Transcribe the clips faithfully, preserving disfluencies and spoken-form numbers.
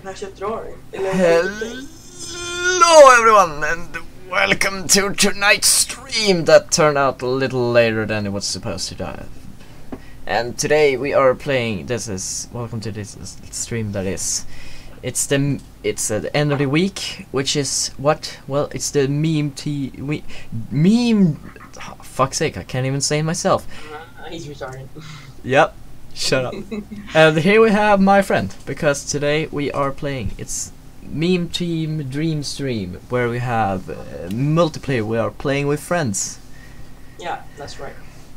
Kanske ett drar. Eller Hello everyone and welcome to tonight's stream that turned out a little later than it was supposed to do. And today we are playing, this is, welcome to this stream that is, it's the, it's at the end of the week, which is what? Well, it's the meme t, we, meme, oh, fuck's sake, I can't even say it myself. uh, he's retarded. Yep. Shut up. And here we have my friend, because today we are playing, it's Meme Team Dream Stream, where we have uh, multiplayer, we are playing with friends. Yeah, that's right.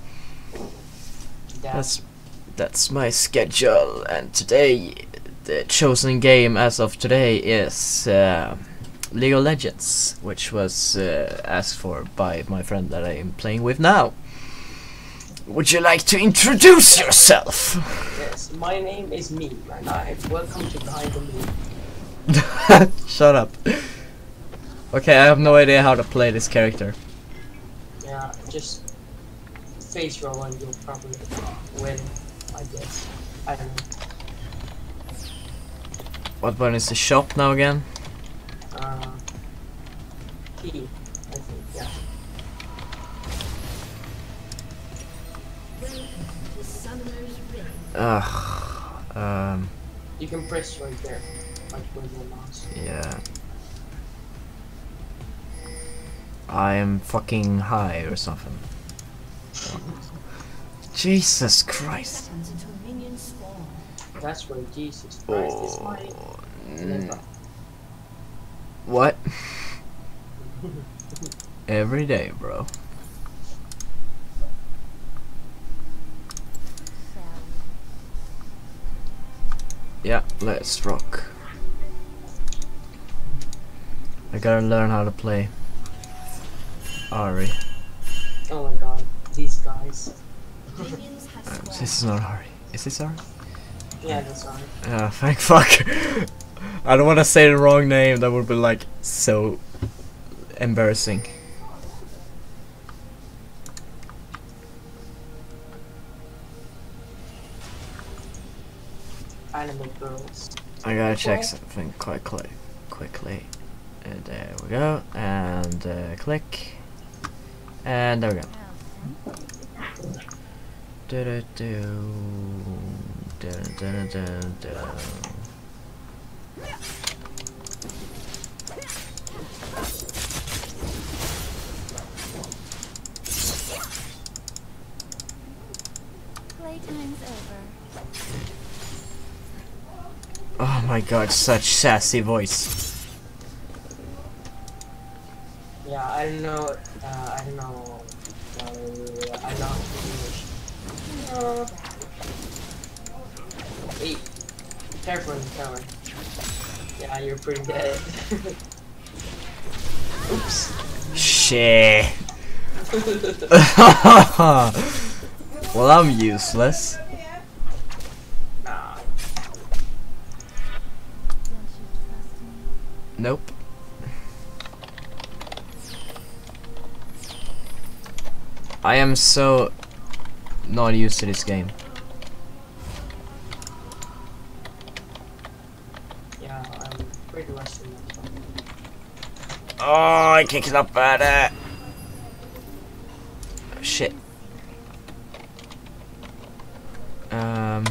That. That's that's my schedule, and today the chosen game as of today is uh, League of Legends, which was uh, asked for by my friend that I am playing with now. Would you like to introduce yourself? Yes, my name is Meme, and I welcome to Behind the Meme. Shut up. Okay, I have no idea how to play this character. Yeah, just face roll and you'll probably win, I guess. I don't know. What button is the shop now again? Uh, P, I think, yeah. Ugh. Um. You can press right there, like with your mouse. Yeah. I am fucking high or something. Jesus Christ. That's where Jesus Christ is my Mm. What? Every day, bro. Yeah, let's rock. I gotta learn how to play Ari. Oh my god, these guys. Uh, this is not Ari. Is this Ari? Yeah, that's right. Ah, thank fuck. I don't want to say the wrong name. That would be like so embarrassing. Anime girls. I gotta check something quite quickly. Quickly. Uh, there we go. And uh, click. And there we go. Do do do. Do do do do. Playtime's over. Oh my god, such sassy voice. Yeah, I don't know. Uh, I don't know. Uh, I don't know English. Uh, hey, careful in the tower. Yeah, you're pretty dead. Oops. Shit. Well, I'm useless. Nah. Nope. I am so not used to this game. Yeah, I'm pretty rusty. Oh, I kicked it up at it. Shit. Um.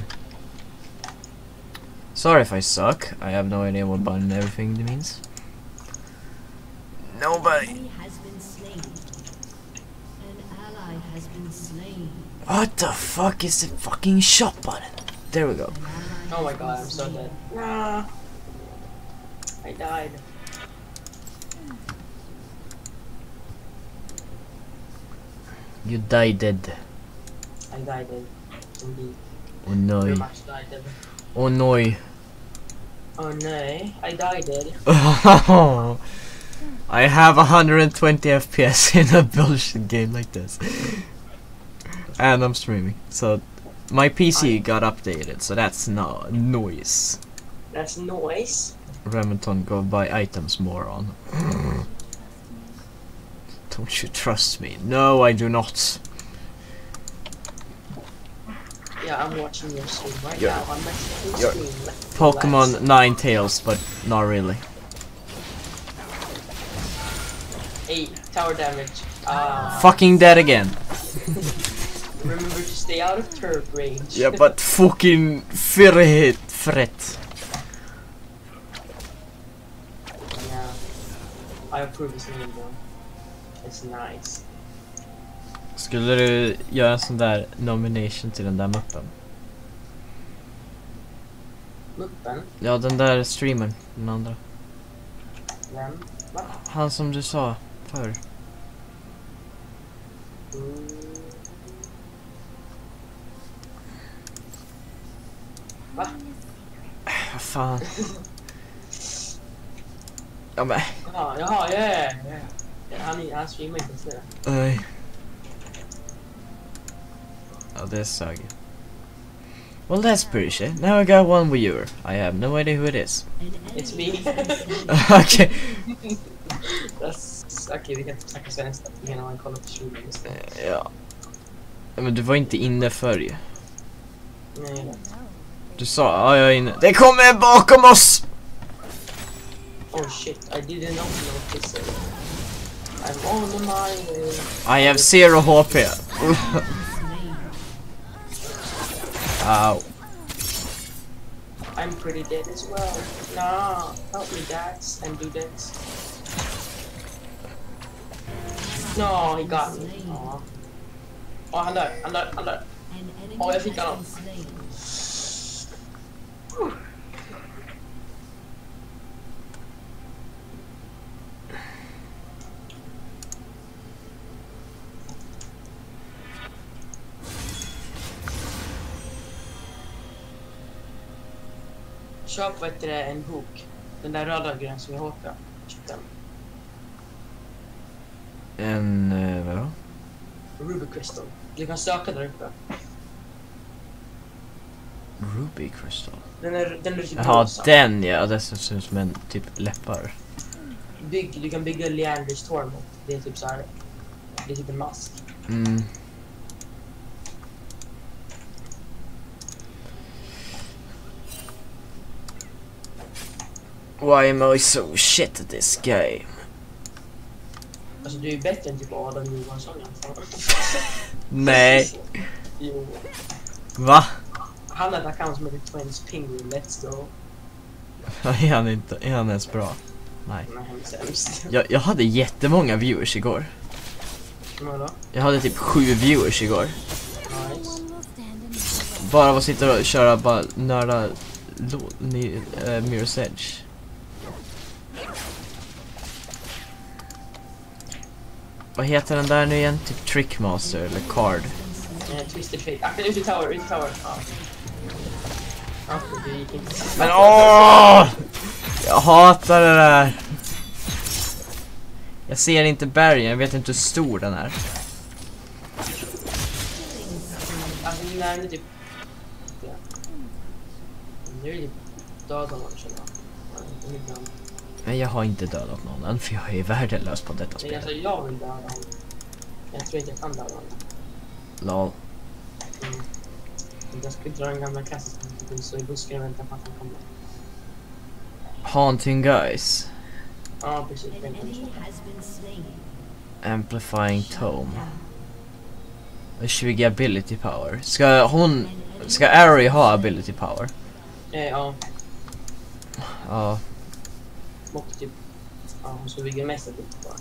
Sorry if I suck. I have no idea what button everything means. Nobody. What the fuck is the fucking shop button? There we go. Oh my god, I'm so dead. Nah. I died. You died dead. I died dead. Indeed. Oh no. Very much died dead. Oh no. Oh no, I died dead. I have one hundred twenty F P S in a bullshit game like this. And I'm streaming, so my P C got updated, so that's no noise. That's noise. Remington, go buy items, moron. Don't you trust me? No, I do not. Yeah, I'm watching your stream right You're- now on my full you're screen. Pokemon Ninetales, but not really. Hey, tower damage. Uh, Fucking dead again. remember to stay out of turret range. Yeah, but fucking fret, fret. Yeah, I approve his name though. It's nice. Skulle du göra en sån där nomination till den där muppen? Muppen? Ja, den där streamern, den andra. Vem? Va? Han som du sa förr. Mm. Va? Vad fan. Ja men. Jaha, jaha, ja, ja, ja. Han, han streamar inte ens det. Nej. Ja, det sög. Well, that's pretty shit. Now I got one viewer. I have no idea who it is. It's me. Okay. That's... Okej, okay, vi kan inte snacka svenska. Vi kan ha en kolla på streamen istället. Ja. Men du var inte inne förr ju. Nej, jag vet. Du sa, ja jag är inne. Det kommer bakom oss! Oh shit, I didn't notice it. I'm on my way. I have zero H P. Ow. I'm pretty dead as well. Nah, help me Dax and do this. No, he got me. Aw. Oh, han dör, han dör, han dör. Åh, jag fick honom. Köp vad heter det, en bok. Den där röda grön som jag håkar. Köp den. En, uh, vadå? Ruby Crystal. Du kan söka där uppe. Ruby Crystal. Den är, den är typ Jaha, rosa. den ja. Det ser ut som en typ läppar. Bygg, du kan bygga Leanders Torment. Det är typ så här. Det är typ en mask. Mm. Why am I so shit at this game? Alltså du är bättre än typ Adam Johansson i alla fall. Nej. Jo. Va? Han har ett account som heter Twins Penguin, let's go. Är han inte, är han ens bra? Nej. Nej, han är sämst. Jag, jag hade jättemånga viewers igår. Vadå? Jag hade typ sju viewers igår. Nice. Bara av att sitta och köra bara nörda lo, ni, äh, Mirror's Edge. Vad heter den där nu igen? Typ Trickmaster eller Card. Eh, Twisted Fate. Ah, ut i tower, ut i tower. Ja. Ja, det gick inte. Men åh! Jag hatar det där. Jag ser inte bergen, jag vet inte hur stor den är. Alltså nu är det typ... Ja. Nu är det typ döda någon känner jag. Men jag har inte dödat någon än, för jag är värdelös på detta Men spel. alltså jag vill döda honom. Jag tror inte jag kan döda honom. Lol. Mm. Jag ska dra en gamla klassisk så i busken och vänta på att han kommer. Haunting guys. Ja, precis. Amplifying tome. tjugo ability power. Ska hon... Ska Ari ha ability power? Eh, ja, Ja. och typ... Ja, hon ska bygga mest lite bara.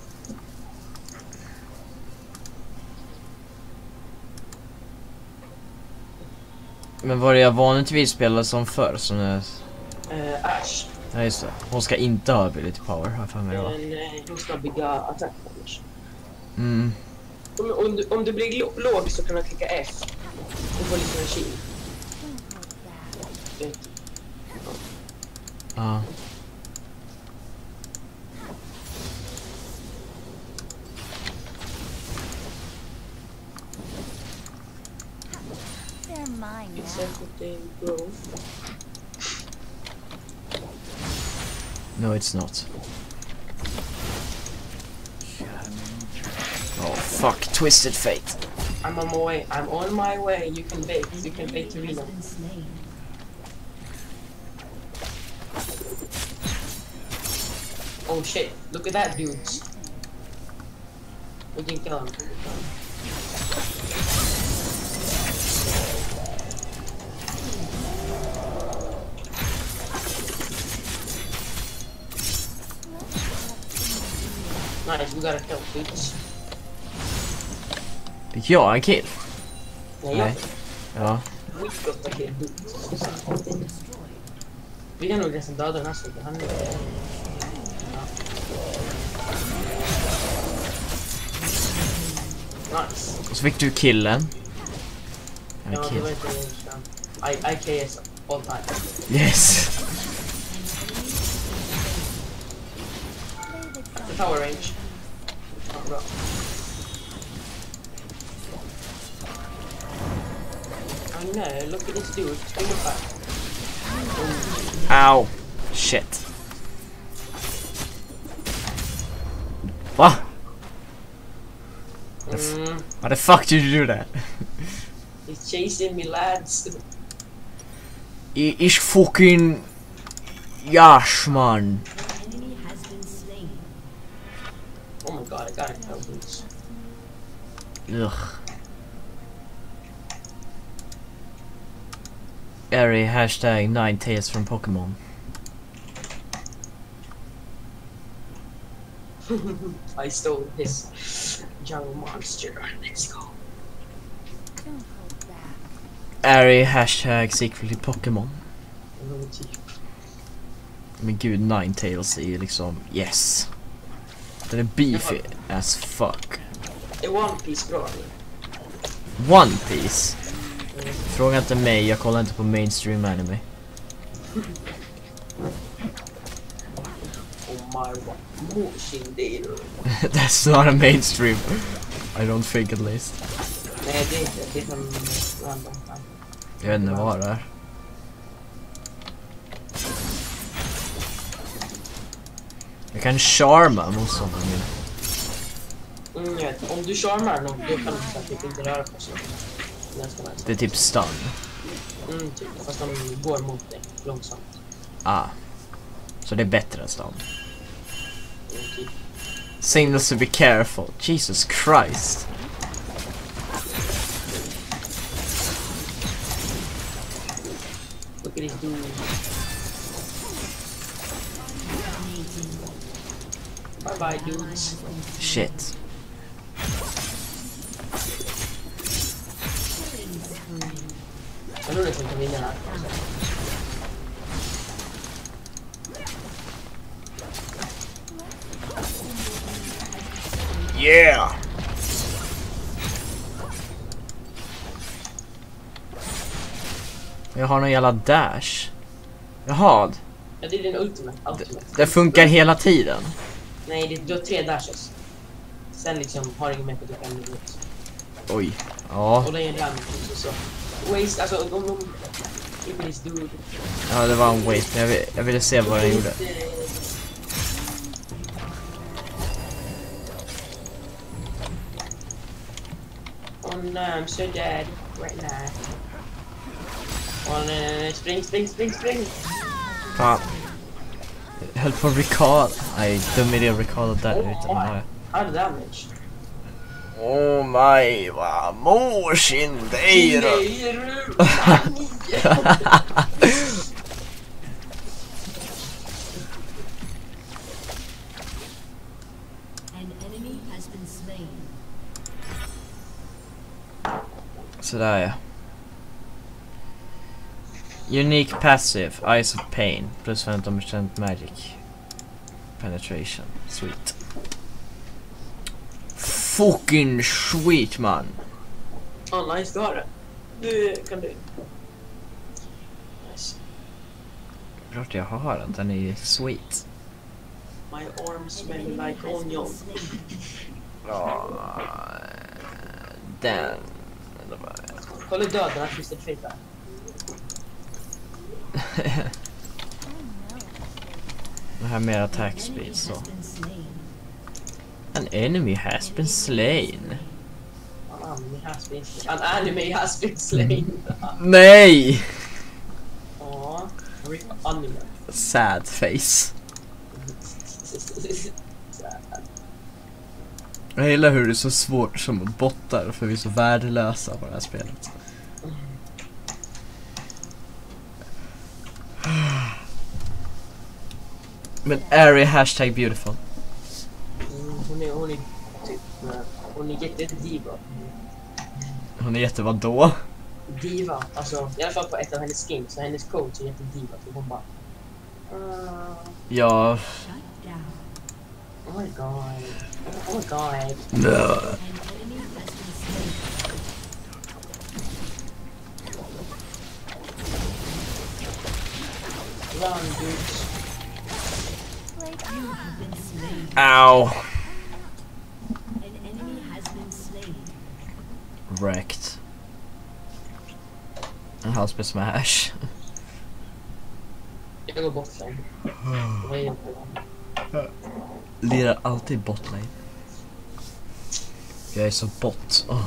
Men vad är jag vanligtvis spelar som förr? Som är... Eh, Ash. Ja just det. Hon ska inte ha ability power, har jag för mig det var. Men eh, hon ska bygga attack damage. Mm. Om, om, du, om du blir lo- låg så kan du klicka F. Du får liksom en shield. Vet. Ja. They're mine It's now. everything, bro. No, it's not. Oh fuck, Twisted Fate. I'm on my way. I'm on my way. You can bait. You can bait to Reno. Oh shit! Look at that, dudes. We can kill him. Nice, we got a kill, dudes. Fick jag en kill? Nej, Nej. Ja. Vi got a kill, dudes. Vi kan nog nästan döda den här snubben. Han är... Nice. Och så fick du killen. Ja, det kill. var inte I, I K S all time. Yes. The power range. Oh, bra. I know, look at this dude. Spring it back. Ow. Shit. Va? Mm, How the fuck did you do that? he's chasing me, lads. I is fucking... Yash, man. Oh my god, I got it. Boots. Ugh. Airy hashtag nine tails from Pokemon. I stole his jungle monster. Let's go. Airy hashtag secretly Pokemon. Mm, typ. Men gud, nine tails är ju liksom... Yes. Den är beefy as fuck. Är One Piece bra? One Piece? Mm. Fråga inte mig, jag kollar inte på mainstream anime. Oh my god. Morsindel. That's not a mainstream. I don't think at least. Nej, det är inte. Det är som random. Jag vet inte vad det är. Jag kan charma motståndaren min. Mm, jag vet. Om du charmar någon, då kan du så att typ inte röra på sig. Nästan nästan. Det är typ stun. Mm, typ. Fast de går mot dig långsamt. Ah. Så det är bättre än stun. Mm, typ. Signals to be careful. Jesus Christ. Look at this dude. Bye bye, dudes. Shit. Jag tror nästan kan vinna här. Yeah! Jag har någon jävla dash. Jaha. Ja, det är din ultimate. ultimate. Det funkar hela tiden. Nej, det, du har tre dashes. Sen liksom har ingen mer på typ en minut. Oj. Ja. Och det är en damage också, så. Waste, alltså de... de look at this dude. Ja, det var en waste. Jag, vill, jag ville se vad den gjorde. Oh no, I'm so dead right now. Oh no, spring, spring, spring, spring. Fan. Jag höll på att recall. Nej, dum idé att recalla där Oh, utan my. här. How damage? Oh my, vad morsindeiro. Sådär ja. Unique passive, Eyes of Pain, plus femton procent magic penetration. Sweet. Fucking sweet, man. Oh nice, du har det. Du kan du. Nice. Klart jag har den, den är ju sweet. My arms smell like onion. Oh, den. Kolla döden att Twisted Fate där. Det här mer attack speed så. An enemy has been slain. Fan. has been an enemy has been slain. Nej! Åh, rip anime. Sad face. Jag gillar hur det är så svårt som bottar för vi är så värdelösa på det här spelet. Men Ari hashtag beautiful. Mm, hon är hon är typ hon är jättediva. Hon är jätte vad då? Diva, alltså i alla fall på ett av hennes skins så hennes coach är jättediva så hon bara uh, Ja. oh my god. Oh my god. No. Run, dudes. Ow. Wrecked. En house med smash. Jag går bort sen. Vad är det? Lirar alltid botlane. Jag är så bot. Oh.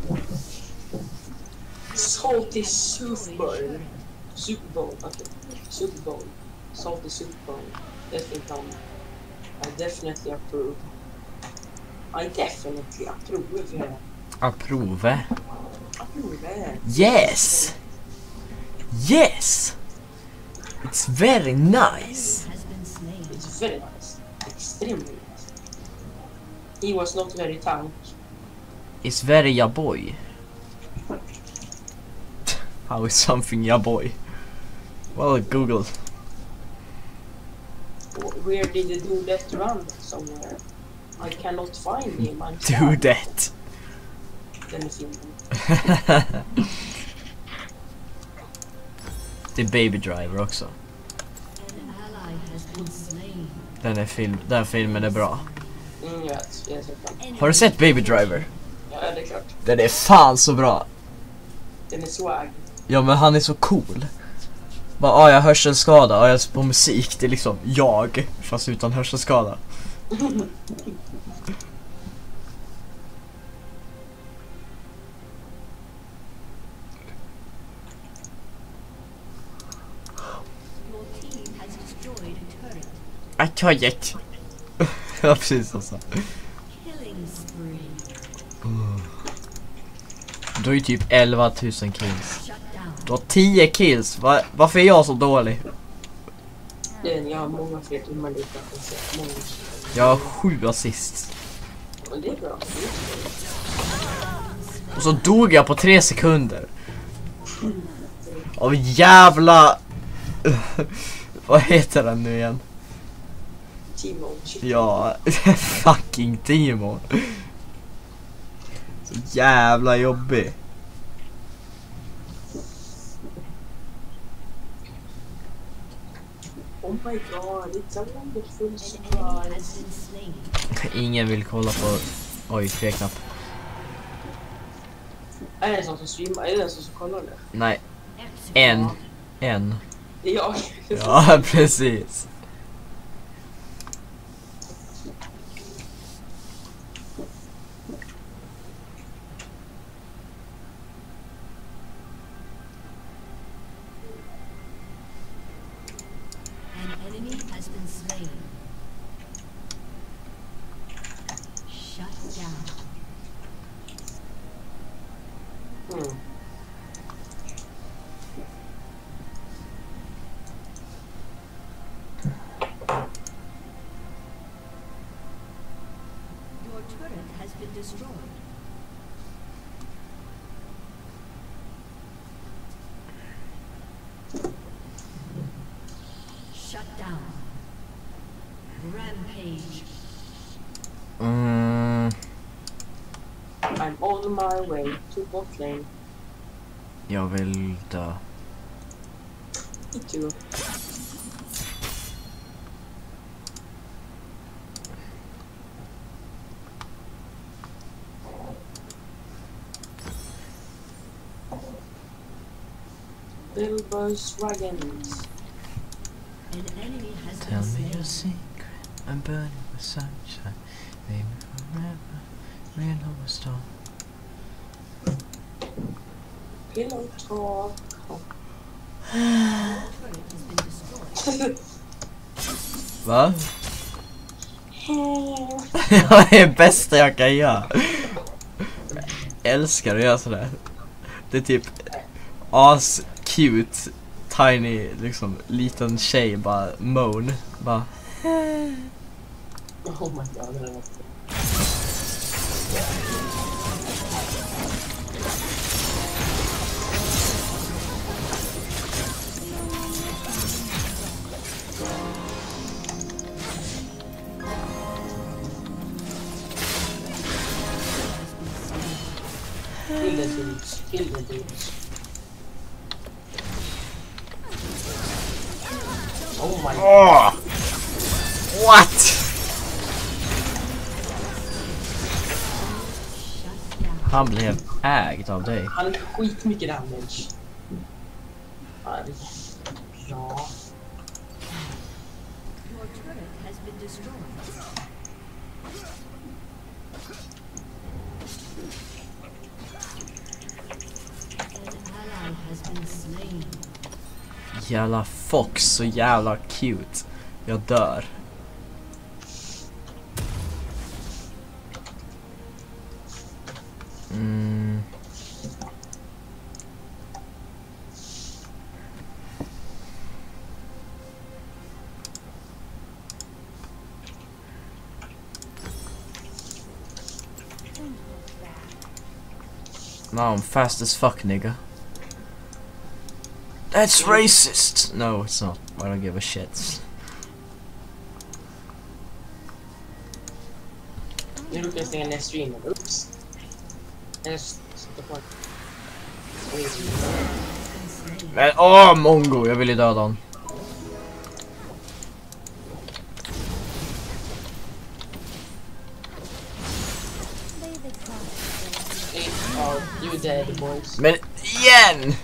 Salty Super Bowl. Super Bowl, okej. Super Bowl. Salty Super Bowl. Det finns han. I definitely approve. I definitely approve. Approve. Approve. Yes. Yes. It's very nice. It's very nice. Extremely nice. He was not very tank. It's very ya boy. How is something ya boy? Well, Google. Where did the do that run somewhere? I cannot find him. I'm Do that. Den är filmen. Det är Baby Driver också. Den är film, den filmen är bra. Mm, jag vet, jag har sett den. Har du sett Baby Driver? Ja, det är klart. Den är fan så bra. Den är swag. Ja, men han är så cool. Bara, ah, jag har hörselskada och jag är på musik. Det är liksom jag, fast utan hörselskada. I toilet. Ja, precis så. Du har ju typ elva tusen kills. Du har tio kills. Va? Varför är jag så dålig? Jag har många fler timmar lite. Många. Jag har sju assist. Och det är bra. Och så dog jag på tre sekunder. Åh jävla... Vad heter den nu igen? Timo. Ja, fucking Timo. Så jävla jobbig. Oh my god, it's a wonderful surprise. Ingen vill kolla på... Oj, fel knapp. Är det en sån som streamar? Är det en sån som kollar det? Nej. En. En. Det är jag. Ja, precis. Mm. Your turret has been destroyed. Shut down. Rampage. Mm, I'm on my way to bot lane. jag vill dö. Me too. Bilbo's wagons. An enemy has Tell been me slain. your secret. I'm burning with sunshine. Baby forever. We're no storm. Pillow talk. Your turret has been destroyed. Va? Ja, det är det bästa jag kan göra. Jag älskar att göra sådär. Det är typ as cute tiny liksom liten tjej bara moan bara. Oh my god, det var Kill the dudes, kill the dudes. Oh my god. Åh! What? Han blev ägd av dig. Han har skitmycket damage. Ja, det är bra. Your turret has been destroyed. An ally has been slain. Jävla Fox, så jävla cute. Jag dör. Mm. No, I'm fast as fuck, nigga. That's racist! No, it's not. I don't give a shit. Nu råkar jag stänga ner streamen. Oops. Jag sätter på. Men åh, mongo! Jag vill ju döda honom. Oh, you dead boys. Men igen!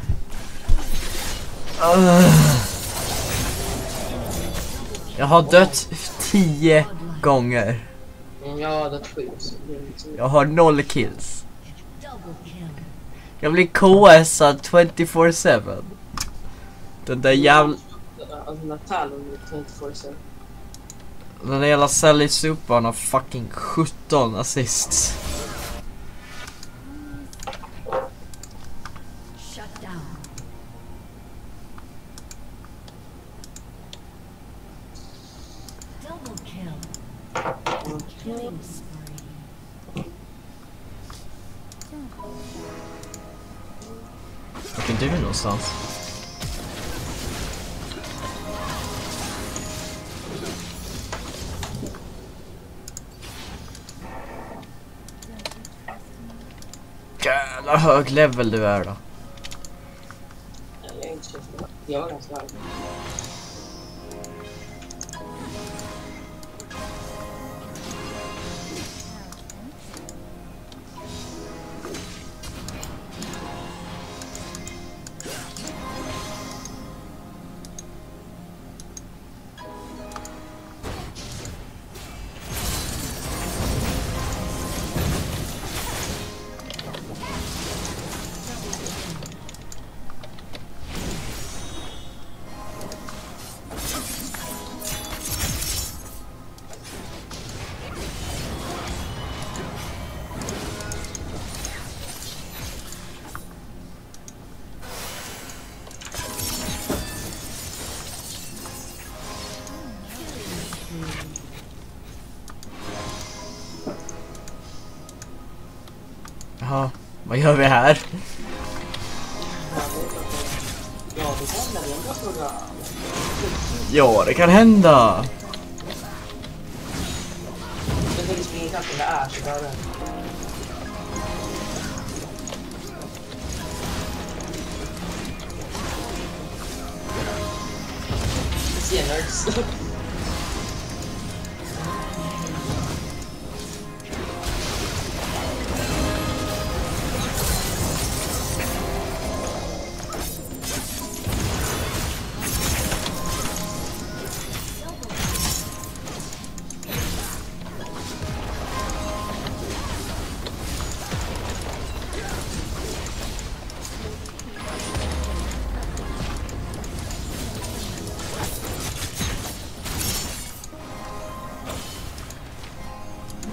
Uh. Jag har dött tio gånger. Mm, ja, det är sju. så det är liksom- Jag har noll kills. Double kill. Jag blir K S-ad twenty-four seven. Den där jävla... Alltså, Natal under twenty-four seven. Den där jävla Sally Super har fucking sjutton assists. Shut down. Double kill. Killing spree. Vart är du någonstans? Jävla hög level du är då. Jag är inte så för jag var ganska hög. Jaha, vad gör vi här? Ja, det kan hända. Jag bara fråga. Ja, det kan hända. Jag tänker springa ikapp den där Ash. Bara. Nerds.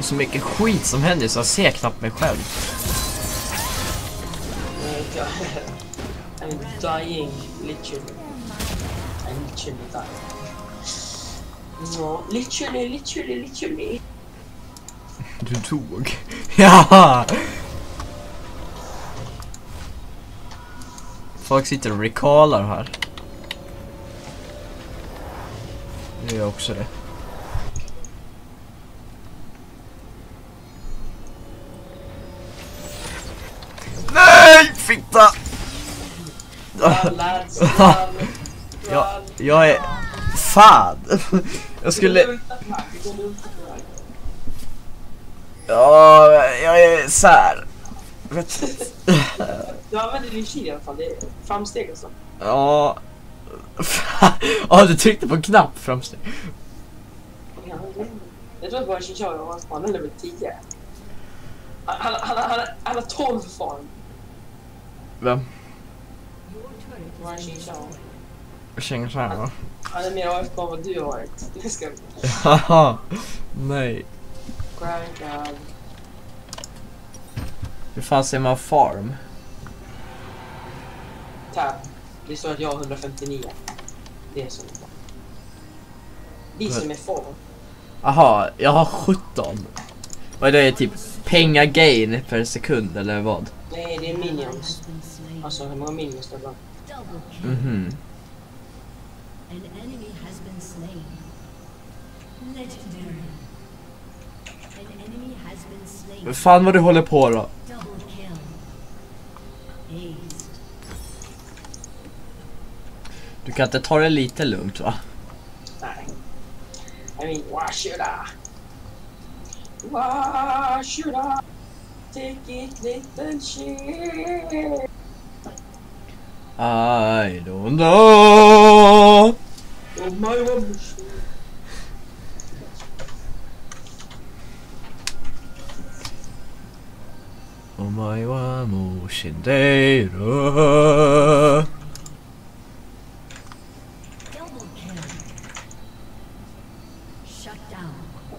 Och så mycket skit som händer så jag ser knappt mig själv. I'm dying, literally. I'm literally dying. No, literally, literally, literally. Du tog. Ja. Folk sitter och recallar här. Det är också det. Nej, fitta! jag, jag är... Fan! Jag skulle... Ja, jag är så här. Du använder din kil i alla fall, det är framsteg och så. Ja. Ja, du tryckte på en knapp framsteg. Jag tror att bara Shinshao var han är level tio. Han, han, han, han, han har tolv farm. Vem? Bara Shinshao. Shinshao. Han är mer A F K än vad du har varit. Det ska vi. Haha. Nej. Grindad. Hur fan ser man farm? Tab. Det står att jag har hundrafemtionio. Det är som det är som är farm. Aha, jag har sjutton. Vad är det, typ pengar gain per sekund eller vad? Nej, det är minions. Alltså hur många minions det var. Mhm. An enemy has been slain. Legendary. An enemy has been slain. Men fan vad du håller på då? Double kill. Aced. Du kan inte ta det lite lugnt, va? Nej. I mean, why should I? Why should I? Take it little shit. I don't know. Oh my god. Oh my wa mo shindeiro. Double kill. Shut down.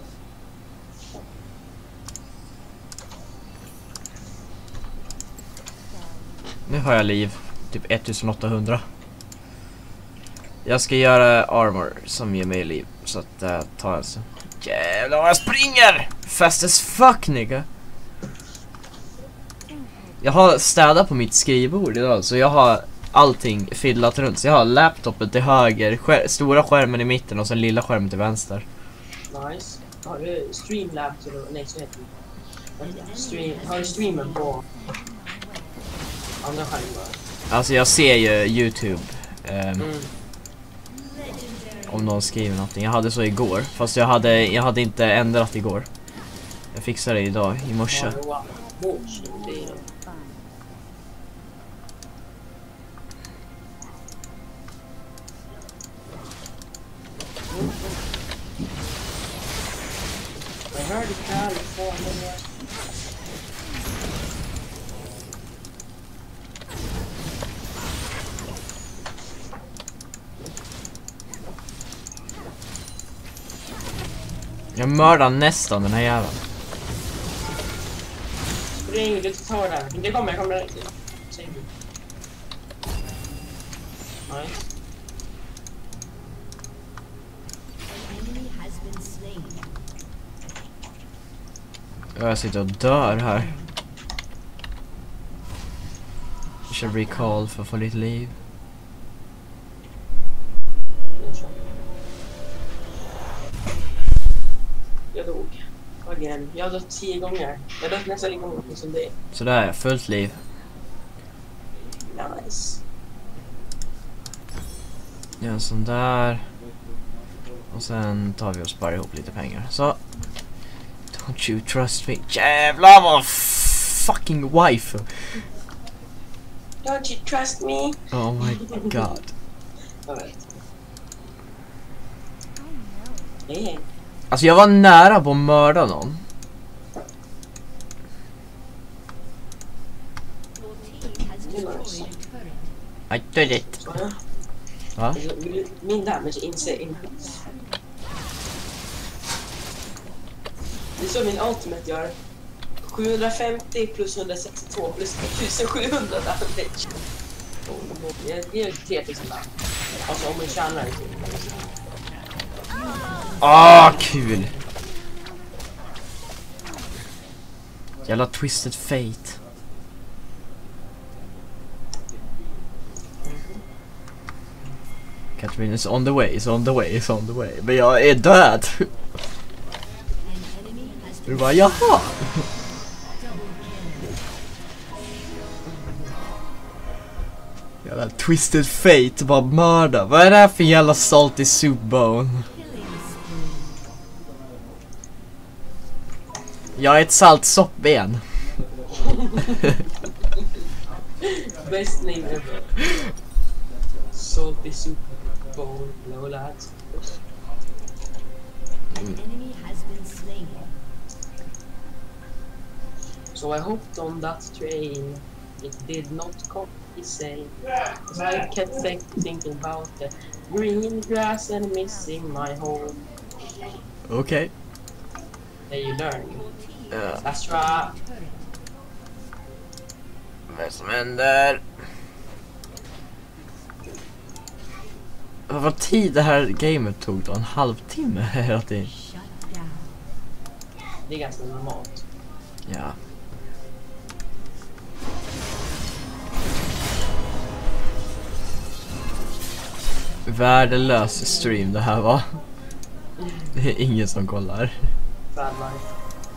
Nu har jag liv. Typ ettusenåttahundra. Jag ska göra armor som ger mig liv. Så att det uh, tar jag så. Jävlar vad jag springer! Fast as fuck, nigga. Jag har städat på mitt skrivbord idag. Så jag har allting fyllat runt. Så jag har laptopet till höger. Skär, stora skärmen i mitten och sen lilla skärmen till vänster. Nice. Har du Streamlabs eller nej så heter det? Stream, har du streamen på andra skärmar? Alltså jag ser ju YouTube. Um, Mm. Om någon skriver någonting. Jag hade så igår. Fast jag hade, jag hade inte ändrat igår. Jag fixade det idag, i morse. Ja, wow. Det är... Jag hörde Kalifornien. Jag mördar nästan den här jäveln. Spring, du tar det. Det kommer, jag kommer. Säg du. Nice. An enemy has been slain. Jag sitter och dör här. Jag kör recall för att få lite liv. Jag dog. Again. Jag har dött tio gånger. Jag har dött nästan lika mycket som det. Så där, fullt liv. Nice. Gör en sån där. Och sen tar vi och sparar ihop lite pengar. Så. Don't you trust me. Jävlar vad fucking wife. Don't you trust me? Oh my god. Jag vet. Nej. Alltså jag var nära på att mörda någon. Your team has destroyed a turret. I did it. Så ja. Va? Min damage inser in. Det är så min ultimate gör. sjuhundrafemtio plus hundrasextiotvå plus sjuttonhundra damage. Det ger tre tusen där. Alltså om man tjänar det. Ah, kul! Jävla Twisted Fate. Catherine is on the way, is on the way, is on the way. Men jag är död! Du bara, jaha! Jävla Twisted Fate, bara mörda. Vad är det här för jävla salty soup bone? Jag är ett salt soppben. Best name ever. Salty soup bowl. No lads. So I hopped on that train. It did not come the same. As I kept think thinking about the green grass and missing my home. Okej. There you learn. Ja. That's right. Vad som händer? Vad tid det här gamet tog då? En halvtimme hela tiden. Det är ganska normalt. Ja. Värdelös stream det här var. Det är ingen som kollar. Bad life.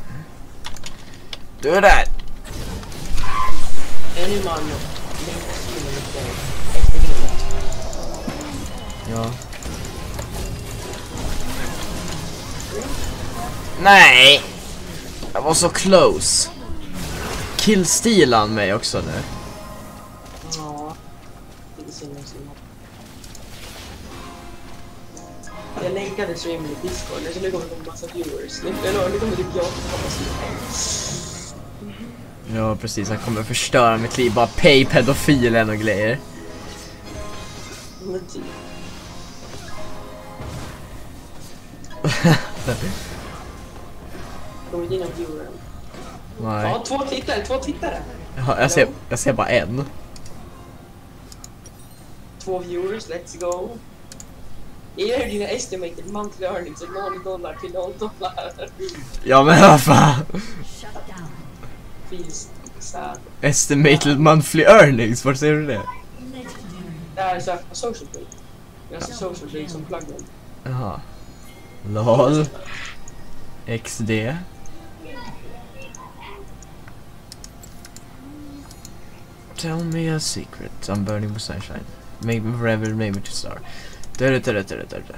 Du är där! Anyone efter himlen. Ja. Nej! Jag var så close. Killstilan mig också nu. Ja. Det är synd om synd. Jag länkade streamen i Discord, så nu kommer det en massa viewers. Nu, eller, nu kommer det jag som Ja, precis. Han kommer förstöra mitt liv. Bara pay pedofilen och grejer. Men typ. Kommer det in en viewer? Nej. Ja, två tittare, två tittare. Ja, jag, ser, jag ser bara en. Två viewers, let's go. Jag gör dina estimated monthly earnings av noll dollar till noll dollar. Ja, men vad fan. Feels sad. Estimated monthly earnings, var ser du det? Det här är så här på social play. Jag har social play som plugin. Jaha. Lol. X D. Tell me a secret. I'm burning with sunshine. Maybe forever, maybe to star. Da da da da da da da.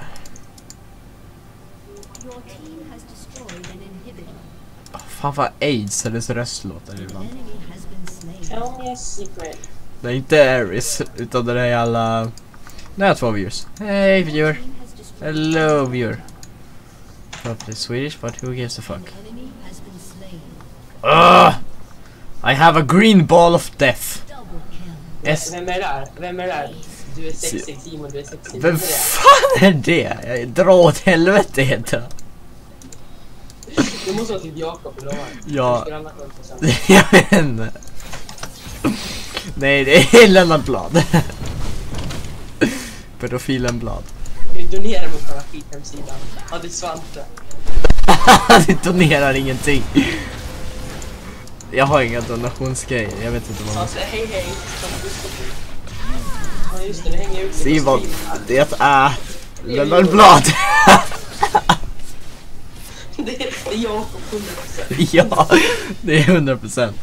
Your team has destroyed an inhibitor. Oh, fan vad AIDS eller så röstlåtar det ibland. Enemy has been slain. Tell me a secret. Nej, inte Aris, utan det är alla... Nej, två viewers. Hey viewer. Team has destroyed Hello viewer. Probably Swedish, but who gives a fuck? an enemy has been slain. Ugh! I have a green ball of death. Double kill. S Vem är det där? Vem är det där? Du är sexig, Simon, du är sexig. Vem fan är det? Jag drar åt helvete heter. Det måste vara typ Jakob eller vad? Ja. Du annars inte sen. Jag vet inte. Nej, det är Lennart Blad. Pedofilen Blad. Vi donerar mot den här skithemsidan. Ja, det är Svante. Det donerar ingenting. Jag har inga donationsgrejer, jag vet inte vad man Alltså, hej hej. Ja, just det, det hänger ut. Simon, det är Lennart Blad. Det är Jakob hundra procent. Ja, det är hundra procent.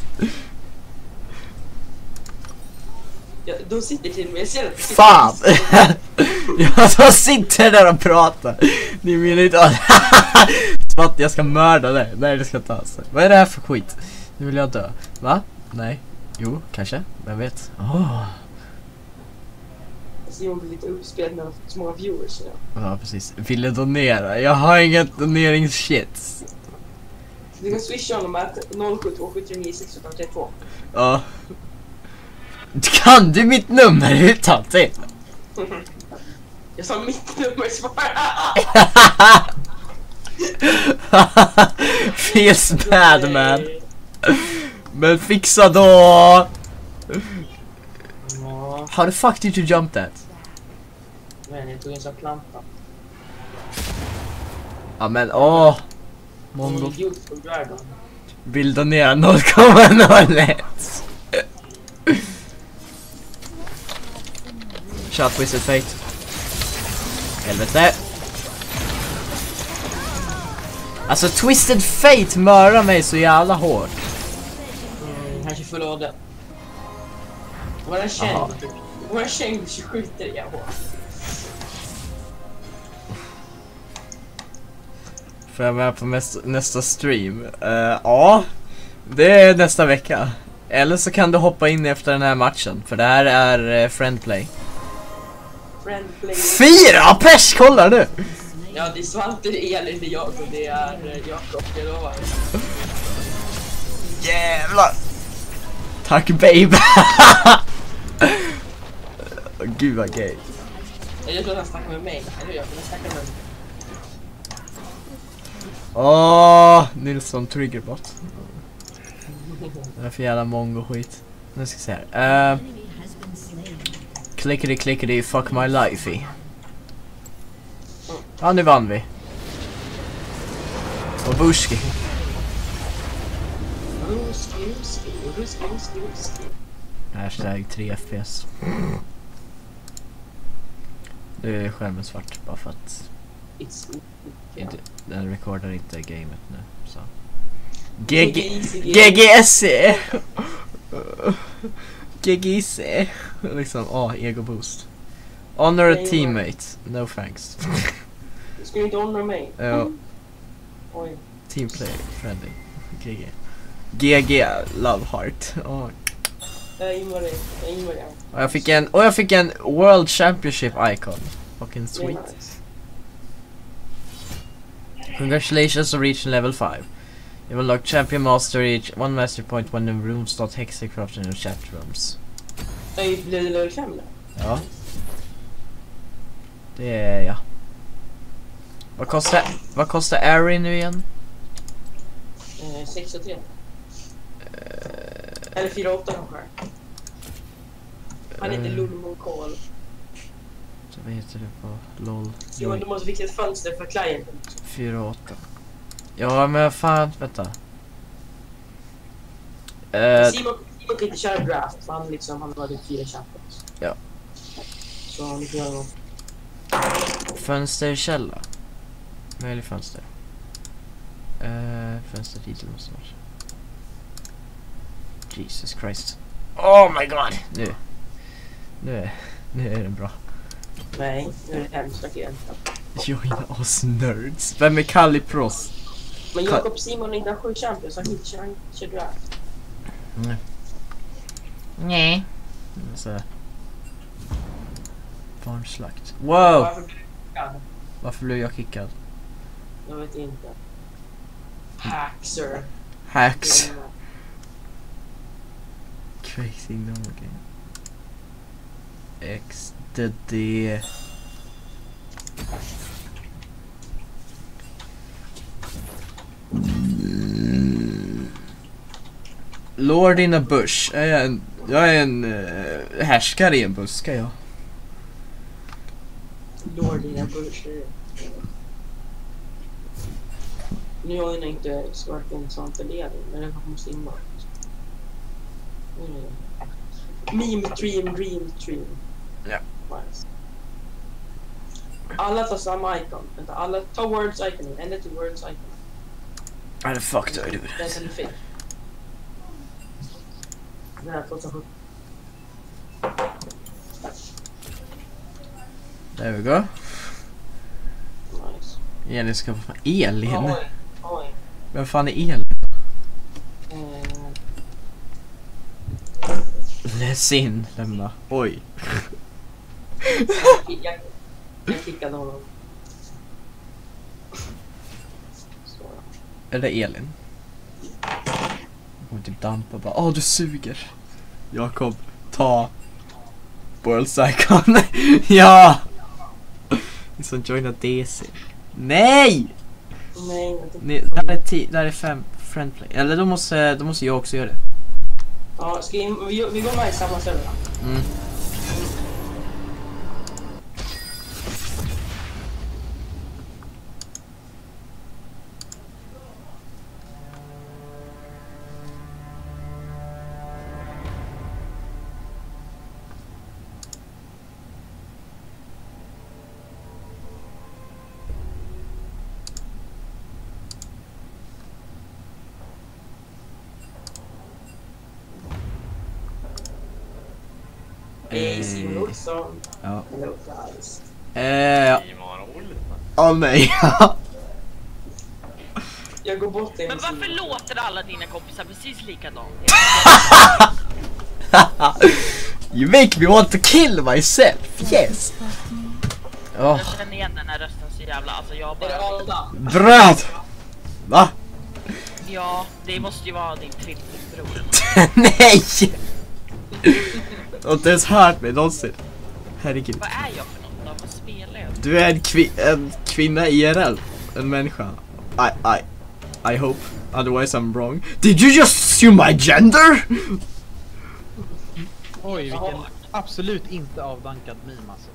Ja, de sitter till mig. Jag ser att de sitter- Fan! Jag så sitter där och pratar. Ni menar inte att att jag ska mörda dig. Nej, det ska ta sig. Vad är det här för skit? Nu vill jag dö. Va? Nej. Jo, kanske. Vem vet? Åh. Simon blir lite uppspelad när han får så många viewers. Ja. Ja, precis. Ville donera. Jag har inget doneringsshit. Du kan swisha honom med noll sju två sju tre nio sex åtta tre två. Ja. Kan du mitt nummer utan till? Jag sa mitt nummer svara. feels bad, man. Men fixa då! Ja, How the fuck did you jump that? men jag tog en sån planta. Ja men åh! Hon Mongo. är idiot på Dragon. Bilda ner noll komma noll ett. Shot Twisted Fate. Helvete. Alltså Twisted Fate mördar mig så jävla hårt. Mm, här är full av det. Våra känd. Våra känd skjuter jag hårt. Får jag med på nästa, nästa stream? Uh, ja, det är nästa vecka. Eller så kan du hoppa in efter den här matchen. För det här är uh, Friendplay. Friendplay. Fyra pers, kolla nu! Ja, det är Svante, det är Elin, det är jag och det är uh, Jakob, jag lovar. Jävlar! Tack baby! Gud vad gay. Jag tror att han snackar med mig. Eller jag kommer snacka med mig. Åh, Nilsson Triggerbot. Det är för jävla mongo skit. Nu ska vi se här. Uh, clickety clickety fuck my life. Ja, nu vann vi. Och Bushki. Ruski, ruski, ruski, ruski, ruski. Hashtag tre F P S. Nu är skärmen svart bara för att It's inte, den rekordar inte gamet nu. Så. G G S C G G C liksom, åh, ego boost. Honor a teammate. No thanks. Du ska ju inte honra mig. Ja. Oj. Teamplay friendly. G G. G G love heart. Oh. Jag invar det. Jag invar det. Och jag fick en och jag fick en World Championship icon. Fucking Det är sweet. nice. Congratulations on reaching level five. You will unlock champion master each one master point when the rooms start hexacraft in the chat rooms. Jag blev det level fem nu. Ja. Det är ja. Vad kostar vad kostar Ari nu igen? Eh, sex och tre. Eller fyra åtta kanske. Han heter Eh. Lulmo Call. Så vad heter det på LOL? Simon, du måste fixa ett fönster för klienten. fyra åtta. Ja men fan, vänta. Eh, Simon, Simon kan inte köra draft för han liksom, han har typ fyra champions. Ja. Så han får göra något. fönsterkälla. Möjlig fönster. Eh, fönstertitel måste vara. Jesus Christ. Oh my god. Nu. Nu är, nu är det bra. Nej, nu är det hemskt klienten. Joina oss nerds. Vem är Kalipros? Men Jakob Simon inte har sju champions, han kan inte köra, köra draft. Nej. Nej. Så. Barnslakt. Wow. Varför blir du kickad? Varför blev jag kickad? Jag vet inte. Haxer. Hacks. Crazy no game. X D D. Lord in a bush. Jag är en, jag är en uh, härskare i en buska, ja. Lord dina burser. Nu har jag inte varken sånt eller Elin, men jag måste in bara. Mm. Meme dream, dream, dream. Ja. Nice. Alla tar samma icon. Vänta, alla tar words icon. Ända till words icon. How the fuck do I do Den that? som du fick. Den här tjugohundrasjutton. There we go. Nice. Elin ska få... Elin? Oj, oj. Vem fan är Elin? Eh, Läs in. Lämna. Oj. jag, jag, jag kickade honom. Så. Är det Elin? Hon typ dampa bara. Åh, du suger. Jakob, ta World's Icon. Ja! Ni som joinar D C. Nej! Nej, jag tänkte Ni, på- där, är ti, där är fem friendplay. Eller då måste, då måste jag också göra det. Ja, ska vi, vi, vi går med i samma server. Mm. Hej, Simon Olsson. Ja. Hello guys. Eh, Simon Olsson. åh nej. Jag går bort till Men varför låter alla dina kompisar precis likadant? You make me want to kill myself. Yes. Åh, Jag känner igen den här rösten så jävla, alltså jag Det är bara... Alda. bröd. Va? Ja, det måste ju vara din tvillingbror. Nej. Du har inte ens hört mig någonsin. Herregud. Vad är jag för något då? Vad spelar jag? Du är en, kvi en kvinna I R L. En människa. I, I, I hope. Otherwise I'm wrong. Did you just assume my gender? Oj, vilken absolut inte avdankad meme alltså.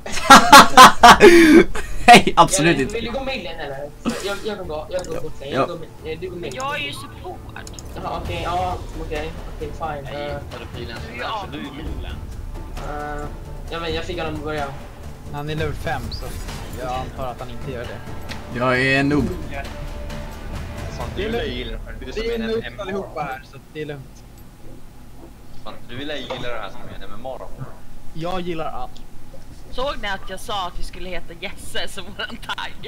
Nej, absolut Jag, inte. vill du gå med in eller? Jag, jag kan gå. Jag går bort till. Ja. Jag går med. eh, Du går med. Jag är ju support. Jaha, okej. Ja, okej. Okej, fine. Jag Uh, hittade filen som Ja. så du är milen. uh, ja, men jag fick honom i början. Han är level fem så jag antar att han inte gör det. Jag är en noob. Sånt du vill gilla. Du som Vi är är en nog M M O. allihopa här så det är lugnt. Sånt du vill gilla det här som är en M M O. Jag gillar allt. Såg ni att jag sa att vi skulle heta Jesse som våran tagg?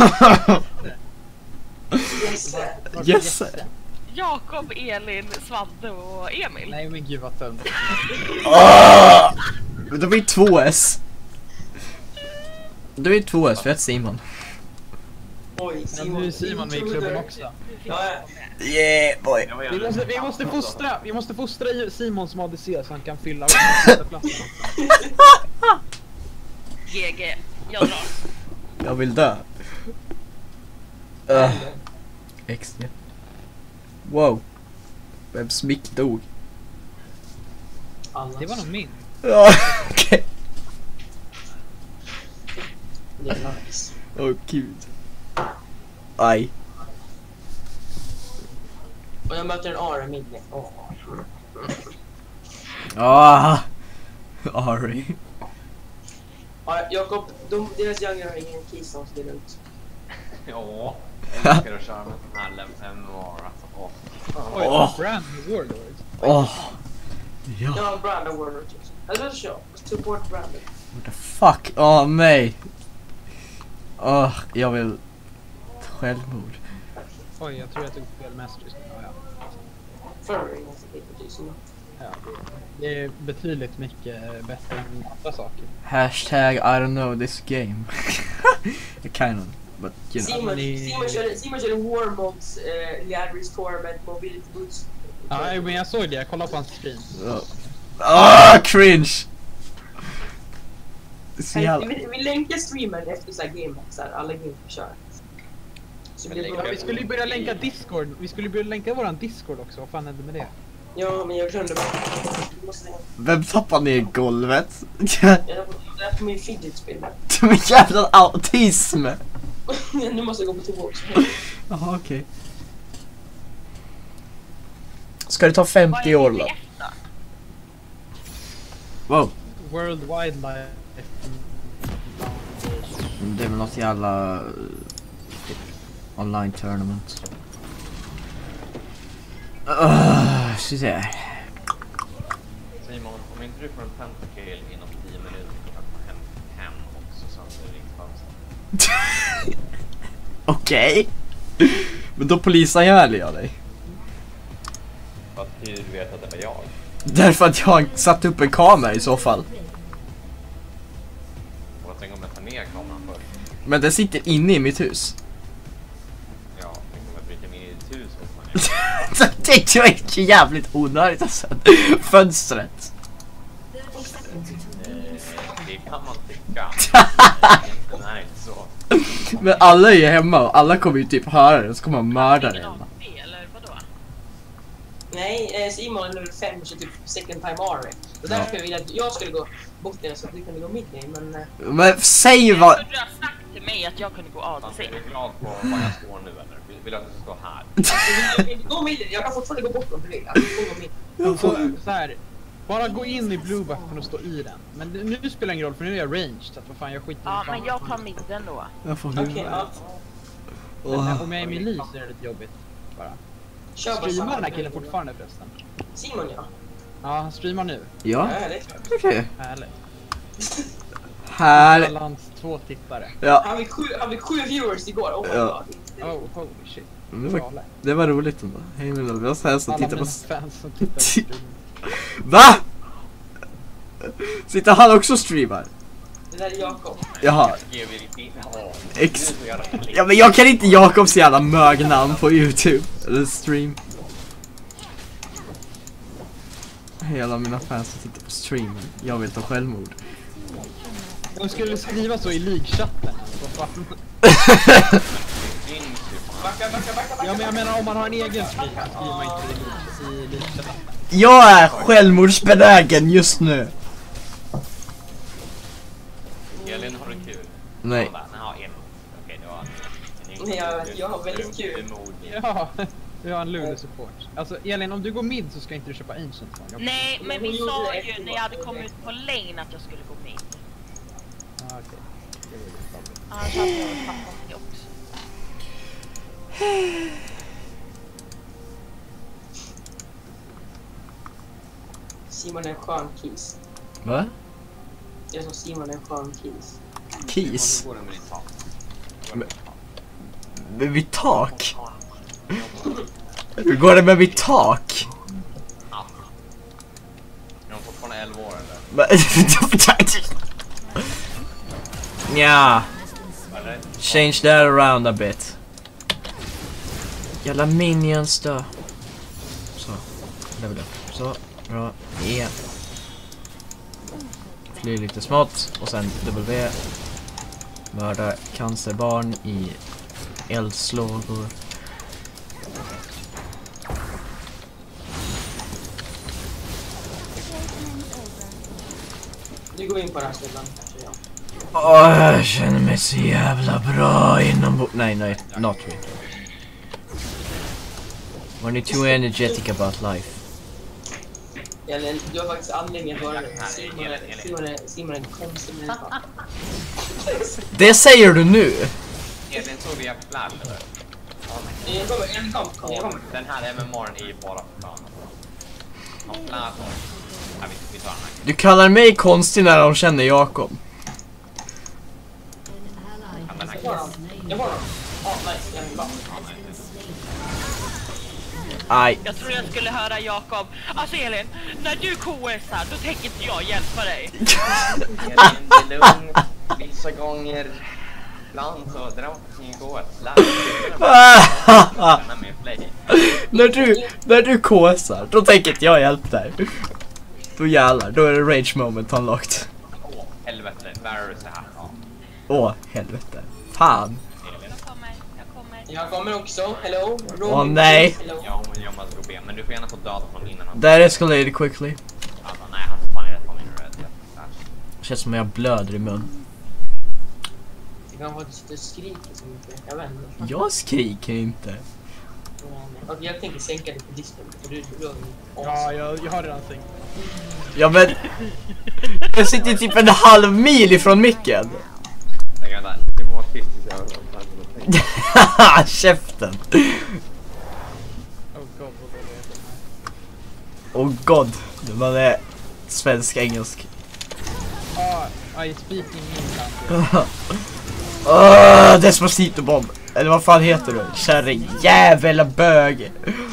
Yes. Yes. Jakob, Elin, Svante och Emil. Nej men gud vad tönt. Ah! Men det blir två S. Det blir två S för ett Simon. Oj, Ja, nu är Simon med i klubben också. Ja, ja. Yeah boy. Vi måste, vi måste fostra, vi måste fostra Simon som A D C så han kan fylla platsen. G G, jag drar. Jag vill dö. Uh, extra. Wow. Vems mick dog? Annars. Det var nog min. Ja, okej. Det är nice. Åh gud. Aj. Och jag möter en Ara mitt. Åh. Ah. Ari. Ja, Jakob, de, deras youngare har ingen keys som ser ut. Ja. Jag älskar att köra med den här M M O. Alltså, åh. Oj, Åh. brand new warlord. Åh. Ja. Ja, Brandon Warlord också. Eller så, support Brandon. What the fuck? Åh nej. Åh, jag vill självmord. Oj, jag tror jag tog fel masters. Ja, ja. Furry, alltså, det är precis som Ja, det, det är betydligt mycket bättre än andra saker. Hashtag I don't know this game. Kind of, but you know. Simon, ni- Simon körde, Simon körde War Mods, uh, Liadris Torment, Mobility Boots. Ja, men jag såg det. Jag kollade på hans stream. Ah, cringe! Så jävla... Vi, vi länkar streamen efter så här game, så här, alla game vi kör. Så blir det Ja, bra. vi skulle ju börja länka Discord. Vi skulle börja länka våran Discord också. Vad fan hände med det? Ja, men jag glömde bara. Vi måste... Vem tappar ner golvet? Jag är på min fidget spinner. De är jävla autism! Nu måste jag gå på toa också. Jaha, okej. Ska det ta femtio år då? Wow. World Wildlife. Det är väl något jävla... uh, online tournament. Uh, så där. Simon, om inte du får en pentakill inom tio minuter kommer jag hem, hem också så att det är riktigt paus. Okej. Men då polisar jag dig. För att du vet att det var jag. Därför att jag satt upp en kamera i så fall. Och jag tänker om jag tar ner kameran först. Men den sitter inne i mitt hus. Ja, tänk om jag bryter mig in i ditt hus hos man ju. Det tror jag är jävligt onödigt alltså. Fönstret. Eh, det kan man tycka. Egentligen är det inte så. Men alla är ju hemma och alla kommer ju typ höra det, så kommer man mörda det. Ingen A P eller vadå? Nej, eh, Simon är level fem och kör typ second time army. Och därför skulle jag vilja att jag skulle gå bort den så att du kunde gå mid lane, men... Eh, Men säg Jag vad... trodde du har sagt till mig att jag kunde gå A D Alltså, C. är du glad på var jag står nu eller? Vill, vill du att jag ska stå här? jag vill gå mid, jag kan fortfarande gå bort om du vill. Jag får gå mid. Alltså, så här, bara gå in i blue buffen och stå i den. Men det- nu spelar det ingen roll för nu är jag ranged, så att vad fan jag skiter i Ja, fan. men jag tar midden då. Jag får Okej, huvudet. ja. Men om jag är melee så är det lite jobbigt. Bara. Kör bara Streamar samma. den här killen fortfarande förresten? Simon, ja. Ja, han streamar nu. Ja, Ja, det är klart. okej. Härligt. Här. Balans två tittare. Ja, Han fick sju, han fick sju viewers igår. Oh my Ja. god. Oh, holy shit. det var, det var roligt ändå. Hej nu då, vi har så här så Alla titta mina på... fans som tittar på streamen. Va? Sitter han också och streamar? Det där är Jakob. Jaha. Ge vi lite in. Åh, Ex- nu är jag rätt. Ja men jag kan inte Jakobs jävla mögnamn på YouTube eller stream. Hela mina fans som tittar på streamen. Jag vill ta självmord. De skulle skriva så i League-chatten. Vad fan? Din typ. Backa, backa, backa, backa. Ja, men jag menar om man har en egen stream så skriver man inte i League- i League-chatten. Jag är självmordsbenägen just nu. Elin, har du kul? Nej. Han bara, "Jaha, Elin." Okej, det var en- Nej, jag, jag har väldigt kul. Du är modig. Ja, vi har en Lulu support. Alltså Elin, om du går mid så ska inte du köpa Ancient. va? Jag- Nej, men vi Hon gjorde sa det ju efter när jag hade vad- kommit ut på lane att jag skulle gå mid. Ah, okej. Det var ju problem. Annars hade jag väl fattat det också. Simon är en skön kiss. Va? Jag sa Simon är en skön kiss. Kiss? Hur går det med ditt tak? Men- Med mitt tak? Hur går det med mitt tak? Är de fortfarande elva år eller? Nja, Eller? change that around a bit. Jävla minions då. Så, level up. Så, bra. E. Flyr lite smått och sen W. Mörda cancerbarn i eldslågor. Nu går vi in på den här ställen. Ja. Åh, jag känner mig så jävla bra inombords. Nej, nej, not really. When you're too energetic about life. Eller, du har faktiskt anledning att vara det. Simon är, Simon är, Simon är en konstig människa. Det säger du nu? Elin, såg vi jävlar eller? Jag kommer, jag kommer, kom, jag kommer. Den här M M R:n är ju bara för fan. Ja, flat. Ja, vi, vi tar den här. Du kallar mig konstig när de känner Jakob. An ally den has här Jag har been dem. slain. Jag har dem. Ja, nice. Jag vill bara. Aj. Jag tror jag skulle höra Jakob. Alltså Elin, när du K S-ar då tänker inte jag hjälpa dig. Elin, det är lugnt. Vissa gånger. Ibland så drar man gå ett slag. när du, när du kåsar, då tänker inte jag hjälpa dig. Då jävlar, då är det rage moment unlocked. Åh, helvete. Värre så här. Ja. Åh, helvete. Fan. Elin. Jag kommer, jag kommer. Jag kommer också. Hello. Åh, nej. Hello. Ja, men jag måste gå be. Men du får gärna få döda från innan han... That escalated quickly. Alltså, nej, han får fan i rätt på min rädd. Känns som jag blöder i mun. Det kan vara att du skriker så mycket. Jag vet inte. Jag skriker inte. Och jag tänker sänka dig på disken. För du, du, du, Ja, jag, jag har redan sänkt. Ja men... Jag sitter typ en halv mil ifrån micken. Jag kan inte. Det var tyst tills jag Haha, käften. Oh god, vad dålig jag är. Oh god. Man är svensk-engelsk. Ah, I speaking English. Åh, Despacito Bob. Eller vad fan heter du? Kärring. Jävla bög.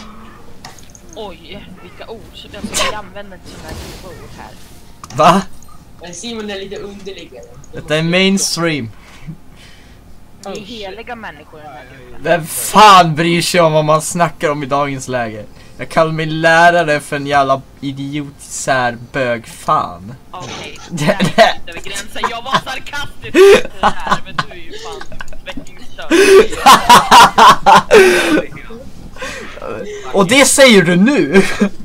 Oj, vilka ord. Så jag ska använda till sådana här ord här. Va? Men Simon är lite underligare. Detta är mainstream. Vi är heliga människor i den här gruppen. Vem fan bryr sig om vad man snackar om i dagens läge? Jag kallar min lärare för en jävla idiotisär bög fan. Okej, okay, där gick över gränsen. Jag var sarkastisk det här, men du är ju fan väck stört. Och det säger du nu?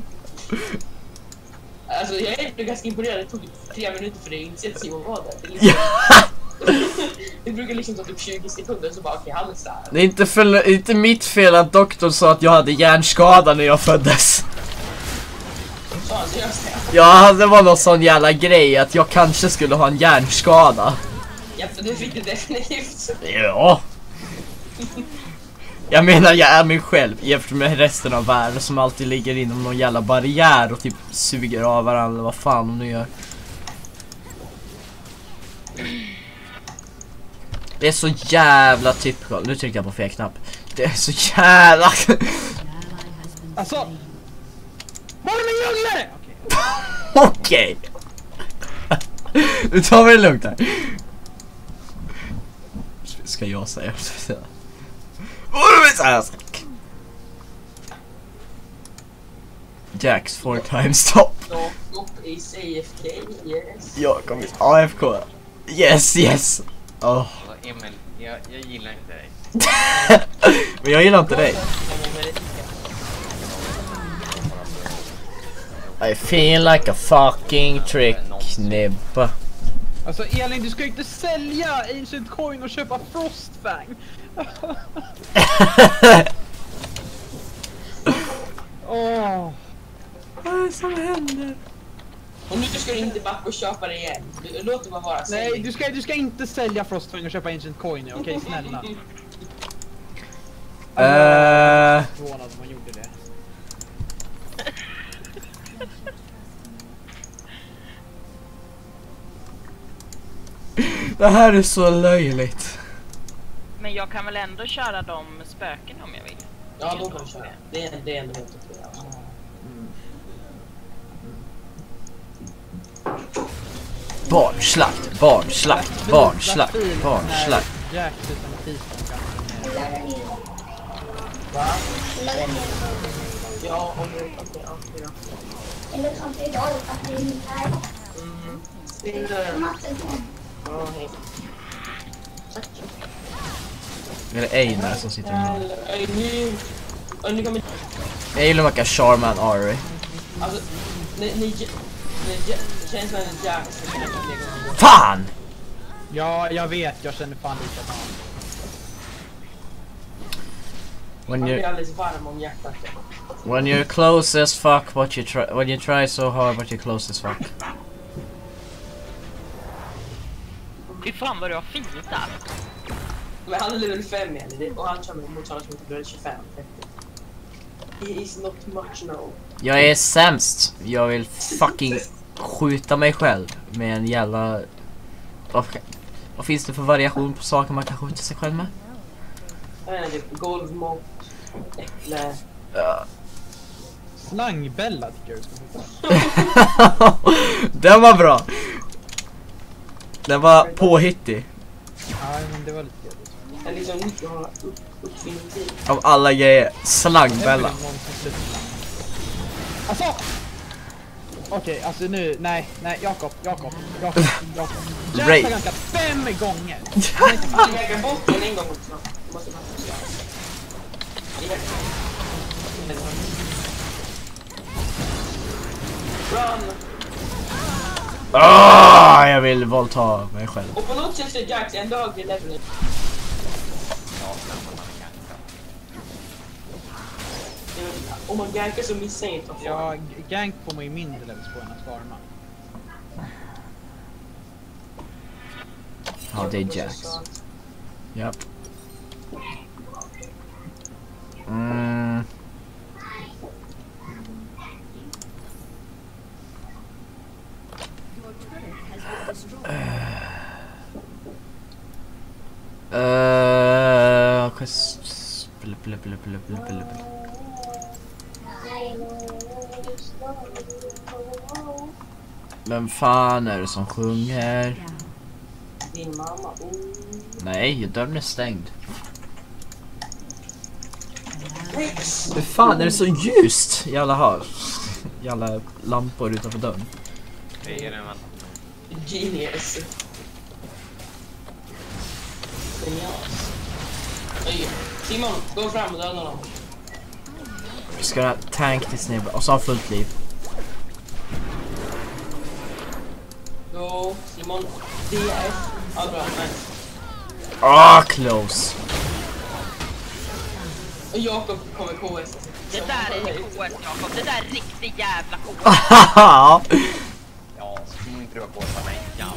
Alltså jag är ganska imponerad, det tog tre minuter för det att inse att Simon var där. Det, liksom, det brukar liksom ta typ tjugo sekunder så bara okej, okay, han är så här. Det är inte, för, inte mitt fel att doktorn sa att jag hade hjärnskada när jag föddes. Så han gör det. Ja, det var någon sån jävla grej att jag kanske skulle ha en hjärnskada. Ja, för det fick du definitivt. Ja. Jag menar, jag är mig själv jämfört med resten av världen som alltid ligger inom någon jävla barriär och typ suger av varandra eller vad fan de nu gör. Det är så jävla typical. Nu tryckte jag på fel knapp. Det är så jävla... Alltså! Var är min junglare? Okej. Nu tar vi det lugnt här. Ska jag säga? Vad är det så sak? Jax four times stop. Stop, stop is A F K, yes. Jag kommer A F K. Yes, yes. Oh. Alltså, Emil, jag, jag gillar inte dig. Men jag gillar inte dig. I feel like a fucking trick, nibba. Alltså Elin, du ska ju inte sälja Ancient Coin och köpa Frostfang. Åh. Vad är det som händer? Och nu ska du inte backa och köpa det igen. Du, låt det bara vara. Nej, du ska, du ska inte sälja Frostfang och köpa Ancient Coin nu, okej? Okay, snälla. Uh, Jag var förvånad om man gjorde det. Det här är så löjligt. Men jag kan väl ändå köra de spöken om jag vill. Ja, då kan du köra. Det är, det är ändå helt okej. Alltså. Barnslakt, barnslakt, barnslakt, barnslakt. Jack utan tisdag. Va? Ja, om du... Okej, okej, Eller kanske idag att det inte är Mm. Svingar. matten. Ja, hej. Tack. Är det Einar som sitter med? Ej, nu... Oj, nu kommer... Einar verkar Charman Ari. Alltså, ni... ni... ni känns som en Jack. Fan! Ja, jag vet. Jag känner fan likadant. When Man blir you alldeles varm om hjärtat. when you're close as fuck, what you try when you try so hard, but you're close as fuck. Fy fan vad du har fitar. Men han är level fem igen och han kör med motståndare som inte level tjugofem. He is not much no. Jag är sämst. Jag vill fucking skjuta mig själv med en jävla... Vad, vad finns det för variation på saker man kan skjuta sig själv med? Jag vet inte, typ golvmått, äpple. Ja. Slangbella tycker jag du ska skjuta. Den var bra. Den var påhittig. Ja, men det var lite jävligt. Jag liksom mycket har upp, uppfinning tid. Av alla grejer. Slangbella. Alltså! Okej, okay, alltså nu, nej, nej, Jakob, Jakob, Jakob, Jakob. Jack Ray. har ganska fem gånger. Han jägar bort den en gång också. Måste man få göra. Run! Ah, jag vill våldta mig själv. Och på något sätt är Jax ändå högre level. Om man gankar så missar jag inte. Ja, gank får man ju mindre levels på än att farma. Ja, det är Jax. Japp. Mm. Uh, blip, blip, blip, blip, blip, blip. Vem fan är det som sjunger? Din mamma. Oh. Nej, dörren är stängd. Hur fan är det så ljust? Jävla har. Jävla lampor utanför dörren. Det är det man. Genius. Genius. Oj. Simon, gå fram och döda honom. Vi ska tank till snibba och så ha fullt liv. Go, Simon. D F. Ja, bra. Nice. Ah, close. Och Jakob kommer K S. Det där är inte K S, Jakob. Det där är riktigt jävla K S. Haha. Ja, så inte du har på sig mig. Jävlar.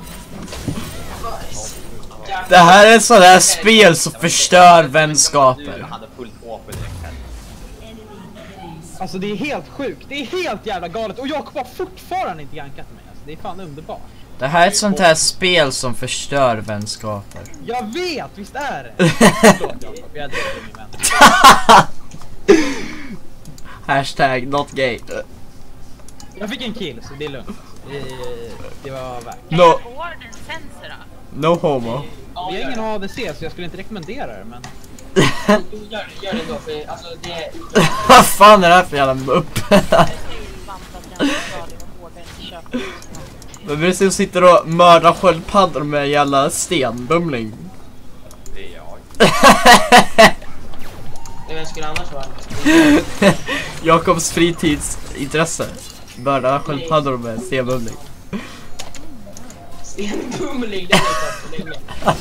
Jävlar. Det här är sådana här spel som förstör Du vänskaper. hade fullt H P direkt här. Alltså det är helt sjukt. Det är helt jävla galet. Och Jakob har fortfarande inte gankat mig. Alltså, det är fan underbart. Det här är ett sånt här spel som förstör vänskaper. Jag vet, visst är det? Förlåt Jakob, jag älskar min vän. Hashtag not gay. Jag fick en kill så det är lugnt. Det, det var värt. Kan No. jag få den sensor då? No homo. Ja, Vi gör har ingen det. A D C så jag skulle inte rekommendera det men... Jo, Gör, gör det då, för alltså det är... Vad fan är det här för jävla mupp? Jag ska ju vanta till den stadion och vågar inte köpa. Men precis sitter och mördar sköldpaddor med jävla stenbumling. Det är jag. Vem skulle annars vara? Jakobs fritidsintresse. Mörda sköldpaddor med stenbumling. Stenbumling, det är inte så länge.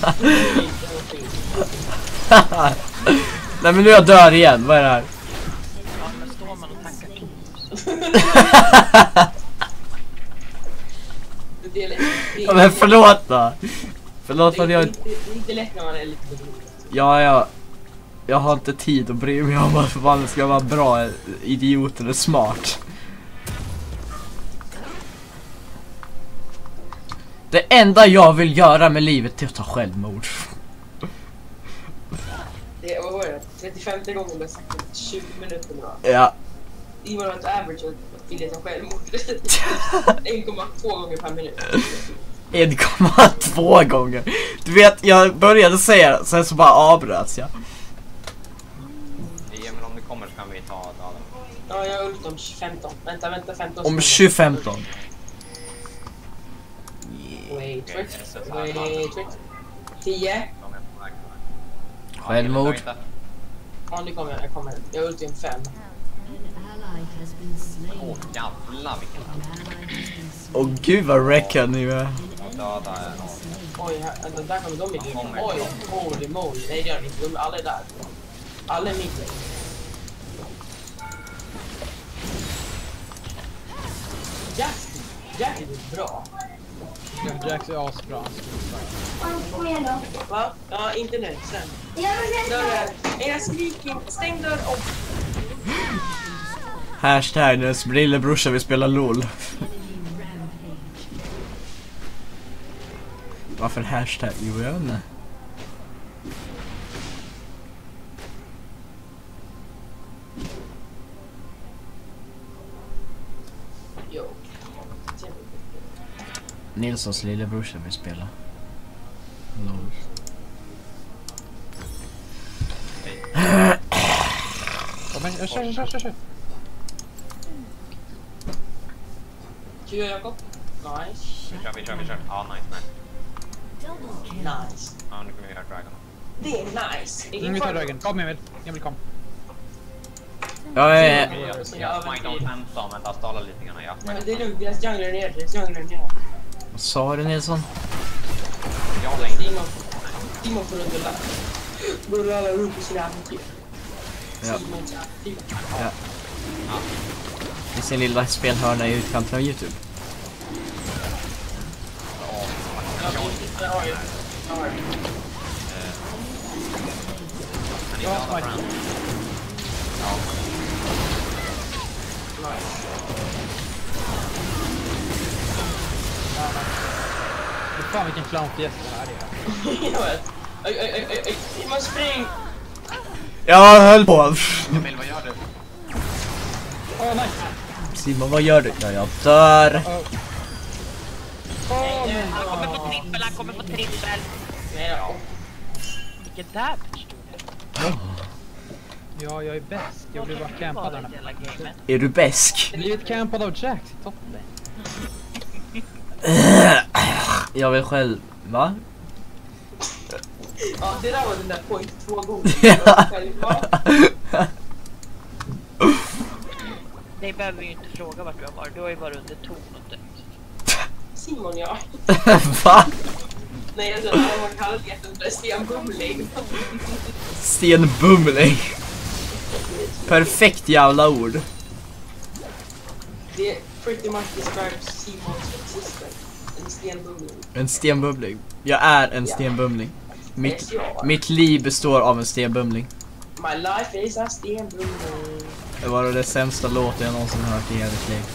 Nej men nu är jag dör igen, vad är det här? Ja, men står man och tackar till. Det är lätt. Det Ja, är- men förlåt då. Förlåt för att det är jag... inte- det är inte lätt när man är lite bedrolig. Ja, ja. Jag har inte tid att bry mig om att man ska vara bra, idiot eller smart. Det enda jag vill göra med livet är att ta självmord. Det är, vad var det? trettiofemte gången jag sagt det, tjugo minuter nu va? Ja. Det var ett average att vilja ta självmord. en komma två gånger per minut. en komma två gånger. Du vet, jag började säga det, sen så bara avbröts jag. Ja, men om det kommer så kan vi ta dagen. Ja, jag har ullt om femton. Vänta, vänta, femton. Om tjugo femton. Wait, wait, wait, wait. tio. Självmord. Ja, nu kommer jag. Jag kommer. Jag har ullt in fem. An ally has been slain. Åh jävlar vilken An ally has been slain. Åh gud vad wreckad ni är. jag dödade. Oj, här, vänta, där kommer de i gruppen. Oj, holy moly. Nej, det gör de inte. De är alla där. Alla är mitt. Jack, Jack är bra. Jax är asbra. Kom igen då. Va? Ja, inte nu. Sen. Jag vill Dörren. Era skriking. Stäng dörren om. Hashtag när lillebrorsa vill spela LOL. Varför hashtag? Jo, jag vet inte. Jo. Nilssons lillebrorsa vill spela LOL. Ja, men jag kör, kör, kör, kör. Kör Jakob. Nice. Vi kör, vi kör, vi kör. Ja, nice, nice. Double kill. Nice. Ja, nu kommer vi göra Dragon. Det är nice. Mm, vi tar Dragon. Kom Emil. Emil kom. Ja, ja, ja. Jag jag smite om femton, men ta stala lite grann. Jag Nej, men smite det är lugnt. Deras jungler är nere. Deras jungler är nere. Vad sa du Nilsson? jag längre. Simon. Simon får runt och lära. Börjar alla runt på sina äventyr. Ja. Simons äventyr. I sin lilla spelhörna i utkanten av YouTube. Ja, vi- jag har ju. Jag har ju. Kan ni Jag döda har smite. Fran? Nice. Fy fan vilken clownfjäs det här är. Jag vet. Oj, oj, oj, oj, oj. Simon, spring! Jag höll på. Emil, vad gör du? Åh, nice. Simon, vad gör du? Ja, jag dör. Åh. Åh, men. Han kommer på trippel, han kommer på trippel. Nej då. Vilket där förstår Ja, jag är bäst. Jag blir bara campad av den här. hela gamet. Är du bäsk? Jag har blivit campad av Jax i toppen. Jag vill själv... Va? Ja, det där var den där point två gånger. Nej, behöver ju inte fråga vart du har varit. Du har ju varit under torn och dött. Simon, ja. Va? Nej, jag tror att man kallar det under stenbumling. Stenbumling. Perfekt jävla ord. Det pretty much describes Simons existence. En stenbumling. En stenbumling. Jag är en Ja. stenbumling. Mitt, Yes, you are. mitt liv består av en stenbumling. My life is a stenbumling. Det var det sämsta låten jag någonsin hört i hela mitt liv.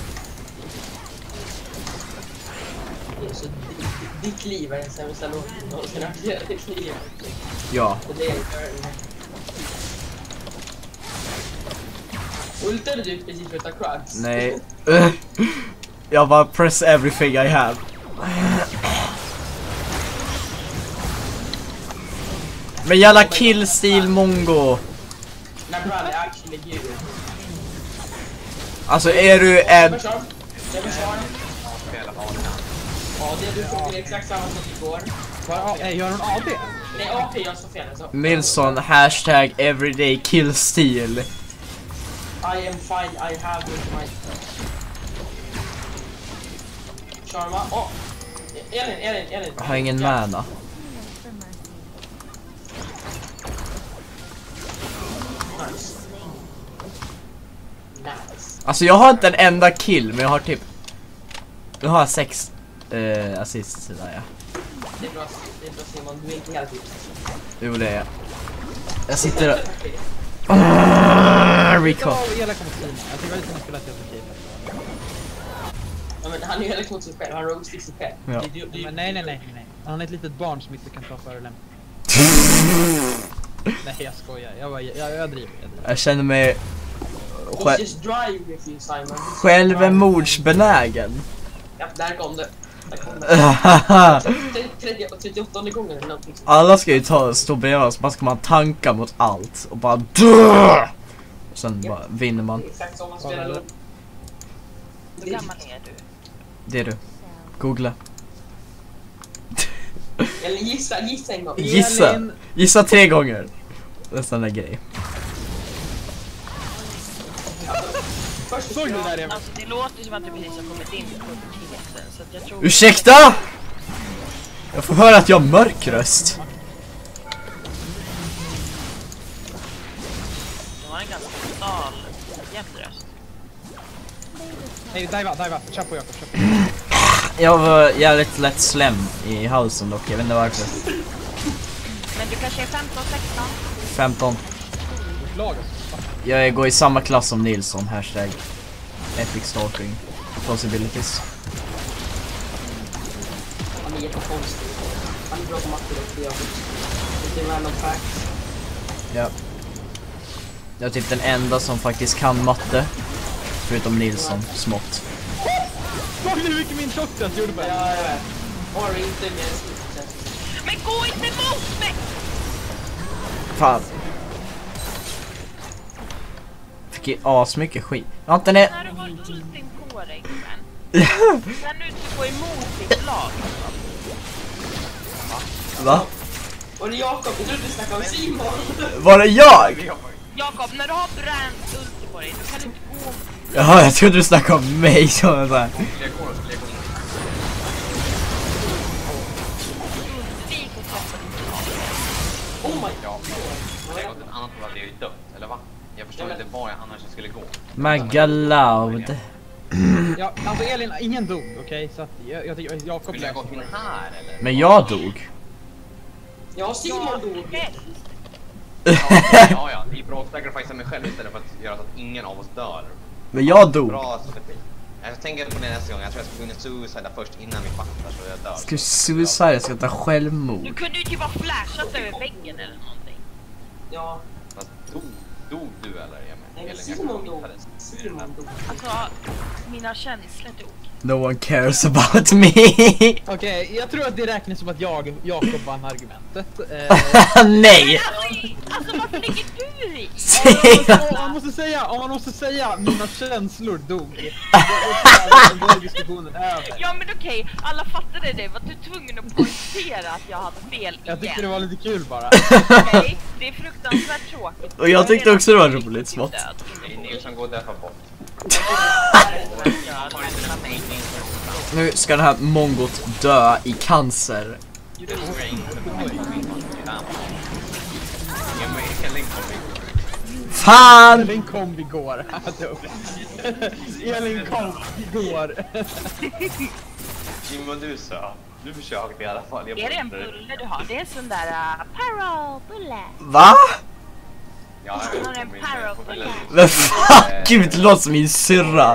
Okay, så ditt, ditt liv är den sämsta låten du någonsin hört i hela ditt liv. Ja. Och det är det. Ultade du precis för att ta crugs? Nej. Jag bara press everything I have. Men jävla killstil mongo. När Brad är actually you. Alltså är du en... Never sure. Never sure. Spela A D. Ja, det du får exakt samma som igår. Bara, äh, gör hon A D? Nej, A P jag så fel alltså. Nilsson hashtag everyday killstil. I am fine, I have with my... Sharma, åh! Elin, Elin, Elin. Jag har ingen Ja. mana. Nice. Nice. Alltså jag har inte en enda kill, men jag har typ... Nu har jag sex eh, assist där, ja. Det är bra, det är bra Simon, du är inte helt ut. Jo, det är jag. Jag sitter och... Jag Recall. var elak mot Simon. Jag tycker väldigt mycket att jag är okej. Ja, men han är ju elak mot sig själv, han roastar sig själv. Ja. Det- det- det- Men nej, nej, nej, nej. Han är ett litet barn som inte kan ta förolämpning. Nej, jag skojar. Jag, bara, jag, jag, jag driver. Jag driver. Jag känner mig He's själv, just drive with you Simon. He's just självmordsbenägen. drive. Ja, där kom det. Där kom det. trettio trettioåttonde gången eller någonting. Alla ska ju ta stå bredvid oss, bara ska man tanka mot allt och bara dö. Och sen bara vinner man. Det är exakt som man spelar LOL. Hur gammal är du? Det är du. Googla. Eller gissa, gissa en gång. Gissa. Elin. Gissa tre gånger. Det är en sån där grej. Först Såg du där Emil? Alltså det låter som att du precis har kommit in på puberteten, så att jag tror... Ursäkta! Jag får höra att jag har mörk röst. Du har en ganska stal, jämn röst. Nej, diva, diva. Kör på Jakob, kör på. Jag var jävligt lätt slem i halsen dock, jag vet inte varför. Men du kanske är femton, sexton? femton. Vårt lag alltså. Jag går i samma klass som Nilsson, hashtag Epic Stalking Possibilities. Han är jättekonstig. Han är bra på matte och det är lite random facts. Ja. Jag är typ den enda som faktiskt kan matte. Förutom Nilsson, smått. Såg ni hur mycket min shotgun gjorde på Ja, henne? jag vet. Har du inte mer slutet? Men gå inte emot mig! Fan. Fick ju asmycket skit. Jag har inte ne- När du har ulting på dig, gubben. Kan du inte gå emot ditt lag? Va? Och det är Jakob, jag trodde du snackade om Simon. Var det jag? Jakob, när du har Brands ulti på dig, då kan du inte gå... Jaha, jag trodde du snackade om mig som en sån här. Jag går och jag går in. Undvik och träffa ditt lag. Oh my Ja, god. det har gått ett annat håll att det är ju dött, eller va? Jag förstår inte var jag annars skulle gå. Magga loud. Ja, alltså Elin, ingen dog, okej? Så att jag, jag tycker Jakob Vill jag löser gå in det. här eller? Men jag dog. Ja, Simon dog. Bäst. Ja, ja, ja. Vi bråksacrificear mig själv istället för att göra så att ingen av oss dör. Men jag dog. Bra strategi. Jag tänker på det nästa gång. Jag tror jag ska gå in och suicida först innan vi fattar så jag dör. Ska du suicide? Jag ska ta Du självmord. kunde ju typ ha flashat över väggen eller någonting. Ja, Fast dog, dog du eller? Emil? nej men Eller jag Simon kan dog. inte det. Simon dog. Alltså, mina känslor dog. No one cares about me. Okej, okay, jag tror att det räknas som att jag, Jakob vann argumentet. Eh, Nej! Alltså varför ligger du i? om man måste säga, om man måste säga mina känslor dog. Då är diskussionen över. Ja men okej, okay, alla fattade det. Var du tvungen att poängtera att jag hade fel igen? Jag tyckte det var lite kul bara. Okej, okay, det är fruktansvärt tråkigt. Och jag tyckte också det var roligt smått. Ni som går därför bort. Nu ska det här mongot dö i cancer. Fan! Elin kom vi går. Elin kom vi går. Jim, vad du sa. Du försökte i alla fall. Är det en bulle du har? Det är en sån där uh, Paro-bulle. Va? Ja, jag har en Paro-bulle. Men fan, gud, det låter som min syrra.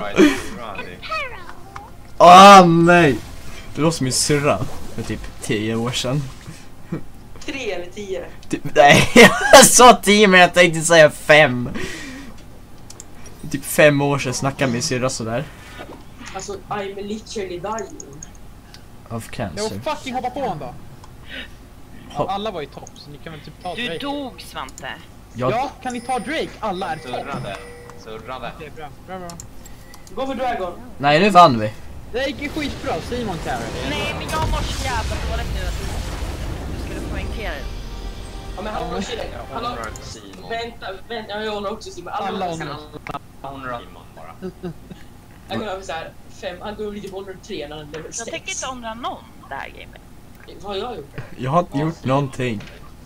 Åh oh, nej. Det låter som min syrra för typ tio år sedan. Tre eller tio? Typ, nej, jag sa tio men jag tänkte säga fem. Typ fem år sedan snackade min syrra sådär. Alltså, I'm literally dying. Of cancer. Jag fucking hoppa på honom då. Hopp. Alla var i topp så ni kan väl typ ta Drake. Du dog, Svante. Jag... Ja, kan ni ta Drake? Alla är topp. Surrade. Surrade. Det är bra, bra, bra. Gå för Dragon. Nej, nu vann vi. Det gick ju skitbra, Simon Carey. Nej, men jag mår så jävla dåligt nu att du skulle poängtera det. Ja, men hallå, shit. Hallå, Simon. vänta, vänta, jag håller också Simon. Alla Alla ångrar. Simon bara. Jag går över såhär, fem, han går lite på ålder tre när han level Jag sex. tänker inte ångra någon det här gamet. Vad har jag gjort? Jag har inte gjort någonting.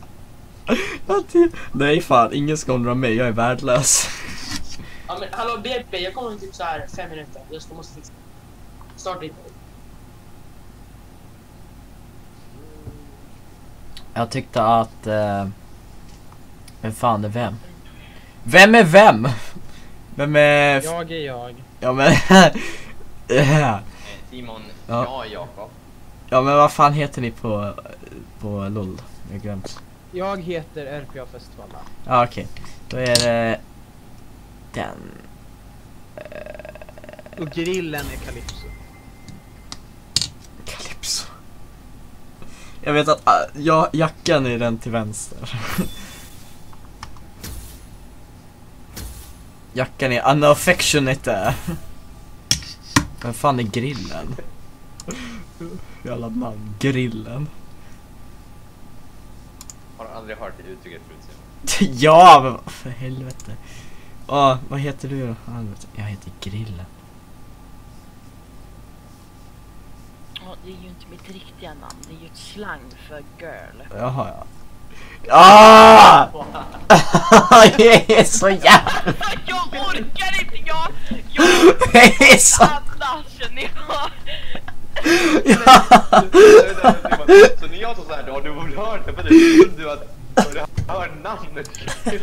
Nej fan, ingen ska undra mig, jag är värdelös. Ja men hallå B B, jag kommer om typ så här fem minuter. Jag ska måste fixa. Starta lite. Jag tyckte att... Uh, vem fan är vem? Vem är vem? Vem är... Jag är jag. Ja men... yeah. Simon, Ja. jag är Jakob. Ja men vad fan heter ni på... På LOL? Jag har glömt. Jag heter R P A-festivalen. Ja ah, okej. Okay. Då är det... Den... Och grillen är Calypso. Calypso. Jag vet att uh, ja, jackan är den till vänster. Jackan är unaffectionate. Vem fan är grillen? Jävla namn, grillen. Har aldrig hört det uttrycket förut. Ja, men för helvete. Ja, vad heter du då? Jag heter Grillen. Ja, det är ju inte mitt riktiga namn. Det är ju ett slang för girl. Jaha, ja. Ah! Jag är så jävla... Jag orkar inte, jag... Jag Jag är så... Alla känner jag. Ja. Så när jag sa såhär, då har du väl hört det? För det trodde du att du hör namnet.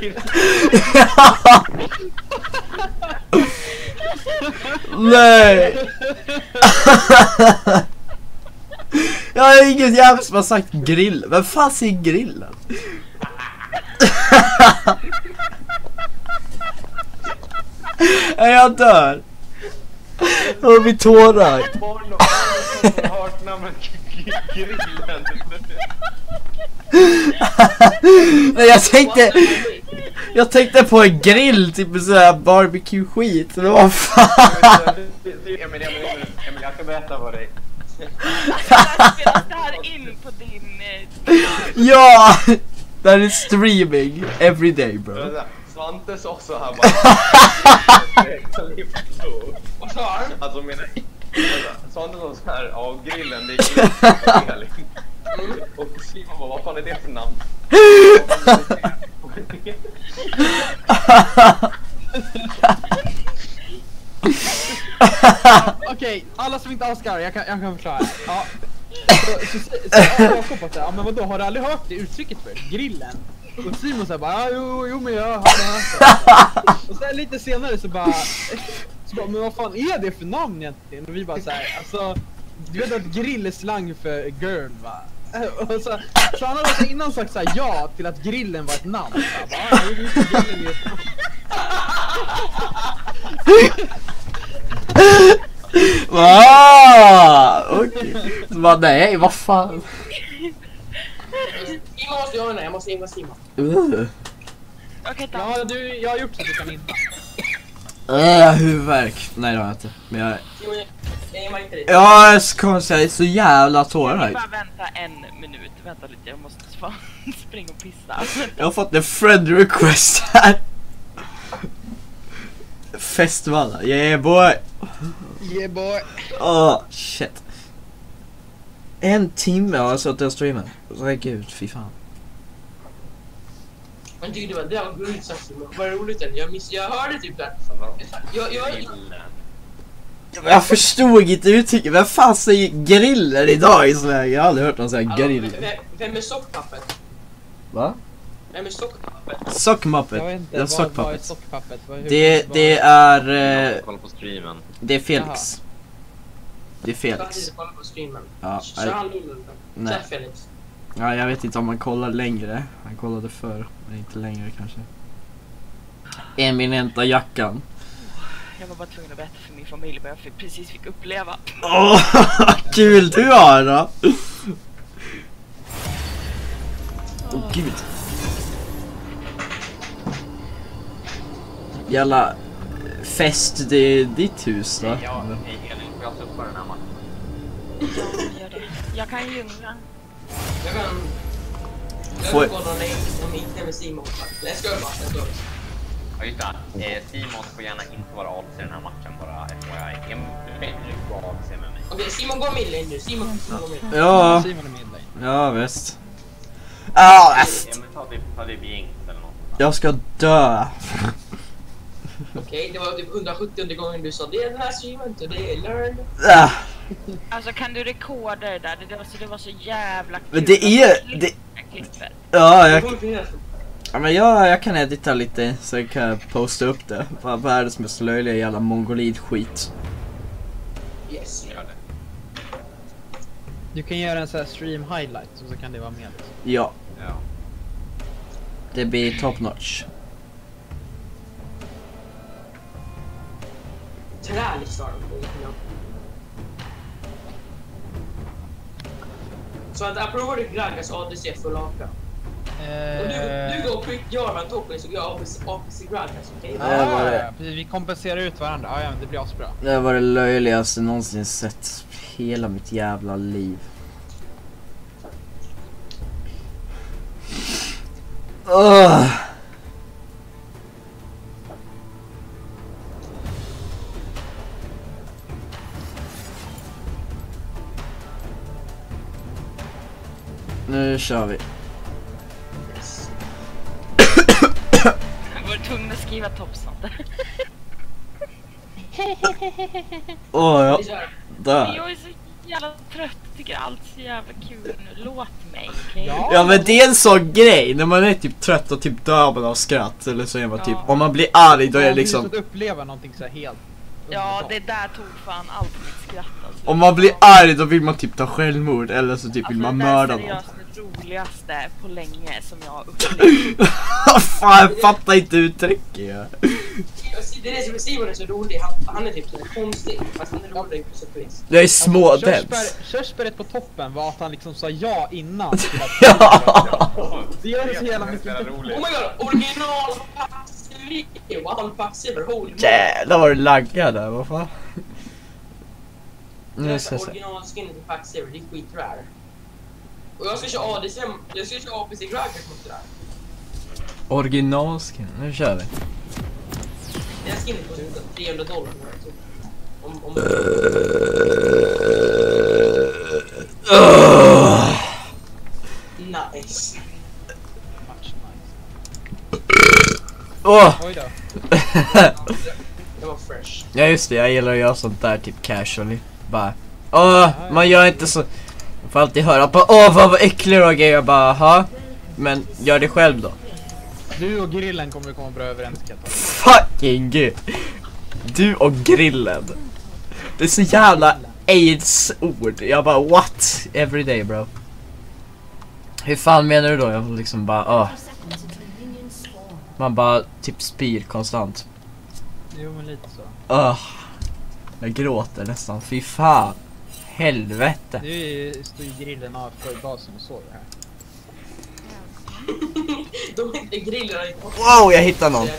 Nej. Jag har ingen jävel som har sagt grill. Vem fan säger grillen? Jag dör. Och vi tårar. Barn och barn som har hört namnet grillen. Nej, jag tänkte Jag tänkte på en grill, typ såhär barbecue skit. Men vad fan? Emil, Emil, Emil, jag ska berätta för dig. Spelas det här in på din... Ja! Det här är streaming every day, bro. Svante sa så här bara. Vad sa han? Alltså menar Svante sa så här, ja grillen det är grillen. Och Simon bara, vad fan är det för namn? Okej, okay, alla som inte har Oscar, jag kan, jag kan förklara. Ja. Så, så, så, så Jakob bara, ja men vadå, har du aldrig hört det uttrycket för? Grillen? Och Simon säger bara, ja, jo, jo men jag har hört det. Och sen lite senare så bara, så bara, men vad fan är det för namn egentligen? Och vi bara såhär, alltså, du vet att grill är slang för girl va? Och så, så han hade alltså innan sagt såhär ja till att grillen var ett namn. Så bara, ja, jo, grillen är ett namn. Ah, okej. Så bara, nej, vad fan. Simon måste göra det, jag måste in Simon. Uh. Okej, ta. Ja, du, jag har gjort så att du kan hinna. Uh, huvudvärk. Nej, det har jag inte. Men jag... Simon, jag är inte det. Ja, jag ska säga, jag är så jävla Kan tårar. ni bara vänta en minut? Vänta lite, jag måste fan springa och pissa. Jag har fått en friend request här. Festivalen, yeah boy. Yeah boy. Åh, oh, shit. En timme har jag suttit och streamat. Herregud, fy fan. Men tycker det var, det var roligt sagt Simon. Vad roligt än, jag, miss, jag hörde typ där. Jag, jag, jag, Jag förstod inte uttrycket. Vem fan säger griller idag i Sverige? Jag har aldrig hört någon säga Hallå, grill. vem, vem är sockpappet? Va? Vem är sockpappet? Sockmappet. Jag vet inte, Det är vad, vad är sockpappet. sockpappet? Vad, hur, Det, vad, det är... Eh, Kolla på streamen. det är Felix. Det är Jag Felix. kan inte kolla på streamen. Ja, Kör han in den? nej. Kör Felix. Ja, jag vet inte om man kollar längre. Han kollade förr, men inte längre kanske. Eminenta jackan. Jag var bara tvungen att berätta för min familj vad jag fick, precis fick uppleva. Åh, kul du har då! Åh oh, gud. Jävla fest, det är ditt hus då? Ja, hej Elin, får jag slå på den här matchen? Ja, gör det. Jag kan ju junga. Jag kan... Jag Får- kan gå någon om inte med Simon. Let's go bara, let's go. Ja just det, eh, Simon får gärna inte vara A D C i den här matchen bara F Y I. En väldigt bra A D C med mig. Okej, Simon går midlane nu. Simon går midlane. Ja, Simon är midlane. ja visst. Ah, äst. Ja, men ta det, ta det Binks eller något. Jag ska dö. Okej, det var typ hundrasjuttio gången du sa det är den här streamen, och det är learn. Ah, Alltså kan du rekorda det där? Det var så, det var så jävla kul. men det är... Det, Klipper. ja, Det jag, kommer finnas. ja, men jag, jag kan edita lite så jag kan posta upp det. Vad världens mest löjliga jävla mongolid-skit. Yes. Gör det. Du kan göra en sån här stream highlight och så kan det vara med. Ja, Ja. det blir top notch. Trälig storm. Så att jag provar att Gragas A D C full A P. Och du, du går quick Jarvan toppen så går jag A P C Gragas, okej? Ja, det var det. Ja, precis, vi kompenserar ut varandra. Ja, ja, men det blir asbra. Det var det löjligaste någonsin sett hela mitt jävla liv. Ugh. Nu kör vi. Yes. Jag var tvungen att skriva toppsant. Åh, ja. Vi kör. Men Där. jag är så jävla trött. Jag tycker allt är så jävla kul nu. Låt mig, okej? Ja. Ja, men det är en sån grej när man är typ trött och typ dör man av skratt eller så är man typ, Ja. om man blir arg då är Ja, det liksom, just att uppleva någonting så här helt Ja, underbart. det där tog fan allt mitt skratt alltså. om man blir arg då vill man typ ta självmord eller så typ vill Alltså, man det där mörda är någon. seriöst det roligaste på länge som jag har upplevt. Fan, jag fattar inte uttrycket. Ja. Det är det som är Simon är så rolig. Han, han är typ så konstig. Fast han är rolig på sätt och vis. Jag är små Alltså, dens. körsbär, körsbäret på toppen var att han liksom sa ja innan till att Ja. det gör det så jävla mycket. jävla Oh my roligt. god, original passiv. Wow, passiv. Holy Jävlar vad du laggar där, vad fan. Det Nu är ska jag se. original skin till passiv, det är skitrare. Och jag ska köra A D C, jag ska köra A P C Gragas mot det där. Originalskin, nu kör vi. Det här skinnet kostar ungefär trehundra dollar. Typ. Om, om... Nice. Much nice. Åh! Oj då. Det var fresh. Ja just det, jag gillar att göra sånt där typ casually. Bara, åh, man gör inte så. Man får alltid höra på, åh vad vad äcklig och grejer. Jag bara, ha. Men gör det själv då. Du och grillen kommer komma bra överens, kan jag ta. Fucking gud. Du och grillen. Det är så jävla AIDS-ord. Jag bara, what? Every day bro. Hur fan menar du då? Jag liksom bara, åh. Man bara typ spyr konstant. Jo, men lite så. Åh. Jag gråter nästan. Fy fan. Helvete. Nu står ju grillen av för basen och sover här. De är inte grillarna i Wow, jag hittade någon.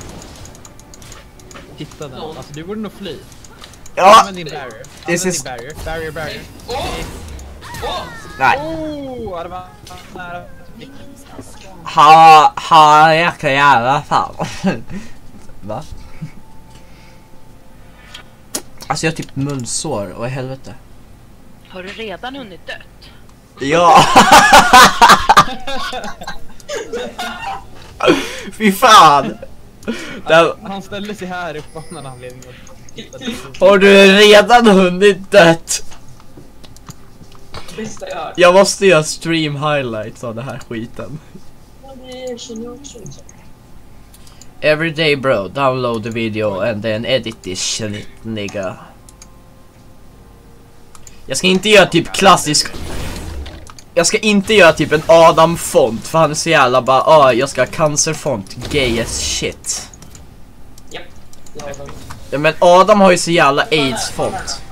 Hitta den. Alltså du borde nog fly. Ja, Använd din barrier. This Använd is- din barrier. Barrier, barrier. Åh! Åh! nej. Oh, det var nära. Ha, ha, jäkla jävla fan. Va? Alltså jag har typ munsår, och i helvete. Har du redan hunnit dött? Ja. Fy fan. Där, Han ställde sig här uppe av någon anledning. har du redan hunnit dött? Bästa jag hört. Jag måste göra stream highlights av det här skiten. Ja, det känner jag också. Every day bro, download the video and then edit this shit nigga. Jag ska inte göra typ klassisk. Jag ska inte göra typ en Adam-font, för han är så jävla bara, ah, jag ska ha cancerfont, gay as shit. Japp. Ja, de... Ja, men Adam har ju så jävla AIDS-font.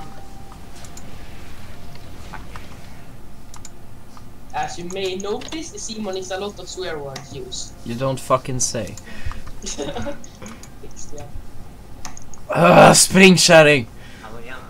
As you may notice, Simon is a lot of swear words used. You don't fucking say. Extra. Uh, springkärring. Alltså, ja.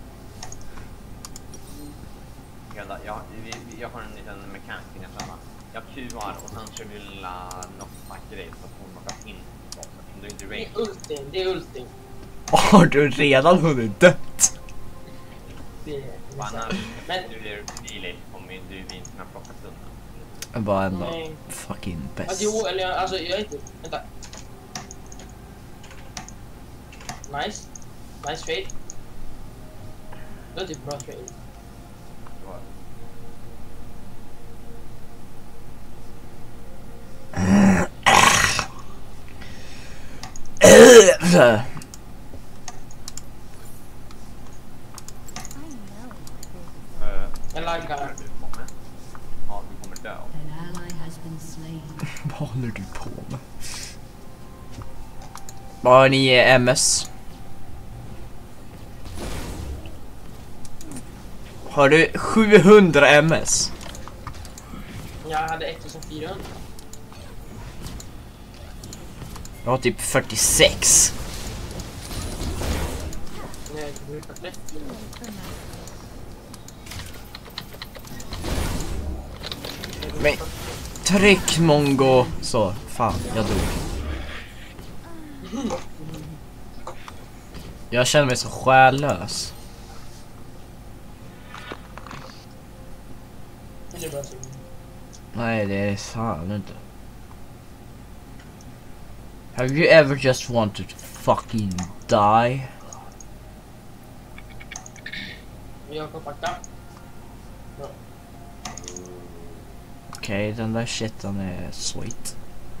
Jag, jag, vi- vi- jag har en liten mekanik i nästa hemma. Jag kuvar och sen kör vi lilla knockback-grej så att hon lockar in i basen. Det är inte Det range. är ultim, det är ultim. Har du redan hunnit dött? Det är Och annars, Men- nu blir det delay om vi du vi inte kan plocka stunden. Jag bara ändå Nej. fucking bäst. Alltså, jo, eller jag- alltså jag är inte... Vänta. Nice. Nice trade. Det är typ bra trade. Så, eh, Jag laggar. du kommer. Ja, du kommer dö. An ally has been slain. Vad håller du på med? Vad har ni i M S? Har du sjuhundra M S? Jag hade ettusenfyrahundra. Jag har typ fyrtiosex. Nej, det brukar trettio. Men tryck mongo. Så, fan, jag dog. Jag känner mig så själlös. Det är bra så. Nej, det är fan inte. Have you ever just wanted to fucking die? Jag kan packa. Okej, den där shiten är sweet.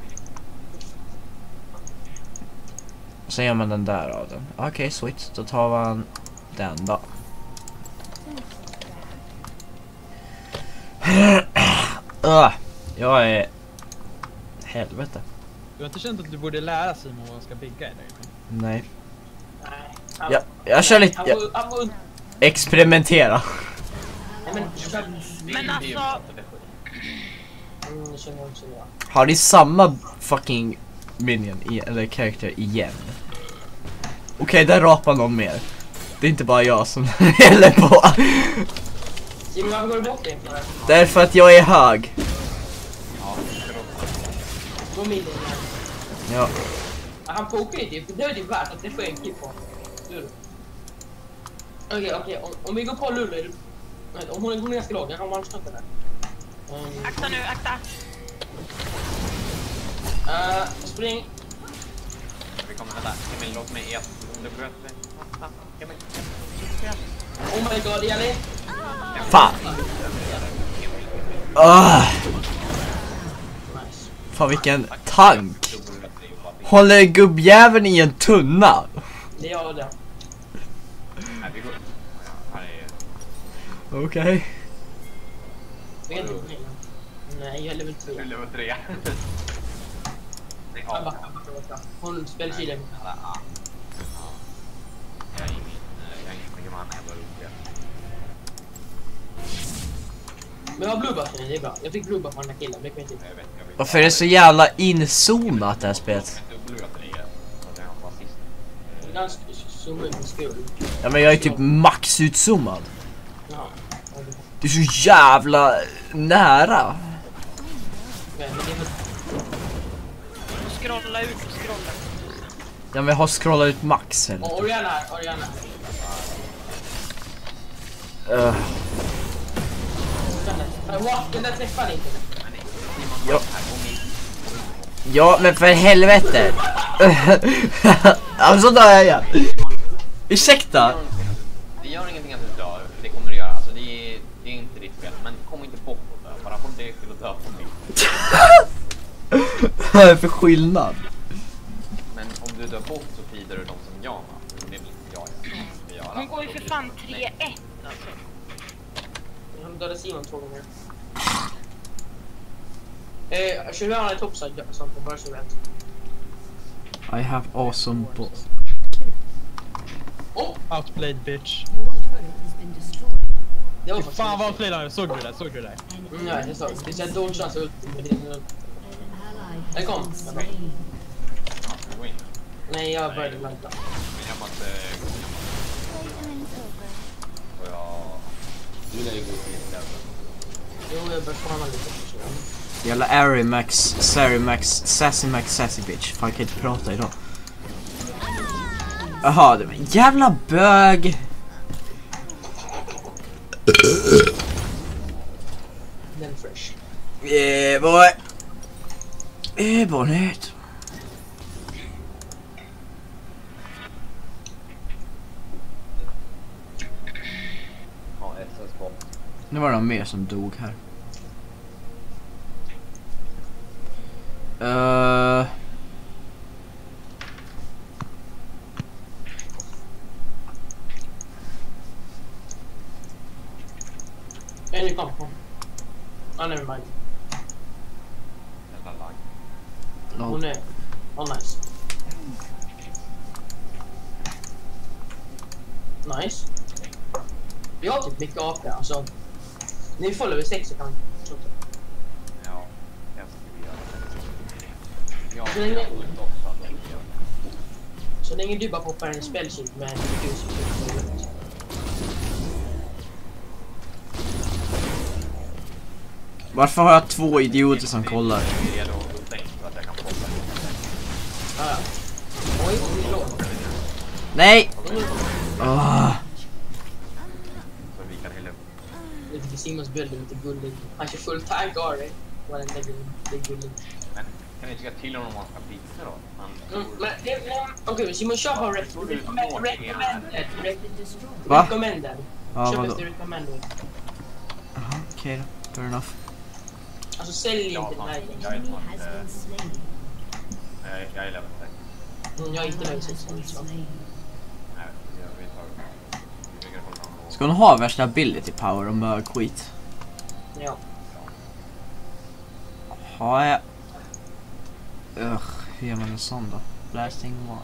Och sen gör man den där av den. Okej, sweet. Då tar man den då. uh, jag är... Helvete. Du har inte känt att du borde lära Simon vad han ska bygga eller? Nej. Nej. Han- Ja, jag kör lite... Han Jag, får... Han får... experimentera. Nej, men... kör- Men alltså, Mm, det känner jag också, ja. Har ni samma fucking minion i, eller karaktär igen? Okej, där rapar någon mer. Det är inte bara jag som häller på. Simon, varför går du bort igen för det? Därför att jag är hög. Gå midden här. Ja. Ja, han pokar ju typ, det är ju värt att det får en kill på. Lull. Okej, okej, om, om vi går på Lull är det... Nej, om hon, är- hon är ganska låg, jag kan one-shotta den. Um, akta nu, akta. uh, spring. Vi kommer vänta. Emil, låt mig ett. Du bröt mig. Emil. Oh my god, Elin. Fan. Ah, Nice. fan vilken tank. Håller gubbjäveln i en tunna? Det är jag och det. Nej, vi går. Ja, här är Okej. Vet du? Nej, jag är level tre. level tre. Jag Ja, backar, backar, backar. Hon spelar kylen. ja. Jag är ingen ändå roligare. Men jag har blue buff, det är bra. Jag fick blue buff på den här killen, det kan jag inte. Jag vet, jag vet. Varför är det så jävla inzoomat det här spelet? Dubbelröten i det. Så att han var sist. Det är ganska zooma ut med skuld. Ja men jag är typ max utzoomad. Ja. Det är så jävla nära. Men det är väl... Scrolla ut och scrolla. Ja men jag har scrollat ut max eller. Och Oriana här, Oriana. Uh, Men what? Den där träffade inte. ja. Ja men för helvete. Alltså dör jag igen. Ursäkta. Det gör ingenting att du dör. Det kommer du göra. Alltså det är, det är inte ditt fel. Men kom inte bort och dö. Bara håll dig till att dö på mig. Vad är det för skillnad? Men om du dör bort så fider du dem som jag. Det vill inte jag göra. Hon går ju för fan tre ett alltså. Han dödade Simon två gånger. Eh, kör vi alla i topside sånt på bara så vet. I have awesome balls. Oh! Outplayed bitch. Your turret has been destroyed. Det var Fy faktiskt... fan vad outplayed han är. Såg du det där? Såg du det där? Mm, nej, det sa det. Det är dodge hans ult. Men det är... An ally has Hey, come. been slain. Ja, ska vi gå in? Nej, jag började landa. Men jag måste... Och jag... Du lär ju gå till den. Jo, jag började få honom lite. Jävla Ari Max, Sari Max, Sassy Max, Sassy bitch. Fan, jag kan inte prata idag. Jaha, det var en jävla bög. Den fresh. Yeah boy. Yeah bonnet. Ja, S S-bot. Nu var det någon mer som dog här. Uh... Any come, come. Oh, never mind. Jävla lag. No. Hon är... Oh, nice. Nice. Vi har typ mycket A P, alltså. Ni får över sex så kan vi... Ja, jag ska vi göra det. Ja, Så jag länge- har inte också att jag vill göra det. Så länge du bara poppar en spellsheet med en diffus så är det lugnt. Varför har jag två idioter som kollar? Jag är redo att tänka för att jag kan få det. Ja, ja. Oj, förlåt. Nej! Åh. Så vi kan hälla upp. Jag tycker Simons bild är lite gullig. Han kör full tag Gary. Vad den lägger det är gulligt. Men kan ni tycka till honom om man ska byta då? Man Mm, men det är... Okej, Simon kör på rätt. Recommended. Been destroyed. Va? Recommended. Ja, Köp vadå? efter recommended. Jaha, okej då. Fair enough. Alltså sälj Ja, inte den här. jag är Enemy inte has been slain. Jag jag är level sex. Mm, jag är inte nöjd. Has been Så. slain. Nej, jag vet inte. Vi brukar hålla honom. Ska hon ha värsta ability power och mög skit? Ja. Har jag... Ugh, hur gör man en sån då? Blasting one.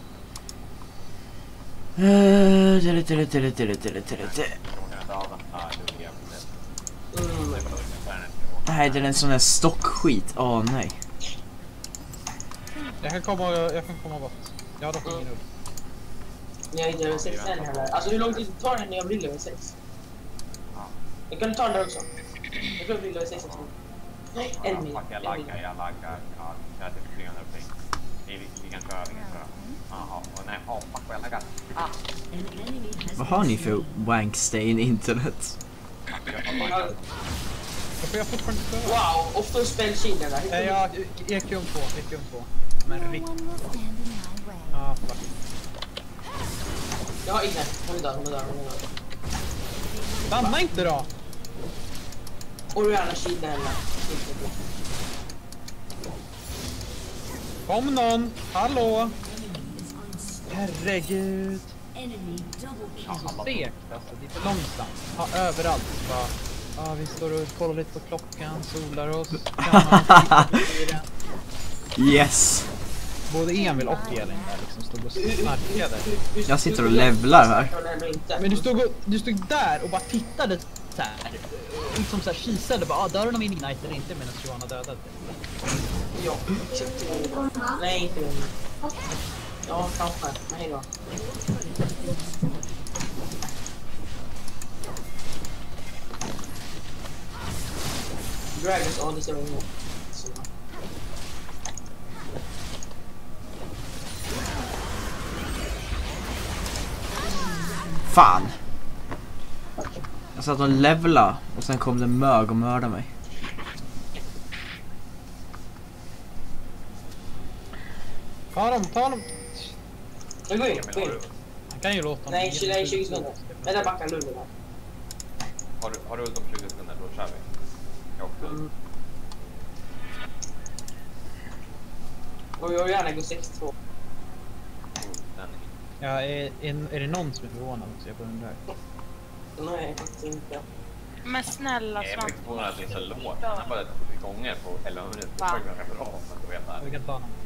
Uh, tele, tele, tele, tele, tele, tele, tele. Jag kan inte avvänta. Du är precis. Mm. Det är bara värnet. Nej, det är en sån där stockskit. Åh oh, nej. Jag kan komma, jag kan komma bort. Jag har dock ingen ull. Ni har inte level sex än heller. Alltså hur lång tid tar det när jag blir level sex? Ja. Jag kan ta den där också. Jag tror jag blir level sex också. Nej, en min. Fuck, jag laggar, jag laggar. Ja, jag är typ trehundra ping. Vi, vi kan köra, vi kan köra. Jaha, och nej, åh fuck vad jag laggar. Ah! An enemy has Vad har been ni för wankstain internet? Jag har laggat. Varför är jag fortfarande inte död? Wow, ofta spellkillen där. Nej, jag E Q om två, E Q om två. Men rikt. Ah, fuck. Jag har ingen. Hon är där, hon är där, hon är där. Stanna inte då! Oriana shield henne. Kom någon! Hallå! Herregud! enemy double kill. Så segt alltså, det är för långsamt. Ja, överallt. Bara, ja, vi står och kollar lite på klockan, solar oss. kammar, tittar på bilen. Yes! både Emil och Elin där liksom stod och snarkade. Jag sitter och levlar här. Men du stod, och, du stod där och bara tittade så här, liksom så här kisade bara, ah, dör de min ignite eller inte medan Johanna dödade. Ja, nej inte det. Ja, kanske. Nej då. Dragons on the seven. Fan. Jag satt och levla och sen kom det mög och mördade mig. Ta dem, ta dem. Jag går in, gå in. Han kan ju låta dem. Nej, tjugo, tjugo sekunder. Vänta, backa lugn här. Har du, har du ult om tjugo sekunder, då kör vi. Jag också. Mm. Och jag vill gärna gå sex två. Oh, den är Ja, är, är, är det någon som är förvånad också? Jag bara undrar. Nej, faktiskt inte. Men snälla Jag är Svante. faktiskt förvånad att det är så lågt. Han har bara tio gånger på elva minuter. Det Va? är ganska bra om man får veta. Vi kan ta honom.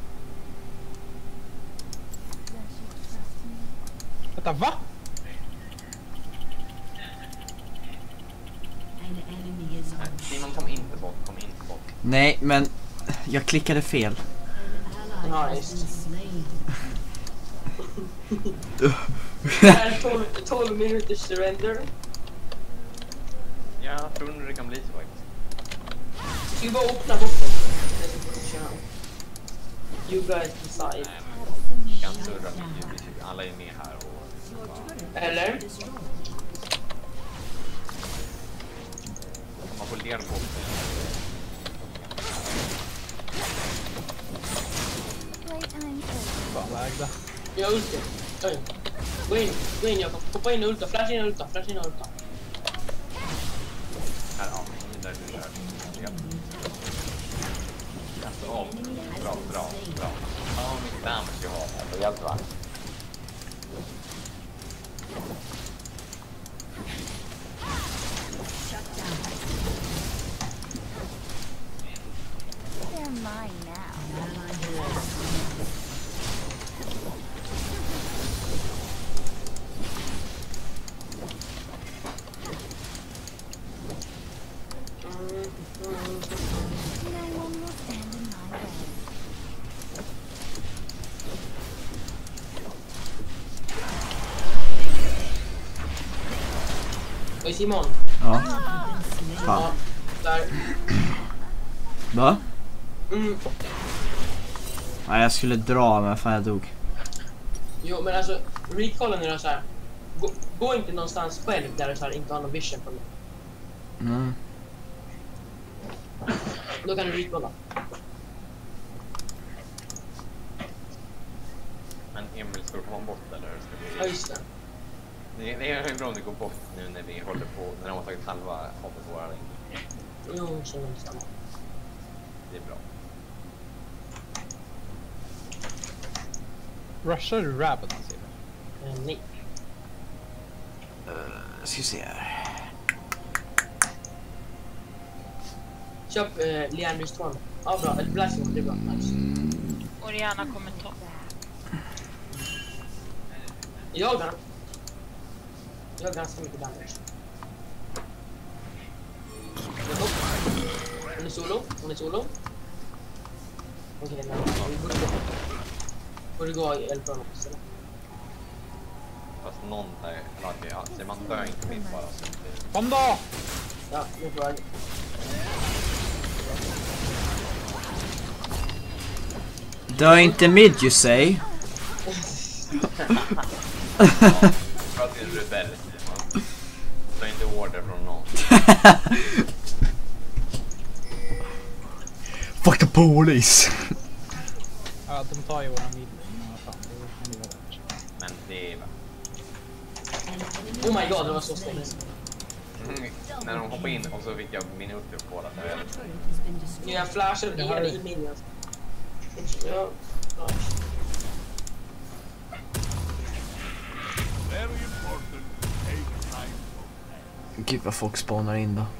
Vänta, va? An enemy is on. Nej, Simon, kom inte bort. Kom inte bort. Nej, men jag klickade fel. An ally Nice. has been slain. Det här är tolv, tolv minuters surrender. Ja, jag tror nog det kan bli så faktiskt. Ska vi bara öppna botten? You guys decide. Nej, men vi kan surra mycket. Alla är med här och... Eller? Man får lera på sig. Fan, lägda. Jag ultar. Oj. Gå in, gå in Jakob. Hoppa in och ulta. Flash in och ulta. Flash in och ulta. Här, ja, men där du kör. Ja. Alltså, oh, bra, bra, bra. Ja, mycket damage jag har här. Det hjälper va? They're mine now. An ally has No one will stand in my way. Oj Simon. Ja. Ja, Fan. där. Va? Mm. Nej, jag skulle dra men fan jag dog. Jo, men alltså, recallen är så här. Gå, gå inte någonstans själv där du så här, inte har någon vision på mig. Mm. Då kan du recalla. Men Emil, ska du komma bort eller? Ska Ja, vi... just det. Det, det är bra om du går bort nu när vi håller på, när de har tagit halva hoppet på våra ring. Jo, så är det samma. Det är bra. Rushar du Rabbit, Simon? Eh, nej. Uh, ska vi se här. Köp eh, Leanders Storm. Ja, bra. Ett Blasphemous, det är bra. Nice. Oriana kommer ta. Jag har Jag har ganska mycket damage. Hon är solo. Hon är solo. Okej, okay, vi borde gå. Borde gå i eldbrand också. Fast någon där, eller okej, ja, så man dör inte mitt bara. Så det... Kom då! Ja, nu får jag. Dö inte mid you say. För att det är en rebell, Simon. Ta inte order från någon. Fuck the police. Ja, de tar ju våran mid. Men vad fan, det kan ju vara värt. Men det är... Oh my god, det var så snyggt. Mm, när de hoppade in och så fick jag minuter på det. Jag vet. has been destroyed. Jag flashade Det här i är- i minions. Ja. Ja. Gud vad folk spawnar in då.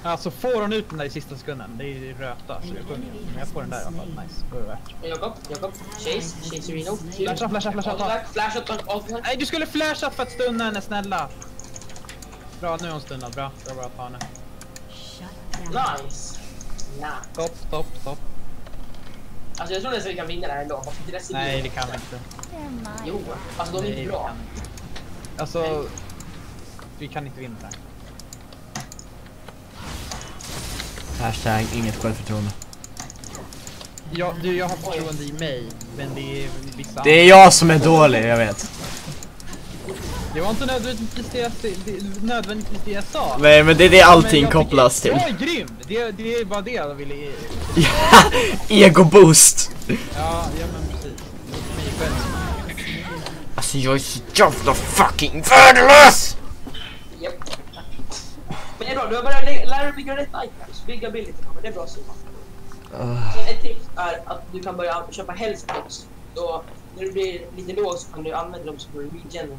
Alltså får hon ut den där i sista sekunden, det är röta så jag sjunger. Men jag får den där i alla fall, nice. Det var värt. Jakob, Jakob, Chase, Chase Reno. Flasha, flasha, flasha, ta. Flasha, flasha. Nej, du skulle flasha för att stunna henne, snälla. Bra, nu är hon stunnad, bra. Det var bra att ta henne. Nice. Nice. Stopp, stopp, stopp. Alltså jag tror nästan vi kan vinna det här ändå. Nej, det kan vi inte. Jo, alltså de är inte bra. Alltså, vi kan inte vinna det här. Hashtag inget självförtroende. Ja, du, jag har förtroende i mig, men det är vissa... Det är jag som är dålig, jag vet. Det var inte nödvändigtvis det jag, det, nödvändigtvis det jag sa. Nej, men det är det allting kopplas till. Jag är grym! Det, det är bara det jag ville... Ja, ego boost. Ja, ja men precis. Mig själv. Alltså jag är så jävla fucking värdelös! Japp. Men det är bra, du har börjat lä lära dig bygga rätt items. Bygga billigt, det är bra så. Uh. Sen ett tips är att du kan börja köpa health pots. Då när du blir lite låg så kan du använda dem som regen.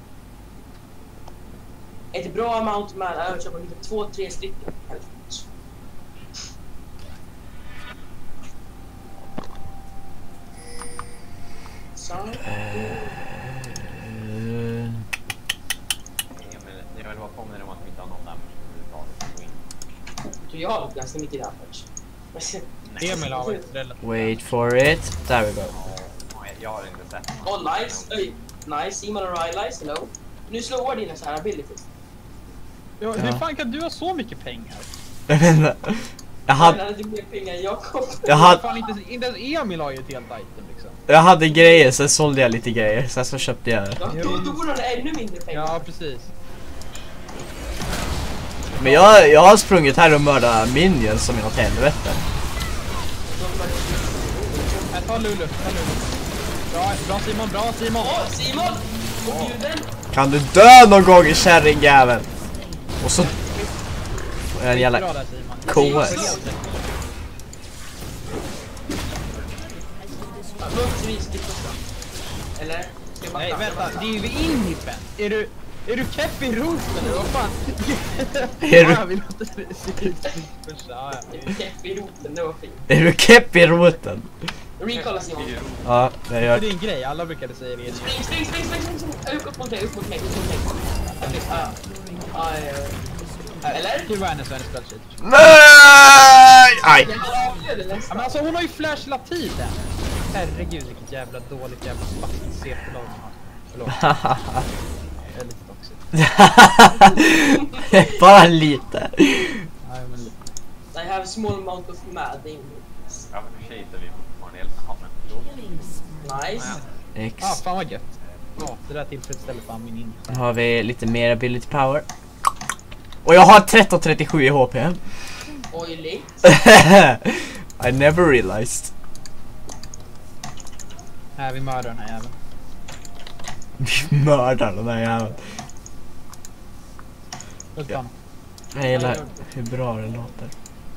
Ett bra amount med är att köpa lite två, tre stycken health pots. Så. Uh. Jag vill bara påminna om att vi inte har någon damage överhuvudtaget. Så jag har ganska mycket damage. Emil har varit relativt. Wait for it. There we go. Jag har inte sett. Oh nice, Öj, nice, Simon och Riley, hello. Nu slår dina så här abilities. Ja, hur fan kan du ha så mycket pengar? Jag vet inte. Jag Jag hade... hade mer pengar än Jakob. Jag hade... Fan, inte, inte ens Emil har ju ett helt item liksom. Jag hade grejer, sen sålde jag lite grejer. Sen så köpte jag... Ja, då, då borde han ha ännu mindre pengar. Ja, precis. Men jag, jag har sprungit här och mördat minions som är något helvete. Jag tar Lulu, ta Lulu. Bra, bra Simon, bra Simon. Åh, Simon! Åh, guden! Kan du dö någon gång i kärringjäveln? Och så... En jävla... Bra där Simon. K S. Förhoppningsvis till första. Eller? Ska jag bara Nej, ta- vänta, det är ju vid inhippen. Är du... Är du kepp i roten eller vad fan? Är du- Ja, vi låter det se ut som första, ja, ja. Kepp i roten, det var fint. Är du kepp i roten? Recolla Simon. Ja, det Det gör är en grej, alla brukade säga det. Spring, spring, spring, spring, spring, spring. Upp mot mig, upp mot mig, upp mot mig. Okej, ja. Ja, ja, ja. Eller? Gud vad hennes vänner spelar shit. Nej! Aj! Jag har avgörat det Ja, nästan. men alltså hon har ju flash hela tiden. Herregud vilket jävla dåligt jävla fucking C P-lag hon har. Förlåt. Jag är lite toxic. Bara lite. Ja, men lite. I have a small amount of mad in me. Ja, för sig så är vi fortfarande helt... Ja, men förlåt. Nice. X. Ah, fan vad gött. Ja, det där tillfredsställer fan min in. Nu har vi lite mer ability power. Och jag har tretton trettiosju i H P. Oily. I never realized. Här, vi mördar den här jäveln. Vi mördar den här jäveln. Upp Ja. honom. Jag gillar hur bra det låter.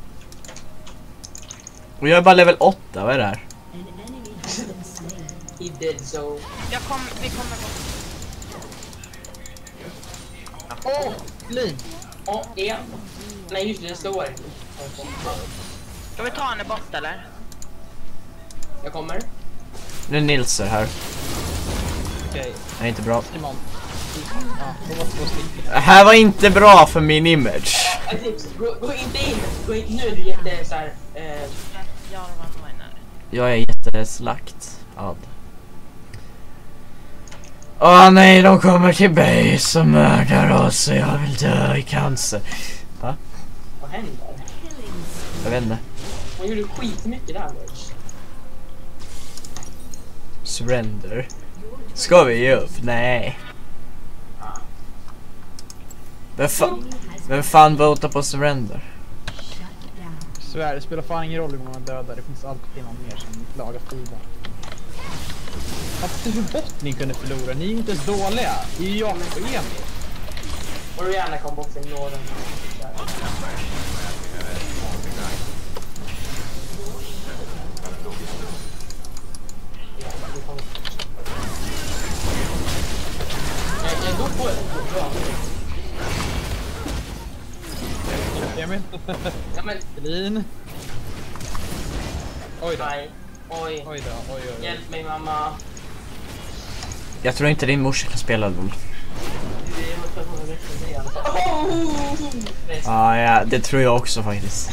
Och jag är bara level åtta, vad är det här? An enemy has been slain. He did so. Jag kom, vi kommer gå. Åh! Lin. Åh, en. Nej just det, den slår inte. Ska vi ta henne bort eller? Jag kommer. Nu är Nils här. Okej, Det är inte bra. Simon. Ja, det var två stycken. Det här var inte bra för min image. Ett tips, gå, gå inte in. Gå in. Nu är du jätte så här. Eh, Jarvan var nära. Jag är jätteslakt. Ad. Åh nej, de kommer till base och mördar oss och jag vill dö i cancer. Va? vad händer? Jag vet inte. Hon gjorde skitmycket damage. Surrender. Ska vi ge upp? Nej. Vem, fa vem fan votar på surrender? Svär, det spelar fan ingen roll hur många man dödar. Det finns alltid någon mer som lagar fina. Fattar hur bort ni kunde förlora? Ni är inte ens dåliga. Det är ju jag och Emil. Och Rihanna kom bort från nåden. Jag, jag går på det. Bra. Emil? Ja, men, Elin. Oj då. nej. Oj. Oj då, oj oj oj. Hjälp mig, mamma. Jag tror inte din morsa kan spela LOL. Det är för att hon är bättre än dig i alla fall. Oh! Ah, ja, det tror jag också faktiskt.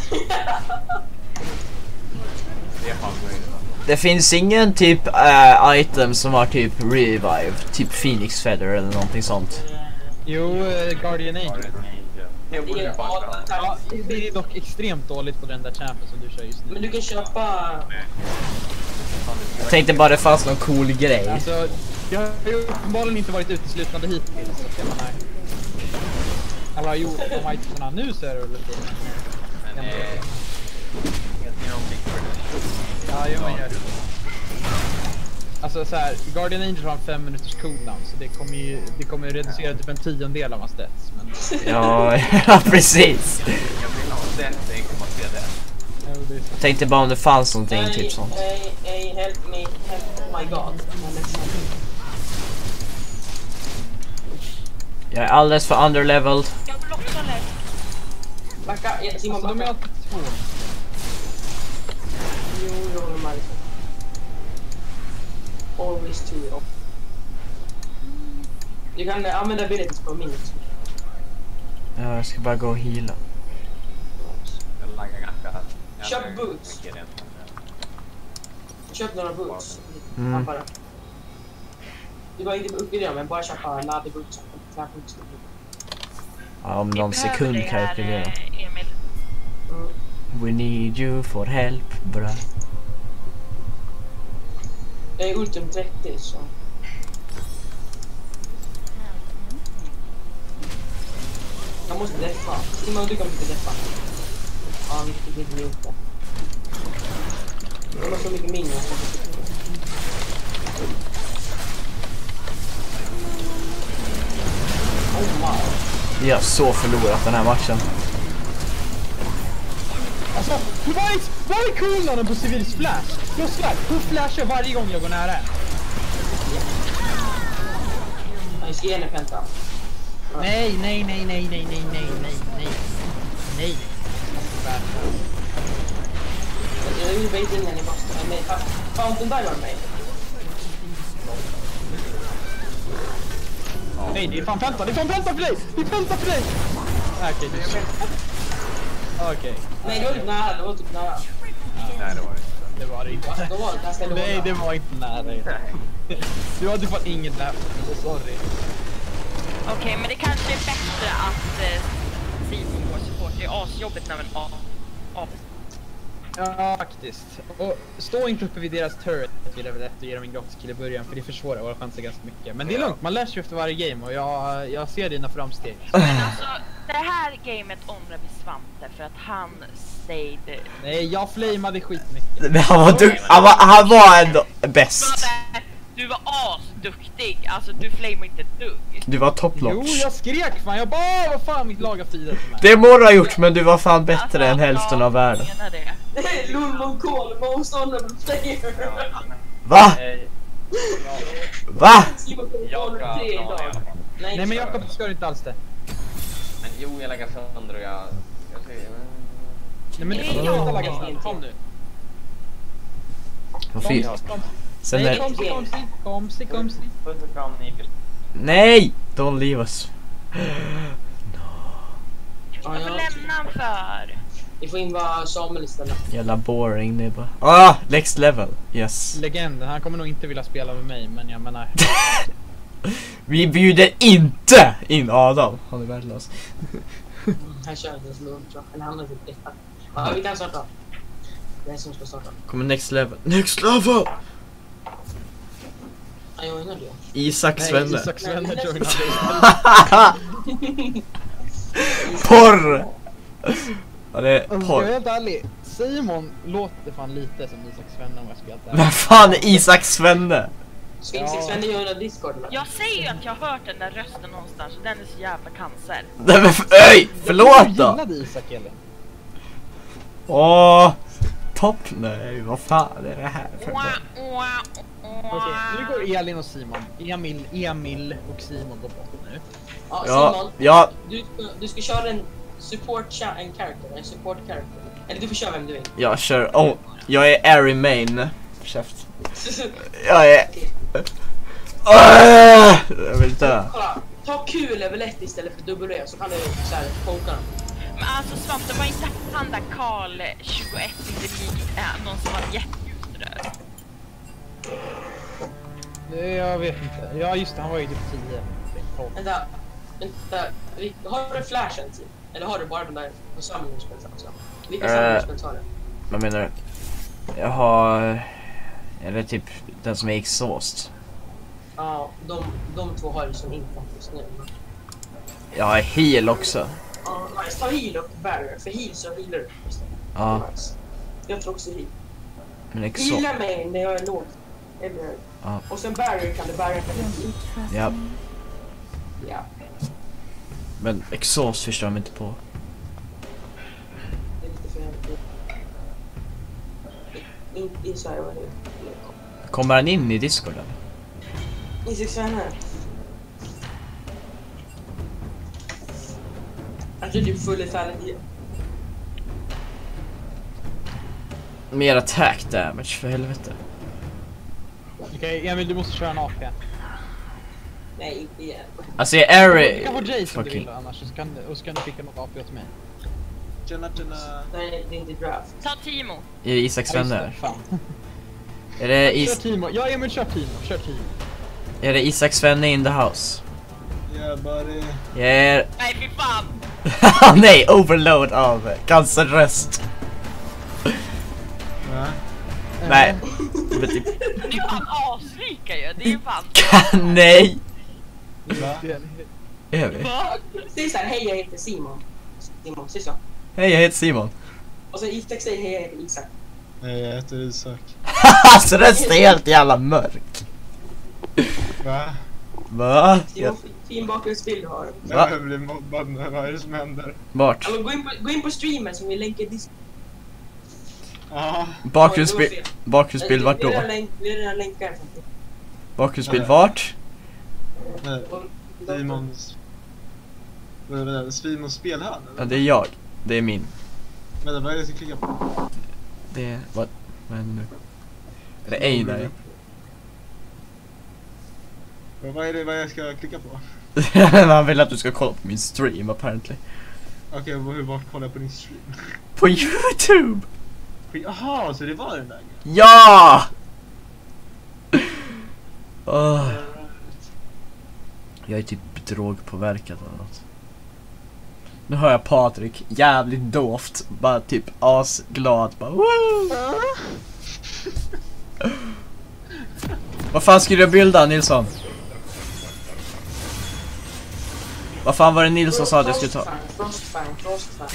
Det är fan great. Det finns ingen typ äh, item som har typ revive, typ Phoenix Feather eller någonting sånt. Jo, eh, Guardian Angel. Det borde du fan köpa. Ja, det är dock extremt dåligt på den där champion som du kör just nu. Men du kan köpa... Jag tänkte bara det fanns någon cool grej. Alltså, jag har ju uppenbarligen inte varit uteslutande hittills. Så att jag menar... Alla har gjort de itemsarna nu så är det väl lite... Men eh... Helt inom Big Brother. Ja, jo men gör det. Alltså så här, Guardian Angel har en fem minuters cooldown så det kommer ju det kommer ju reducera typ en tiondel av hans stats. Men... Ja, ja, precis. Jag vill ha sett en komma tre där. Jo, det är så. Jag tänkte bara om det fanns någonting typ sånt. Hey, hey, help me. Help, oh my god. Jag är alldeles för underleveled. Jag vill också lägga. Backa, ja, Simon, Alltså, de är backa. alltid två. Jo, jag håller med. Always two. Du kan använda abilities på minut. Ja, jag ska bara gå och heala. Jag laggar ganska... Köp jag- boots. mycket rent. Köp några boots. Mm. Mm. Bara. Du var inte uppgradera men bara köpa laddade boots. boots. Ja, om Vi någon behöver sekund det kan jag här, upgradera. eh, Emil. Mm. We need you for help, bra. Jag är ultim trettio så. Jag måste deffa. Simon, du kan inte deffa. Ja, vilket inte gjort det. Jag har så mycket minne. Oh my. Vi har så förlorat den här matchen. Alltså, hur var det, vad är cooldownen på civils flash? Jag svär, hon flashar varje gång jag går nära henne. Jag ska ge henne penta. Nej, nej, nej, nej, nej, nej, nej, nej, nej. Nej. Jag vill bejta in henne i bastan. Nej, Fountain där var mig. Nej, det är fan penta, det är fan penta för dig! Det är penta för dig! Okej, det är Okej, Nej, det var typ nära. Det var typ nära. Nej, det var det inte. det var det inte. Då var det ganska lågt. Nej, det var inte nära. Du hade fan inget där. Sorry. Okej, men det kanske är bättre att eh, Simon går support. Det är asjobbigt när man A. A. Ja, faktiskt. Och stå inte uppe vid deras turret vid level ett och ge dem en gratis kill i början, för det försvårar våra chanser ganska mycket. Men det är lugnt, man lär sig efter varje game och jag, jag ser dina framsteg. Men alltså, det här gamet ångrar vi Svante för att han stayed... Nej, jag flamade skitmycket. Men han var duk- han var, han var ändå bäst. Svante, du var asduktig. Alltså, du flamade inte ett dugg. Du var top Jo, notch. jag skrek fan, jag bara, vad fan mitt lag har firat för mig. Det må du ha gjort, men du var fan bättre Alltså, än hälften ja, av världen. jag menar det. Lullo call, most honorable player. Va? Nej, Va? Simon kommer jag få ska tre ta idag. det. Nej men Jakob, du ska inte alls det. Men jo, jag lägger sönder och jag... Jag säger... Nej men du Nej, får ja. inte lägga snabbt, kom nu. Vad fint. Sen Nej, är... komsi, komsi, komsi, komsi. Puss och kram, Niklas. Nej! Don't leave us. Varför lämnar han för? Ni får in vad Samuel istället. Jävla boring, det är bara... Ah! Next level. Yes. Legenden, han kommer nog inte vilja spela med mig, men jag menar... Vi bjuder inte in Adam. Han är värdelös. Han kör inte ens lugnt tror jag. Eller han har typ detta. Ja, vi kan starta. Det är som ska starta. Kommer next level. Next level! Ja, jag vet inte. Isaks Nej, vänner. Isaks vänner Nej, joinar. Porr! Ja, det är Ska jag vara porr. helt ärlig, Simon låter fan lite som Isaks vänner om jag ska vara helt Men ärlig. fan är Isaks vänner? Ska inte sex vänner göra Discord eller? Jag säger ju att jag har hört den där rösten någonstans och den är så jävla cancer. Nej men f- öj! Förlåt Du då! gillade Isak eller? Åh! Topp! Nej, vad fan är det här för Wah, något? wah, Okej, nu wah. går Elin och Simon. Emil, Emil och Simon går bort nu. Ja, Ja, Simon. ja. Du, ska- du ska köra en support cha- en character, en support character. Eller du får köra vem du vill. Jag kör... Oh, jag är Airy Main. Käft. Jag är... Uh, jag vill dö. Kolla, ta Q level ett istället för W så kan du så här poka dem. Men alltså Svante, var inte han där Karl tjugoett inte lik äh, någon som var jätteljusröd? Det, jag vet inte. Ja just det, han var ju typ tio. tolv. Vänta, vänta. Har du flashen till? Eller har du bara den där på samlingsspel också? Vilka Äh. samlingsspel har du? Vad menar du? Jag har... Eller typ den som är exhaust. Ja, de, de två har ju som inte just nu. Jag har heal också. Ja, nice. Ta heal och barrier. För heal så healar du. Ja, Nice. Jag tror också heal. men exhaust... Heala mig när jag är låg. Eller... Ja. Och sen barrier kan du barrier kan du Ja, Ja. men exhaust förstår jag inte på. Det är lite för jävligt. Inte i Sverige var det. Kommer han in i Discorden? Isaks vänner. Jag tror typ full färdigt i. Mer attack damage, för helvete. Okej, Emil, du måste köra en A P. Nej, inte igen. Alltså jag är Airy... Du kan få Jace om du vill Fucking... annars, så kan, och så kan du skicka något A P åt mig. Tjena, tjena. Nej, det är inte draft. Ta Timo. Är det Isaks Ja, just det, vänner? fan. Är det, Kör Is... Timo. Ja, Emil, kör Timo. Kör Timo. är det Isaks vänner in the house? Yeah buddy. Jag är... Nej fy fan. Nej, overload av cancerröst. Va? Nej. Men typ... Det är fan aslika ju. Det är ju fan. Nej. Va? Är vi? Säg såhär, hej jag heter Simon. Simon, säg så. Hej, jag heter Simon. Och så Isak säger hej jag heter Isak. Nej, jag heter Isak. Alltså rösten är helt jävla mörk. Va? Va? Simon, fin bakgrundsbild du har. Va? Jag blir mobbad nu, vad är det som händer? Vart? Alltså, gå, in på, gå in på streamen som vi länkar dis- Ja, Bakgrundsbild... Bakgrundsbild vart Vi har då? redan länk- vi har redan länkar. Bakgrundsbild vart? nej. Simons... Vad är det där? Simons spelhall? Ja, det är jag. Det är min. Vänta, vad är det jag ska klicka på? Det är... Vad? Vad händer nu? Är det ej där? Vad är det vad jag ska klicka på? Han vill att du ska kolla på min stream, apparently. Okej, okay, hur vart kollar jag på din stream? På YouTube! Jaha, så det var den där? Ja! Oh. Jag är typ drogpåverkad eller något. Nu hör jag Patrik jävligt dovt, bara typ asglad, bara woo! Vad fan skulle jag bilda, Nilsson? Vad fan var det Nilsson sa att jag skulle ta? Frostfang, Frostfang.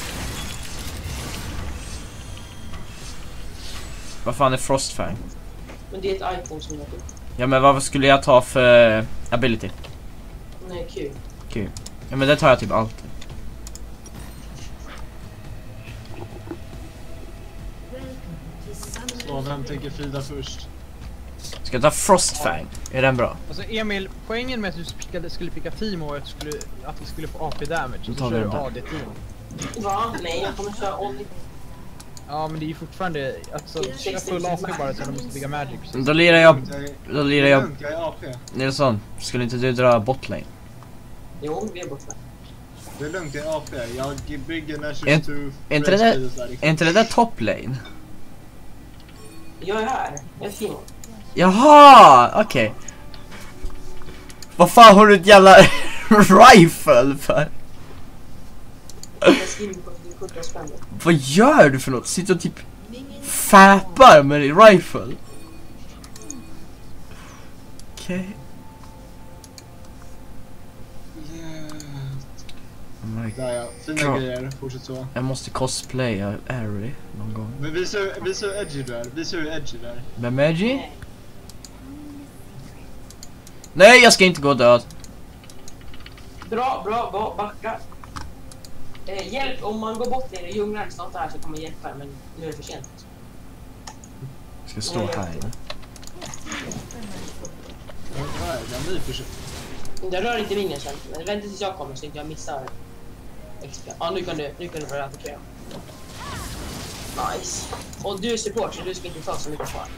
Vad fan är Frostfang? Men det är ett item som jag fick. Ja men vad skulle jag ta för ability? Nej, kul. Kul. Ja men det tar jag typ alltid. Så vem tänker Frida först? Ska jag ta Frostfang? Är den bra? Alltså Emil, poängen med att du pickade, skulle picka Timo var att, du skulle, att vi skulle få A P damage. Då Och tar så vi kör du den där. A D-Timo. Va? Nej, jag kommer köra Olli. Ja men det är ju fortfarande, alltså kör full A P bara så du måste bygga magic. precis. Då lirar jag... Jag är- Då lirar jag... lugnt, jag är A P. Nilsson, skulle inte du dra botlane? Jo, vi är borta. Det är lugnt, jag är A P. Jag bygger Nashus Är- to är inte det där- Red Speed och så Är inte det där top lane? Jag är här. Jag är Simon. Jaha, okej. Vad fan har du ett jävla rifle för? Jag skriver på sjutton spänn. Vad gör du för något? Sitter och typ fäpar med din rifle? Okej. Yeah. Oh my- Där ja, fina Ja. grejer, fortsätt så. Jag måste cosplaya Airy någon gång. Men visa, visa hur edgy du är, visa hur edgy du är. Med Magi? Nej, jag ska inte gå död. Bra, bra, bra, backa. Eh, hjälp, om man går bort ner i djungeln snart här så kommer jag hjälpa er, men nu är det för sent. Jag ska stå här inne. Ja, vad är det? Jag är ny person. Jag rör inte min erkänt, men vänta tills jag kommer så inte jag missar X P. Ja, nu kan du, nu kan du börja attackera. Nice. Och du är support så du ska inte ta så mycket kvar.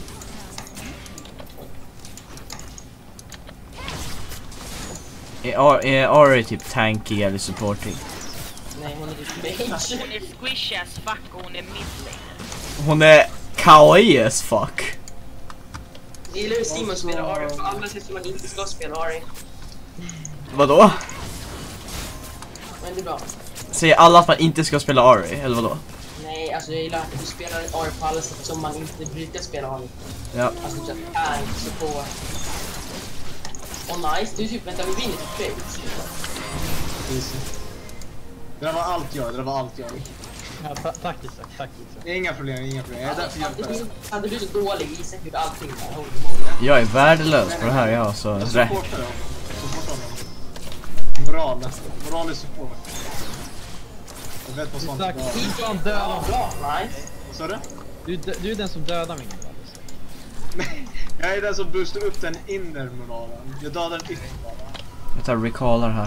Är Ar- är Ari typ tankig eller supporting? Nej, hon är typ mage. Hon är squishy as fuck och hon är midlane. Hon är kawaii as fuck. Jag gillar hur Simon spelar Ari, för alla säger att man inte ska spela Ari. Vadå? Men det är bra. Säger alla att man inte ska spela Ari, eller vadå? Nej, alltså jag gillar att du spelar Ari på alla sätt som man inte brukar spela Ari. Ja. Alltså typ tank, support. Och nice, du typ, vänta, vi vinner typ trades. Easy. Det där var allt jag, det där var allt jag. Ja, ta tack Isak, tack Isak. Inga problem, inga problem. Jag är där för att hjälpa dig. Hade du så dålig Isak gjorde allting där, holy moly. Jag är värdelös på det här, jag har så Jag rätt. supportar dem. Supportar dem. Moral. Moral är support. Jag vet vad sånt är Isak, bra. du är fan döda. Bra, nice. Vad sa du? Du, är- du är den som dödar min gamla. Nej, jag är den som boostar upp den inre moralen. Jag dödar den yttre moralen. Jag tar recallar här.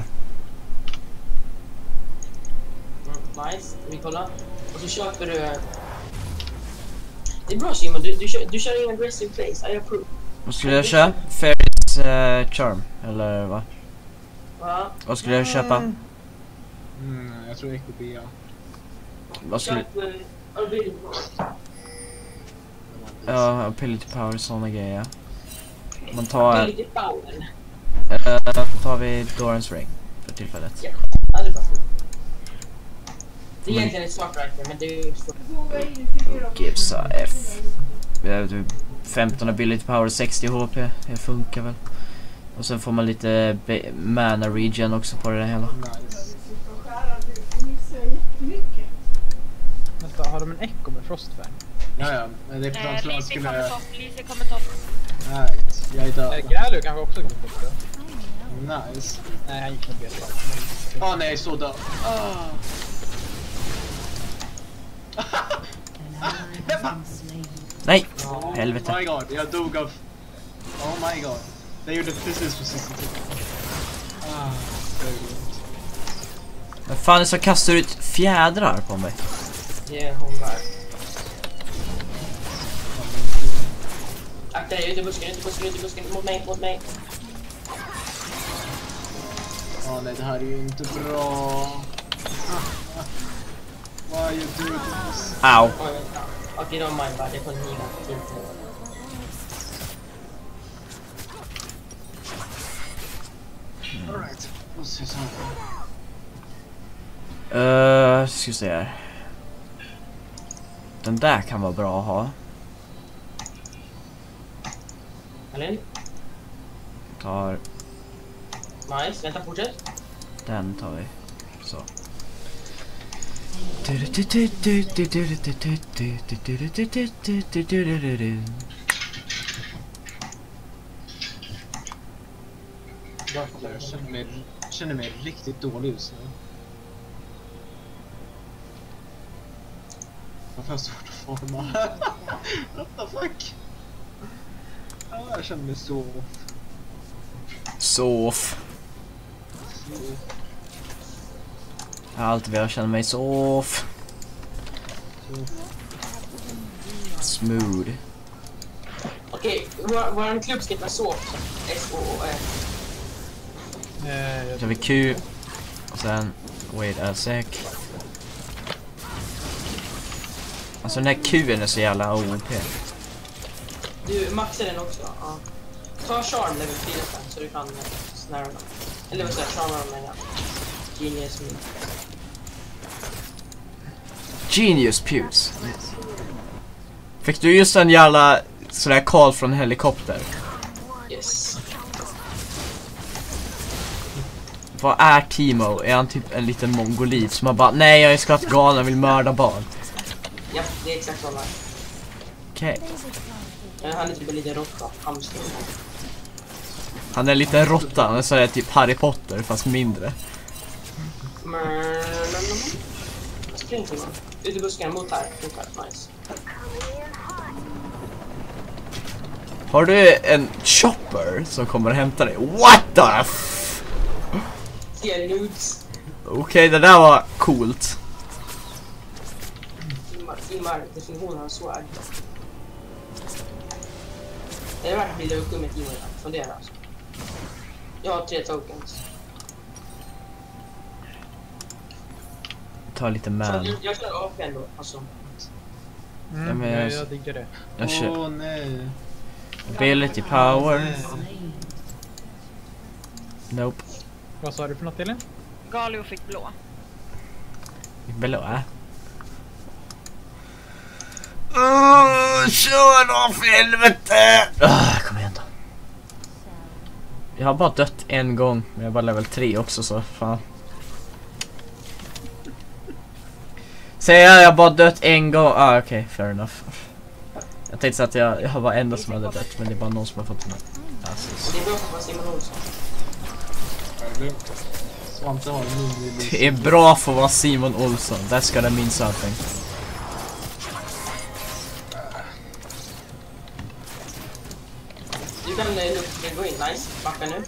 Mm, nice, vi kollar. Och så köper du... Det är bra Simon, du, du, kör, du kör ingen aggressive plays, I approve. Vad skulle jag köpa? Fairies uh, Charm, eller vad? Va? Vad skulle jag köpa? Mm, jag tror Echo B, ja. Vad skulle... Köp... Uh, ability. Ja, ability power, såna grejer. Man tar... Ability power. Uh, tar vi Doran's Ring för tillfället. Ja, ja, det är bra. Det är egentligen ett svart rifle, men det är ju så... Gives a F. Vi har typ femton ability power, sextio H P. Det funkar väl. Och sen får man lite be- mana regen också på det hela. Nice. Vänta, har de en echo med Frostfang? Ja, ja. Men det är på Eh, tant som jag Lise kommer skulle... topp, Lise kommer topp. Right. Jag är Eh, död. Grälu kanske också kommer få det. Nice. Nej, han gick nog beta. Åh oh, nej, så död. Ah. Nej! Oh Helvete. my god, jag dog av... Oh my god. Det gjorde precis precis till. Ah, det är grymt. Men fan, så kastar du ut fjädrar på mig. Det är hon där. Akta dig, ut i busken, ut i busken, ut i busken, mot mig, mot mig. Ja, oh, nej, det här är ju inte bra. Ah, ah. Vad gör du? Au. Oj, vänta. Okej, don't mind, bara det får ni inte. Alright, och så så. Uh, ska vi se här. Den där kan vara bra att ha. Eller? Tar Nice, vänta, fortsätt. den tar vi. Så. Jag känner mig, känner mig riktigt dålig just nu. Varför har jag svårt att forma? What the fuck? Ah, jag känner mig så... Sof. Jag har alltid velat känna mig sof. Smooth. Okej, vår, vår klubb ska heta Soft. S O O F. Eh, Så har vi Q. Och sen... Wait a sec. Alltså den här Q:n är så jävla O P. Du maxar den också. Ja. Ta charm level fyra sen så du kan snära dem. Eller vad säger jag? Charma dem menar jag. Genius me. Genius Pews. Fick du just en jävla sådär call från en helikopter? Yes. Vad är Timo? Är han typ en liten mongoliv som har bara nej, jag är skattgalen och vill mörda barn? Ja, det är exakt sådana. Okej. Okay. Han är typ en liten råtta. Hamster. Han är en liten råtta, han är sådär typ Harry Potter fast mindre. Spring till man. Ut i busken, mot här. Mot här, nice. Har du en chopper som kommer och hämtar dig? What the f... Ser nudes. Okej, okay, det där var coolt. Filmar definitionen av swag. Är det värt att bli level sju med Timo? Fundera alltså. Jag har tre tokens. Ta lite man. Så jag, jag kör A P ändå, alltså. Mm, Ja, men jag, jag- jag diggar det. Jag kör Åh nej. ability power. Nope. Vad sa du för något, Elin? Galio fick blå. Blå. Uh, kör då för helvete! Uh, kom igen då. Jag har bara dött en gång, men jag är bara level tre också så fan. Säger jag, jag har bara dött en gång. Ah, okej, okay, fair enough. Jag tänkte så att jag, jag har bara en som hade dött, men det är bara någon som har fått den här. Alltså, Det är bra för att vara Simon Olsson. Svante har en mini. det är bra för att vara Simon Olsson. That's gonna mean something. Du kan eh, nu gå in, nice. Backa nu.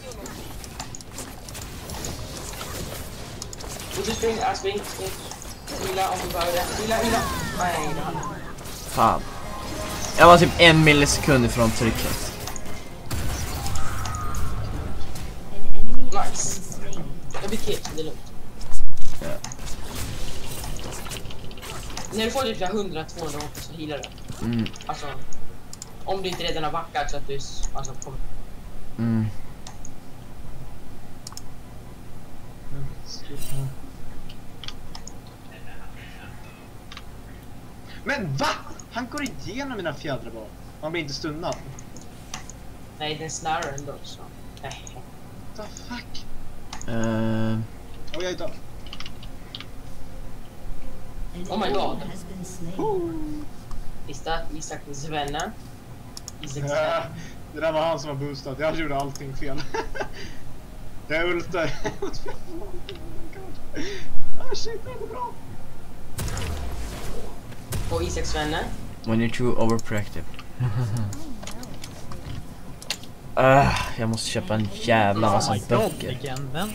Och du spring, äh, spring, spring. Vila om du behöver det. Vila, vila. Nej, det hade jag. Fan. Jag var typ en millisekund ifrån trycket. An enemy has Nice. been slain. Jag blir kit, det är lugnt. Ja. När du får typ hundra till tvåhundra hopp så healar du. Mm. Alltså, om du inte redan har backat så att du s- alltså, kommer. Mm. Men va? Han går igenom mina fjädrar bara. Man blir inte stunnad. Nej, den snarare ändå så. Nej. What the fuck? Uh, Och jag är död. An Oh my enemy God. has been slain. Is that Isaks vänner? Isaks Äh, vänner. det där var han som var boostad. Jag gjorde allting fel. Jag ultade. Ah shit, det är bra. Och Isaks vänner. when you're too overprotective. uh, jag måste köpa en jävla massa Oh my god, böcker. legenden.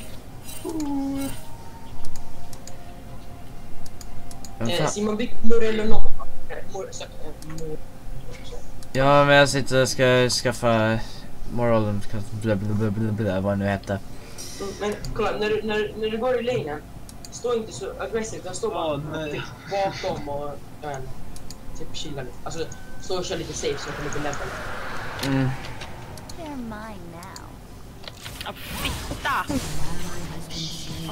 Men Eh, fan- Simon Bygg Morello Nova. Mor- så- eh, mor- Ja, men jag sitter och ska skaffa moral bla bla bla bla bla vad det nu heter. Mm, Men kolla, när du, när, när du går i lanen, stå inte så aggressivt, utan stå bara Åh, nej. typ bakom och jag vet inte, typ chilla lite. Alltså, stå och köra lite safe så jag kommer inte lämpa lite. Mm. They're mine now. Ja, fitta! An ally has been slain.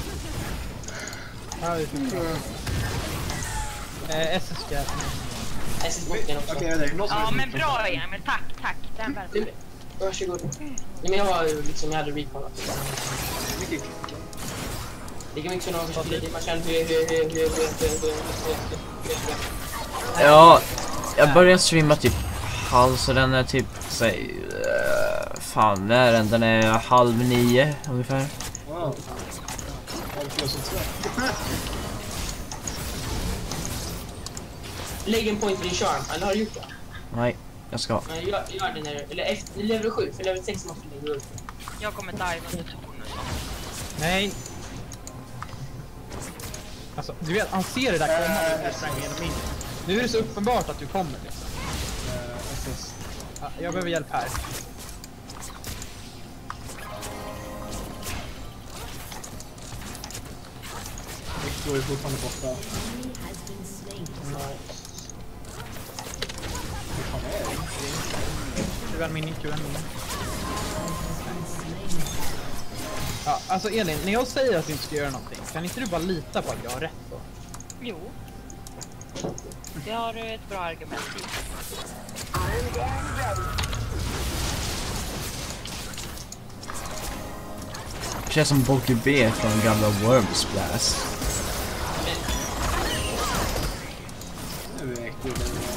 Ja, det är fint bra. Eh, S S ska... Jag sitter bocken också. Okej, det är någon som Ja är men bra Emil, tack, tack. Den värmen. Varsågod. Nej, men jag har ju liksom, jag hade recallat. mycket. Lika mycket som någon förstår lite, man känner hur, hur, hur, hur, hur, hur, hur, hur, hur, Ja, jag börjar streama typ halv, så den är typ, säg, uh, fan när är den? Den är halv nio ungefär. Wow. Ja, det får som två. Lägg en point för din charm, eller har du gjort det? Nej, jag ska. Nej, gör, gör det när du, eller efter level sju, för level sex måste du lägga upp. Jag kommer diva under tornet. Nej. Alltså, du vet, han ser det där komma när du sprang igenom in. Nu är det så uppenbart att du kommer liksom. Eh, S S. Ja, jag behöver hjälp här. Victor är fortfarande borta. Enemy has been slain. Hur fan är det? Q en mini, Q en mini. Has been slain. Ja, alltså Elin, när jag säger att du inte ska göra någonting, kan inte du bara lita på att jag har rätt då? Jo. Det har du ett bra argument i. Det känns som Boggy B från gamla Worms Blast. Nu är Victor.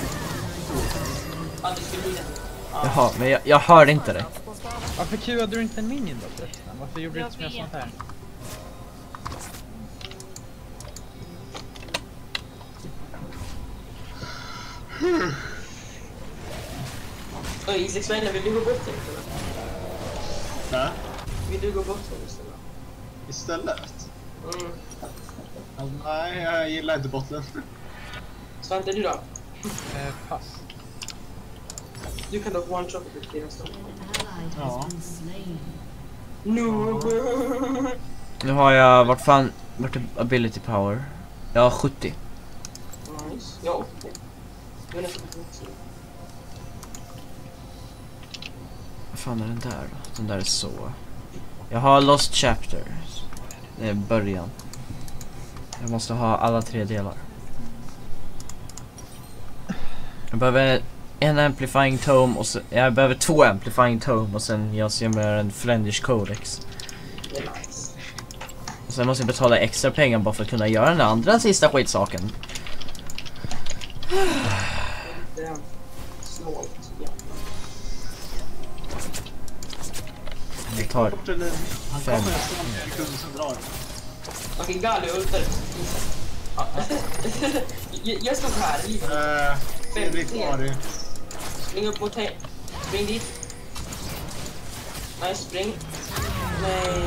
Ja, det skulle bli det. Jaha, men jag, jag hörde inte det. Varför Qade du inte en minion då förresten? Varför gjorde du Jag inte som jag vet. sånt här? Oj, Isaks vänner, vill du gå bort till eller? Va? Vill du gå bort till istället? Istället? Mm. Alltså, nej, jag gillar inte botten. Svante, du då? Eh, pass. Du kan dock one-shot ett till nästa. An ally Ja. has been slain. No. Nu har jag, vart fan, vart är ability power? Jag har sjuttio. Nice. Ja, okej. Jag är nästan på Vad fan är den där då? Den där är så. Jag har Lost Chapters. Det är början. Jag måste ha alla tre delar. Jag behöver en amplifying tome och så, jag behöver två amplifying tome och sen jag ser med en Flendish Codex. det är nice. Och sen måste jag betala extra pengar bara för att kunna göra den andra sista skitsaken. Det är snålt. Ja. Det tar Fortelin, han Fem. kommer nästan till kunden som drar. Okej, Galio ultar. Ja. Jag- Jag stod här. Eh, Fredrik Ari. Spring upp mot he- Spring dit. Nej, spring. Nej.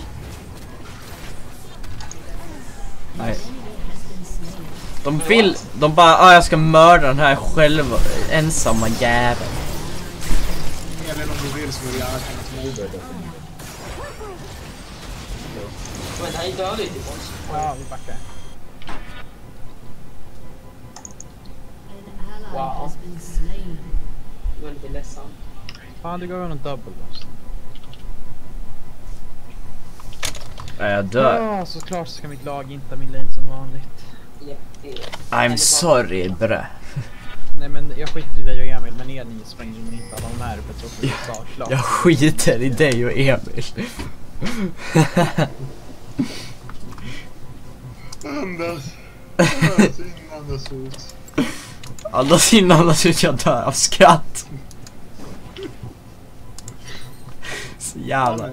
nej. De vill, de bara, ah, jag ska mörda den här själva, ensamma jäveln. Eller om du vill så vill jag gärna ta mig. Men han är dödlig till oss. Ja, vi backar. An ally Wow. has been slain. Jag är lite ledsen. Fan, du gav honom double loss. Nej, jag dör. Ja, såklart ska mitt lag inte min lane som vanligt. Ja, det är... I'm sorry, brö. Nej men jag skiter i dig och Emil, men er ni springer in inte alla de här uppe trots att jag sa klart. Jag skiter i dig och Emil. Andas. Andas in, andas ut. Andas in, andas ut, jag dör av skratt. Så jävla.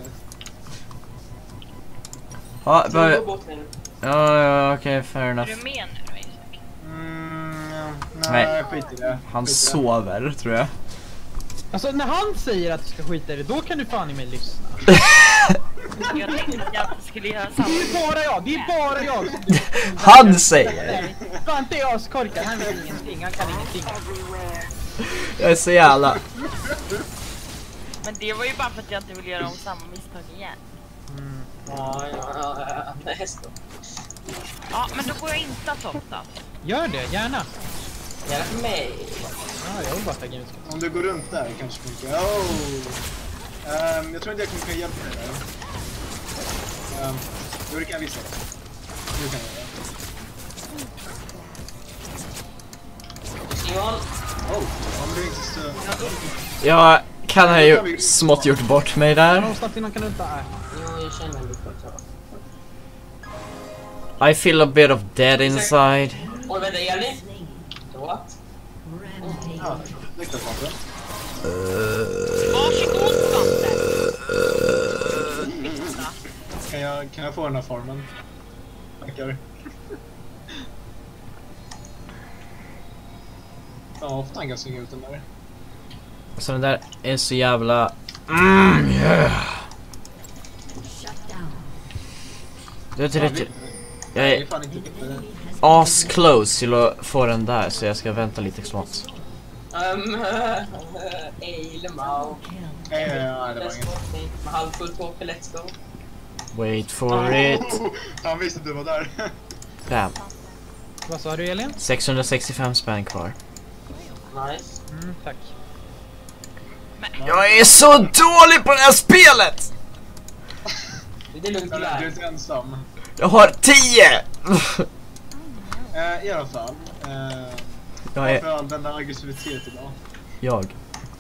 Ja, Ska vi bara, gå bort nu? ja, ja, okej, fair Är enough. du med nu då, Isak? Mm, Nej. nej, skit i det. Han Skit i det. sover, tror jag. Alltså när han säger att du ska skita i det, då kan du fan i mig lyssna. Jag tänkte att jag skulle göra samma. Det är bara jag, det är bara jag som... Han säger! Svante är askorkad, han vet ingenting, han kan ingenting. Jag är så jävla... Men det var ju bara för att jag inte ville göra om samma misstag igen. Ja, ja, ja, ja. Nej, häst då. Ja, men då går jag inte topp då. Gör det, gärna. Gärna för mig. Ja, jag vill bara tagga ut. Om du går runt där kanske funkar. Oh. Um, jag tror inte jag kommer kunna hjälpa dig där. Um, jo, det kan jag visa. Nu kan jag göra. Simon. Oh, om det inte så... Jag kan ha ju smått gjort bort mig där. Någon snabbt innan kan du inte... Äh. Jo, jag känner lite för att I feel a bit of dead inside. Oj, vänta, Elin. What? Rampage. Ja, det är klart man Varsågod Svante. kan jag, kan jag få den här formen? Tackar. Ja, ofta han kan slänga ut den där. Så den där är så jävla... Mm, yeah. Shut down. Det är till Ja, rätt. vi- Jag Det är är fan inte bättre. as close till att få den där, så jag ska vänta lite smått. Um, Eilemau. Kill. Ja, ja, ja, det var Let's inget. go. Med halvfull kåka, let's go. Wait for it. Oh, han visste att du var där. Bam. Vad sa du Elin? sexhundrasextiofem spänn kvar. Nice. Mm, tack. Jag är så dålig på det här spelet! Det är lugnt, Du är där. inte ensam. Jag har tio! Eh, I alla fall. Eh, Jag är... Varför all denna aggressivitet idag? Jag.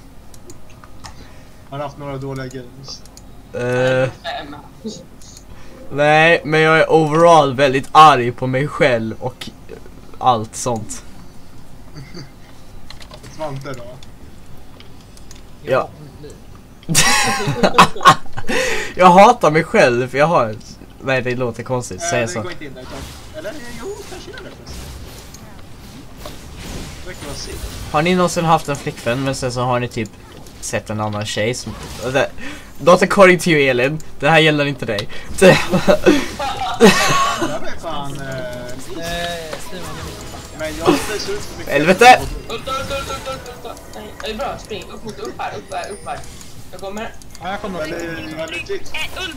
Har haft några dåliga games. Uh, Fem. nej, men jag är overall väldigt arg på mig själv och allt sånt. Svante då? Ja. Jag hatar mig själv för jag har... Nej, det låter konstigt att Eh, säga det så. går inte in där utan... Eller jo, kanske gör det förresten. Det verkar vara sick. Har ni någonsin haft en flickvän men sen så har ni typ sett en annan tjej som... Det, not according to you, Elin. Det här gäller inte dig. Det, Det där var ju fan... Eh, Eh, Simon, jag missade. men jag ser ut så mycket... Helvete! Ulta, ulta, ulta, ulta, ulta. Nej, det är bra. Spring. Upp mot, upp här, upp här, upp här. Jag kommer. Ja, jag kommer Men det också. är väldigt legit. Äh, ult!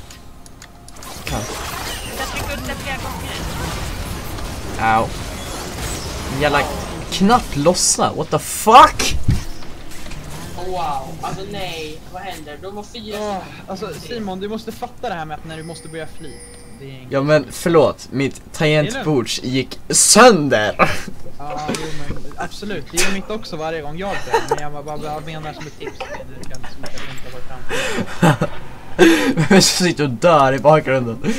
Jag trycker upp det flera gånger. Au. Jävla knapp lossna. What the fuck? Oh, wow. Alltså nej. Vad händer? De var fyra. Åh, alltså Simon, du måste fatta det här med att när du måste börja fly. Det är inget... Ja men förlåt, mitt tangentbord gick sönder. Ja, jo, men absolut. Det gör mitt också varje gång jag dör. Men jag bara, bara menar som ett tips. Du kan som jag tänka på framtiden. Vem som sitter och dör i bakgrunden?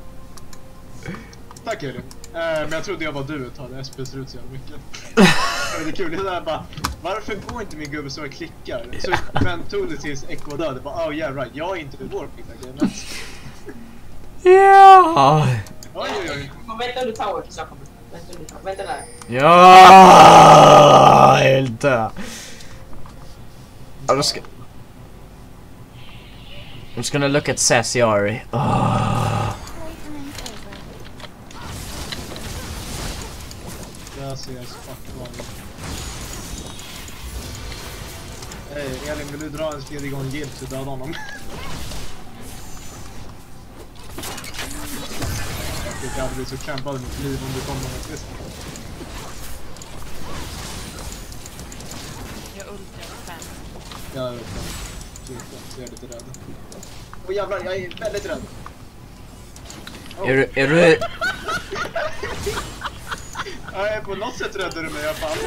Tack Elin. Eh, men jag trodde jag var du ett tag. S P ser ut så jävla mycket. Det är kul. Det där bara, varför går inte min gubbe så jag klickar? Så men tog det tills Echo död. Bara, oh yeah right. Jag är inte vår klickar. Ja. Oj oj oj. Vänta under tower tills jag kommer. Vänta under tower. Vänta där. Ja, jag vill dö. I'm just, I'm just gonna look at Sassy Ari. Oh. Jag ser fuck vanligt. Hej Elin, vill du dra en spel igång gilt så döda honom? Jag hade blivit så krampad i mitt liv om du kom med ett twist. Jag ultar fem. Jag är uppe. Så jag är lite rädd. Åh jävlar, jag är väldigt rädd. Är du, är du... Jag är på något sätt räddare mig i alla fall.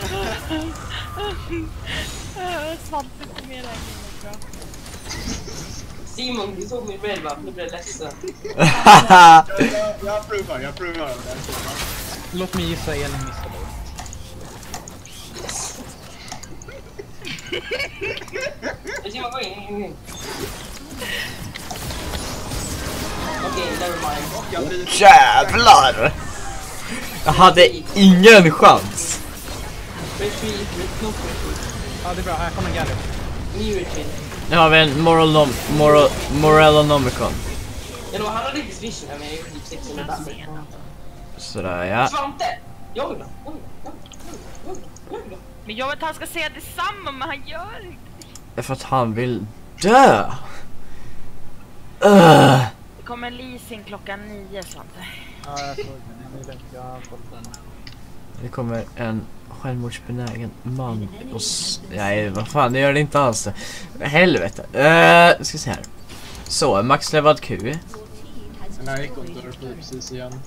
Svante på mer än bra. Simon, du såg min mail va? Nu blev jag ledsen. Jag, jag, jag provar, jag provar det där. Låt mig gissa, Elin missade det. Simon, gå in, in, in. Okej, never mind. Jag blir... Jävlar! Jag hade ingen chans. Retreat, retreat, no retreat. Ja, det är bra. Här kommer Gallup. Ny retreat. Nu har vi en moral nom moral moralonomicon. Ja, då, han hade inte vision här, men jag gjorde typ sex hundra där. Sådär ja. Svante! Jag vill ha. Jag vill ha. Jag vill ha. Jag vill ha. Men jag vet att han ska säga detsamma, men han gör inte. Det är för att han vill dö. Uh. Det kommer leasing klockan nio, Svante. Ja, jag såg den. Jag vet, jag har fått den. Det kommer en självmordsbenägen man och s- nej, vad fan, det gör det inte alls. Helvete. Uh, ska se här. Så, max levad Q. Nej, gick inte det precis igen.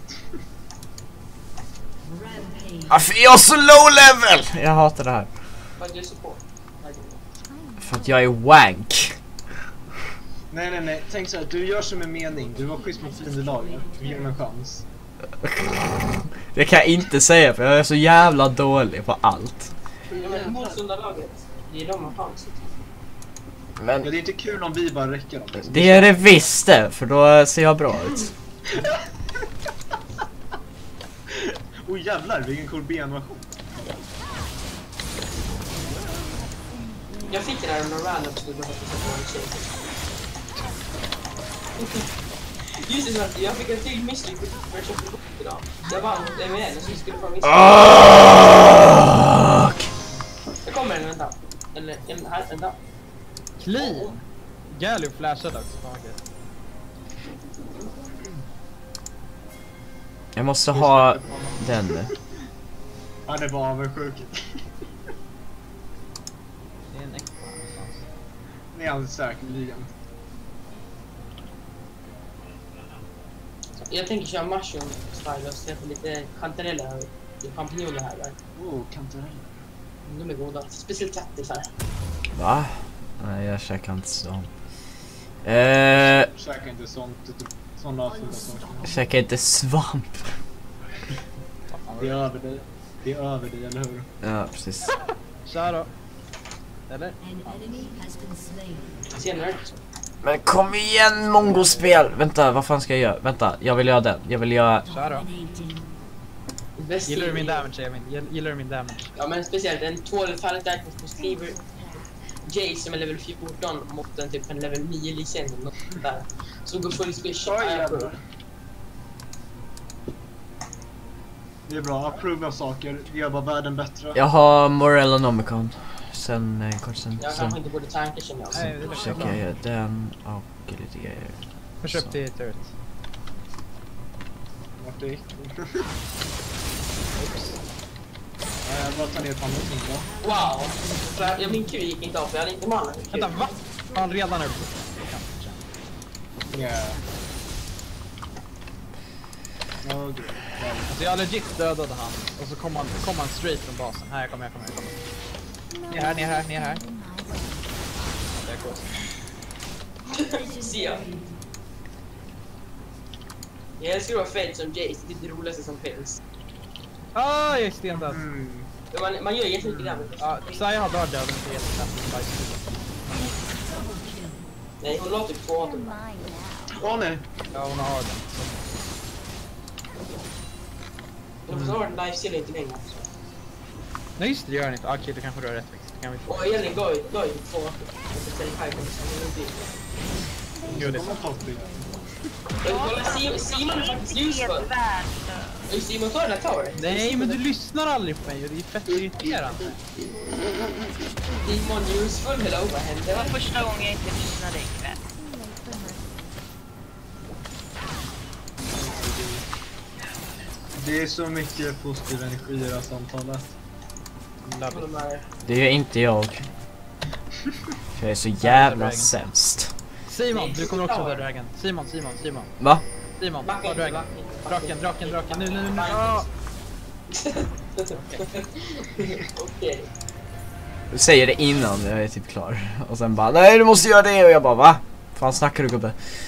Varför är jag så low level? Jag hatar det här. Vad är du så på? För att jag är wank. Nej, nej, nej. Tänk så här, du gör som en mening. Du var schysst mot fiendelaget. Ge dem en chans. Det kan jag inte säga för jag är så jävla dålig på allt. Ja, men motståndarlaget, det är de man chans. Men Ja, det är inte kul om vi bara räcker dem. det är det visst det, för då ser jag bra ut. Åh oh, jävlar, vilken cool B-animation. Jag fick det där under random så det var faktiskt en tjej. Just det, så jag fick en till misslyckad för att köpa bort idag. Jag vann mot M L så skulle få misslyckad. Jag kommer en vänta. Eller en här, vänta. Clean! Gallup flashade också. Fan, okej. Jag måste ha den. Ja, det var avundsjuk. Det är en extra någonstans. Ni är alldeles säkerligen. Jag tänker köra mushroom style och släppa lite kantareller och champinjoner här. Där. Åh, kantareller. De är goda. Speciellt kattis här. Va? Nej, jag käkar inte sånt. Eh, Käka inte sånt, sådana fula saker. jag käkar inte svamp. Det är över dig. Det är över dig, eller hur? Ja, precis. Kör då. Eller? An enemy has been slain. Senare. Men kom igen, mongospel! Vänta, vad fan ska jag göra? Vänta, jag vill göra den. Jag vill göra... Kör då. Dominating. Bäst Gillar du min i- damage, Evin? Gill- Gillar du min damage? Ja, men speciellt en tolv fallet där på Cleaver Jace som är level fjorton mot en typ en level nio licens eller något där. Så går full squish. Oj, Ja, jag jävlar. tror. Det är bra, approve av saker, det gör bara världen bättre. Jag har Morello Nomicon. Sen en kort sen. Jag sen kanske inte borde tanka känner jag. Nej, det är försöker jag göra den och lite grejer. Push upp till turret. Vart det gick? Jag bara tar ner på andra sidan. Wow! Så här, ja, min Q gick inte av för jag hade inte mannen. Vänta, va? Har han redan upp? Yeah. Oh, gud. Alltså jag legit dödade han. Och så kom han, kom han straight från basen. Här, jag kommer, jag kommer, jag kommer. Ni är här, ni är här, ni är här. Det är coolt. Ser jag. Jag älskar att vara fed som Jace, det är det roligaste som finns. Ah, jag är stendöd. Mm. Man, man gör jättemycket damage. Ja, Saya har dödat den inte jättesnabbt. Nej, hon låter typ två They're mine now. Åh nej! Ja, hon har den. Hon har en life steal inte längre. Nej just det, det gör den inte. Ah, okej, du kanske rör rätt växt. Det kan vi få. Och Elin gav ju gav ju två åter. Jag beställde fem kommer sen en bil. Jo, det är Kommer sant. ta det. Kolla, Simon- Simon är faktiskt ljusfull. Och Simon tar den här towern. Nej, men du lyssnar aldrig på mig och det är fett irriterande. Simon ljusfull, hello, vad händer? Det var första gången jag inte lyssnade ikväll. Det är så mycket positiv energi i det här samtalet. Love it. Det gör inte jag. För jag är så jävla sämst. Simon, du kommer också ta dragen. Simon, Simon, Simon. Va? Simon, ta dragen. Draken, draken, draken. Nu, nu, nu. Ah. Okej. Du säger det innan jag är typ klar. Och sen bara, nej du måste göra det. Och jag bara, va? Fan snackar du gubbe?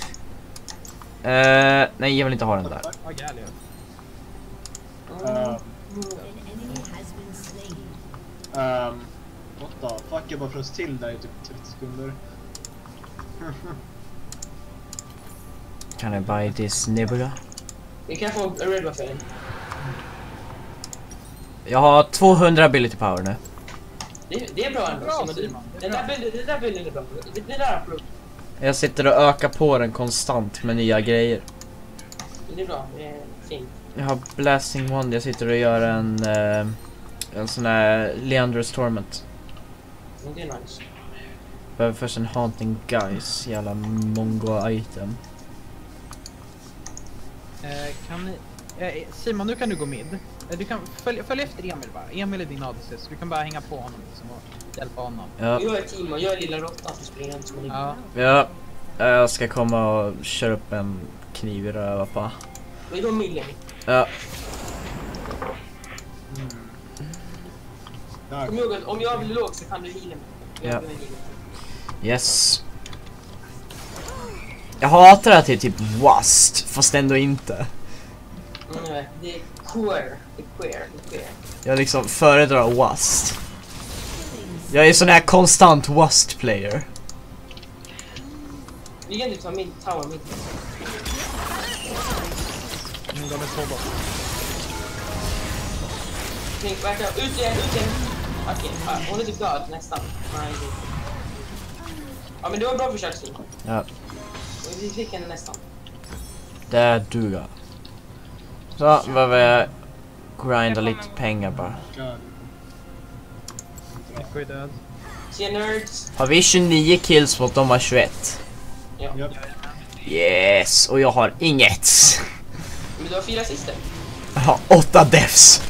Uh, nej jag vill inte ha den där. Vad gärlig. Um, An enemy has been slain. um, what the fuck, jag bara frös till där i typ trettio sekunder. Can I buy this Nebula? Vi kan få en red buff för den. Jag har tvåhundra ability power nu. Det, det är bra ändå. Bra, Simon. Simon. Det är Den där bilden, den där bilden är bra. Det, det där är bra. Jag sitter och ökar på den konstant med nya grejer. Det är bra. Det är fint. Jag har Blasting Wand, jag sitter och gör en eh, en sån här Leander's Torment. Men det är nice. Behöver först en Haunting Guys, jävla mongo item. Eh, kan ni... Eh, Simon, nu kan du gå mid. Eh, du kan följa, följ efter Emil bara. Emil är din A D C, så du kan bara hänga på honom liksom, och hjälpa honom. Ja, Jag är Timo, jag är lilla råttan som springer runt som en Ja. ja. Jag ska komma och köra upp en kniv i röva. Vi går millen. Ja, Mm. Där. Kom ihåg att om jag blir låg så kan du heala mig. Jag Ja. blir heala. yes. Jag hatar att det är typ Wast, fast ändå inte. Mm, det är queer. Det är queer. Det är queer. Jag liksom föredrar Wast. Jag är sån här konstant Wast player. Vi kan inte ta min tower mitt. Mm, de är så bra. Tänk, verkar ut igen, ut igen. Okej, ja, hon är typ död nästan. Nej, det... Ja, men det var bra försök, Simon. Ja, Och vi fick henne nästan. där du ja. Så behöver jag grinda lite pengar bara. God. Echo är död. Se nerds. Har vi tjugonio kills mot de har tjugoett? Ja. Japp. Yes, och jag har inget. Men du har fyra assister. Jag har åtta deaths.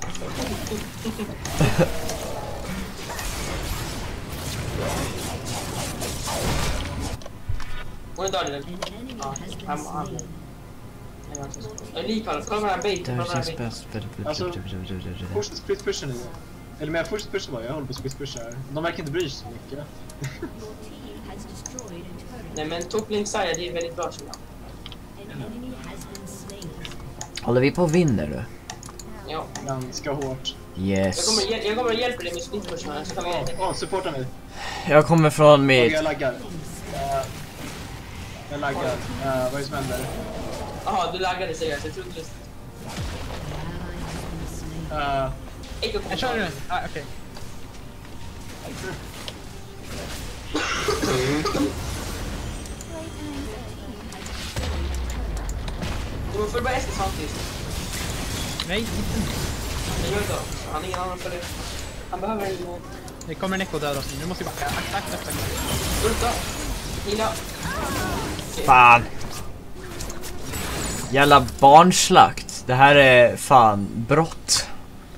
Hon är död i den. An enemy Ja, has been han han. slain. Jag är likadant. Kolla på den här bait. Kolla på den här bait. Alltså, fortsätt split pushen nu. Eller men jag fortsätter pusha bara, jag håller på att split pusha här. De verkar inte bry sig så mycket. Your team has destroyed a turret. Nej, men toppling Saya, det är väldigt bra som jag. An enemy has been slain. Håller vi på att vinna du? Ja. Ganska hårt. Jag Yes. kommer, hjäl- jag kommer att hjälpa dig med split pushen här, så kan vi göra det. Åh, oh, supporta mig. Jag kommer från Oj, mitt... jag laggar. Uh, jag laggar. Uh, vad är det som händer? Jaha, du laggade seriöst. Jag trodde just... Ally has been slain. Uh, Echo kommer Jag kör ta. den. Ah, okej. Du får bara S samtidigt. Nej, Det gör det. Han är ingen annan för det. Han behöver en... det kommer en echo döda oss nu. Nu måste vi backa. Tack, tack, tack, tack. Ulta. Hila. Fan. Jävla barnslakt. Det här är fan brott.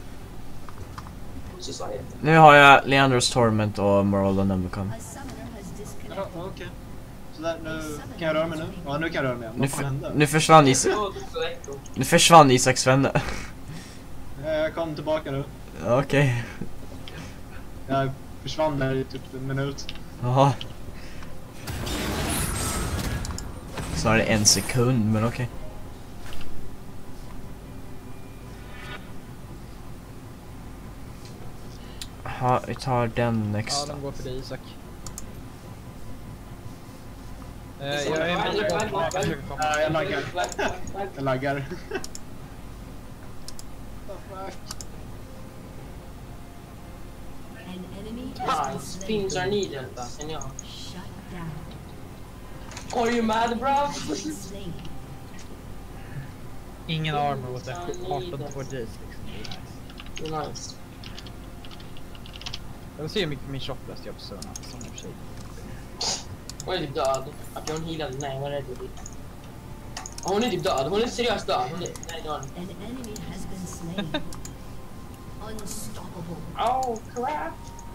Society. Nu har jag Leandros Torment och Moral of Numbicon. A summoner has disconnected. Ja, okej. Så där, nu kan jag röra mig nu? Ja, nu kan jag röra mig igen. Nu, Vad fan för, hände? nu försvann Isak. Åh, du får echo. Nu försvann Isaks vänner. Jag kom tillbaka nu. Okej. Jag försvann där i typ en minut. Jaha. Snarare en sekund, men okej. Ja, vi tar den Ja, nästa. de går för dig, Isak. Eh, Det är så- jag är Väl- väl- väl- jag försöker komma. Ja, jag laggar. Jag laggar. An enemy Ah, has been slain. spins are needed. And yeah. Shut down. Are you mad, bro? Been slain. Ingen armor åt arton två Gs liksom. Det är nice. You're nice. Jag vill se hur mycket min shopless gör på Sona. Som i och för sig. Hon är typ död. Att hon healade. Nej, hon är rädd. Hon är typ död. Hon är seriöst död. Hon är... Nej, det var hon. An enemy has been slain. Unstoppable. Oh, crap.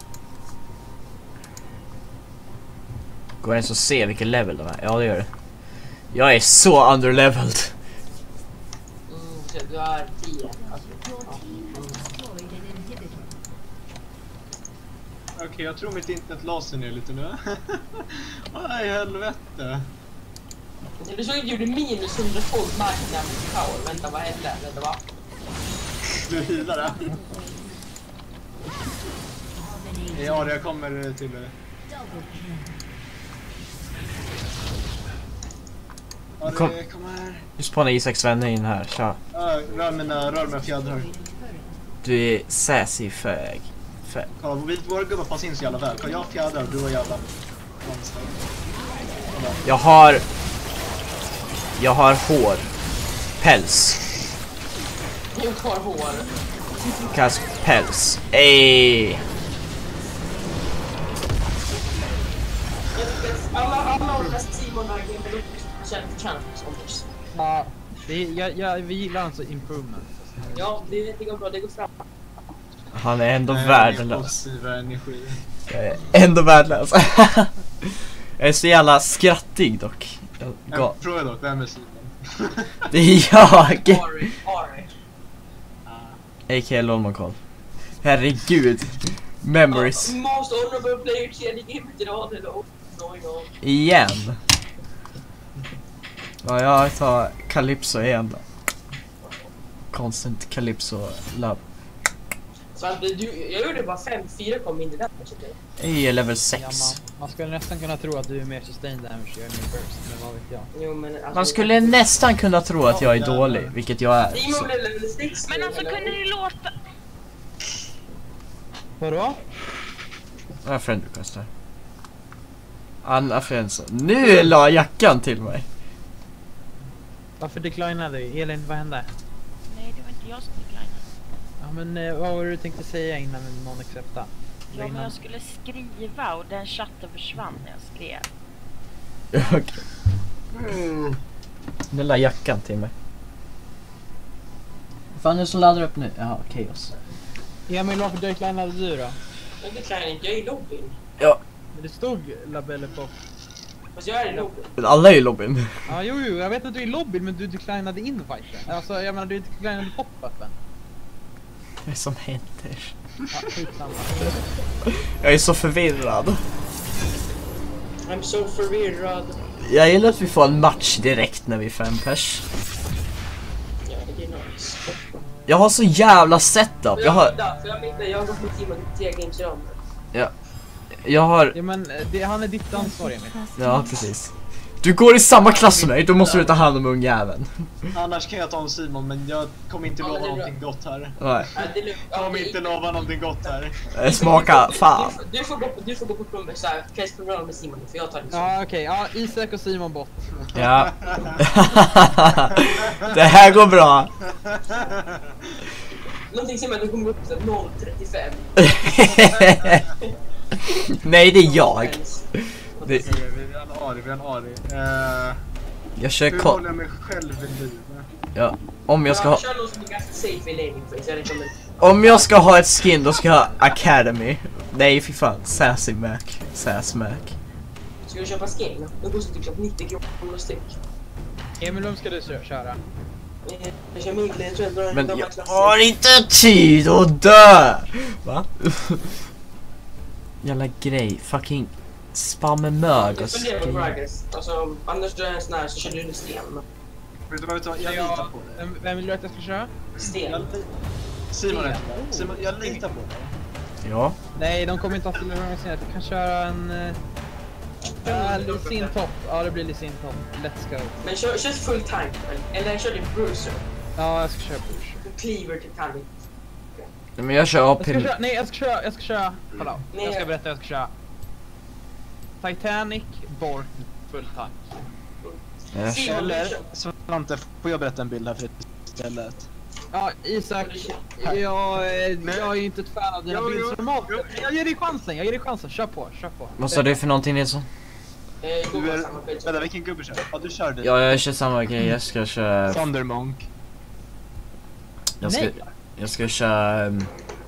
Går det ens att se vilken level de är? Ja, det gör det. Jag är så underleveled. Mm, så du är tio. Alltså, Your ja. team has destroyed an inhibitor. Okej, jag tror mitt internet la sig ner lite nu. Aj, helvete. Det såg ut att du gjorde minus hundratolv marknad power. Vänta, vad hände? Vänta, va? Du healar det. Dominating. Ja, jag kommer till... Double kill. Ja, Kom. det kommer... Nu spawnar Isaks vänner in här. Tja. Ja, rör mina, rör mina fjädrar. Destroyed a turret. Du är sassy fög. Fög. Kolla, vi, våra gubbar passar in så jävla väl. Kolla, jag har fjädrar, du har jävla... monster. Jag har... Jag har hår. Päls. Jag har hår. Kallas päls. Ey. Alla, alla orkar Simon har game för känner förtjänar sponsors. Ja, det är, jag, jag, vi gillar alltså improvement. Ja, det, det går bra. Det går fram. Han är ändå Nej, värdelös. positiva energi. Jag är ändå värdelös. Jag är så jävla skrattig dock. Jag Jag ga- frågar dock, vem är Simon? Det är jag. Ari, Ari. A K A Lolmakol. Herregud. Memories. Uh, most honorable player tredje gamet idag. Det är going on. Igen. Ja, jag tar Calypso igen då. Constant Calypso Love. Så att du, jag gjorde bara fem fyra kom in i den. Jag är level Ja, sex. man, man skulle nästan kunna tro att du är mer sustain damage och jag är mer burst, men vad vet jag. Jo, men alltså, Man skulle nästan kunna tro att jag är dålig, vilket jag är. Simon Så. blev level sex. Men alltså kunde ni låta... Vadå? Jag har friend request här. Anna Fensson. Nu la jackan till mig. Varför declinade du? Elin, vad hände? Nej, det var inte jag som declinade. Ja men eh, vad var det du tänkte säga innan någon accepta? Ja, men jag skulle skriva och den chatten försvann när jag skrev. Okej. Nu la jackan till mig. Fan, nu så laddar upp nu. Jaha, chaos. Emil, varför declinade du då? Jag declinar inte, jag är i lobbyn. Ja, Men det stod labelle på. Fast jag är i lobbyn. alla är i lobbyn. Ja jo jo, jag vet att du är i lobbyn men du declinade inviten. Alltså jag menar du declinade pop-upen. Vad är som händer? Ja, skitsamma. Jag är så förvirrad. I'm so förvirrad. Jag gillar att vi får en match direkt när vi är fem pers. Ja, det är nice. Jag har så jävla setup. Får Jag har... midda? Får jag midda? Jag har gått med Simon till tre games i rad. Jag har... Ja men det, han är ditt ansvar Emil. Ja, precis. Du går i samma klass som mig, då måste du ta hand om ungjäveln. Annars kan jag ta om Simon, men jag kommer inte Ja, lova men det är någonting gott här. Nej. Ja, det är lugnt. Jag Ja, kommer det- inte lova någonting gott här. Det smakar fan. Du, du, får gå, du får gå på plumber såhär, kvällsprogram med Simon, för jag tar det så. Ja okej, ja Isak och Simon bort. Ja. Det här går bra. Någonting som att du kommer upp till noll trettiofem. Nej, det är jag. Det, Vi har en Ari, vi har en Ari. Uh, jag kör hur ko- håller jag mig själv vid liv? ja. Om jag ska ha, Jag kör någon som är ganska safe i laning för så jag rekommenderar. om jag ska ha ett skin, då ska jag ha Academy. Nej, fy fan. Sassy Mac. Sass Mac. Ska du köpa skin? Det går så typ nittio kronor styck. Emil, vem ska du kö- köra? Eh, Jag kör midlane, jag tror jag drar en Men gammal jag klassiker. har inte tid att dö! Va? Jävla grej. Fucking spam med mög och Jag funderar på skriv. Gragas. Alltså, annars drar jag en sån här så kör du en sten. Vet du vad jag tar? Jag litar på dig. Vem, vem vill du att jag ska köra? Sten. Jag li- Simon heter det. Simon, jag litar på dig. Ja. Nej, de kommer inte ha till organiserat. Jag kan köra en... Uh, uh, Lissin topp. Ja, det blir Lissin topp. Let's go. Men kör, kör full tank, eller eller kör du bruiser. Ja, jag ska köra push. Cleaver till tank. Men jag kör A Jag ska P. köra, nej jag ska köra, jag ska köra, kolla. Nej. Jag ska berätta vad jag ska köra. Titanic, Bork, full tank. Jag kör- Eller, Svante, får jag berätta en bild här för istället? Ja, Isak, jag, jag är ju inte ett fan av dina Jo, bilder jo, normalt. jo. Jag ger dig chansen, jag ger dig chansen. Kör på, kör på. Vad sa du för någonting, Nilsson? Eh, gå Du på är, samma page. vänta, vilken gubbe kör? Ja, du kör det. Ja, jag kör samma grej. Jag ska köra... Thundermonk. Jag ska, Nej. jag ska köra... Um,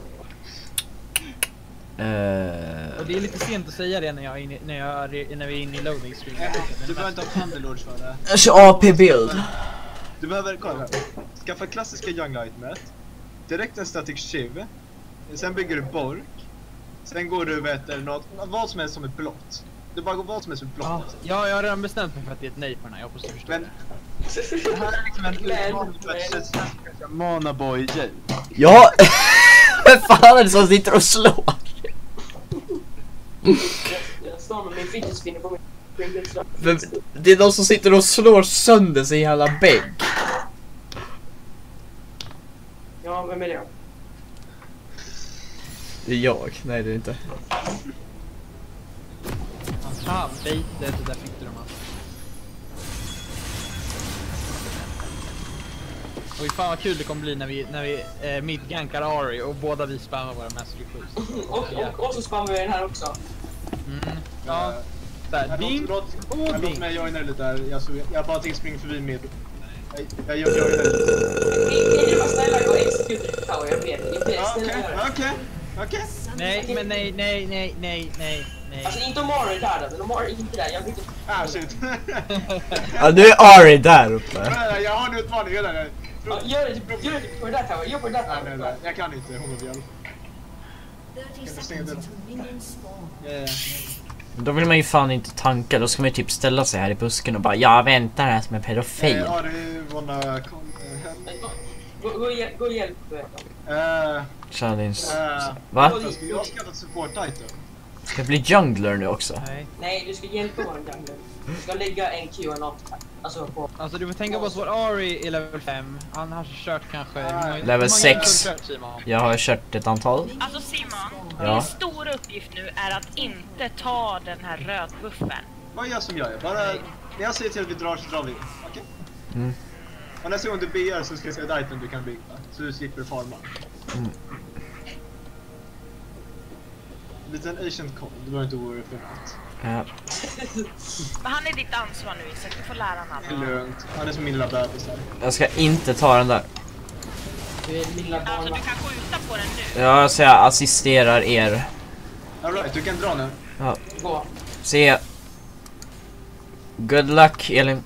Och uh, det är lite sent att säga det när, jag är inne, när, jag är, när vi är inne i loading screen. Du behöver inte ha Thunderlords för det. jag kör A P-bild. Du behöver, kolla. Skaffa klassiska young itemet. Direkt en static shiv. Sen bygger du bork. Sen går du vet du, något, vad som helst som är blått. Du bara går vad som helst som är Ja, blått. jag, jag har redan bestämt mig för att det är ett nej på den här, jag hoppas du förstår. Men det här är liksom en utmaning för att det ska Manaboy J. Ja! Vem fan är det som sitter och slår? Jag står med min fidget spinner på min Vem, det är de som sitter och slår sönder sig i hela bägg. Ja, vem är det? Det är jag. Nej, det är inte. Ah, bait, det där fick du dem alltså. Oj, fan vad kul det kommer bli när vi, när vi eh, midgankar Ari och båda vi spammar våra mastery boost. Och, och, och så spammar vi den här också. Mm. Ja, där. Ding Låt, och låt ding. mig joina lite där. Jag, såg, jag bara tänkte springa förbi med. Jag, jag gör joina lite. Kan du vara snälla och execute tower? Jag ber. Inte Ja, snälla Okej, göra det. okej, okej. Nej, men nej, nej, nej, nej, nej, nej. Alltså inte om Mario är där då, men om Mario är inte där. Jag blir Ah shit. Ja, nu är Ari där uppe. Nej, jag har en utmaning redan. Jag- Ja, gör det, gör det på det där tower. Gör på det där Nej, nej, nej. tower. Jag kan inte. Hon är hjälp. thirty Kan du stänga seconds den? until minions spawn. Yeah. Då vill man ju fan inte tanka. Då ska man ju typ ställa sig här i busken och bara jag väntar här som en pedofil. Eh, Ari, wanna come Men gå- Gå, gå, och hjäl- gå och hjälp. uh, Challenge. uh, Va? Jag har skaffat support item. Ska jag bli jungler nu också? Nej. Nej, du ska hjälpa vår jungler. Du ska lägga en Q och något. Alltså på... Alltså du får tänka på att vår Ari är level fem. Han har kört kanske... hur många- hur Level många sex. har du kört, Simon? Jag har kört ett antal. Alltså Simon, Ja. din stora uppgift nu är att inte ta den här rödbuffen. Vad gör som jag gör? Bara, när jag säger till att vi drar så drar vi. Okej? Mm. Och nästa gång du B R så ska jag säga ett item du kan bygga. Så du slipper farma. Mm. Liten ancient coin, du behöver inte oroa dig för något. Ja. Men han är ditt ansvar nu Isak, du får lära honom Det är allt. lugnt. Han är som min lilla bebis här. Jag ska inte ta den där. Du är lilla Alltså barn. du kan skjuta på den nu. Ja, så jag assisterar er. Alright, du kan dra nu. Ja. Gå. Se. Good luck, Elin.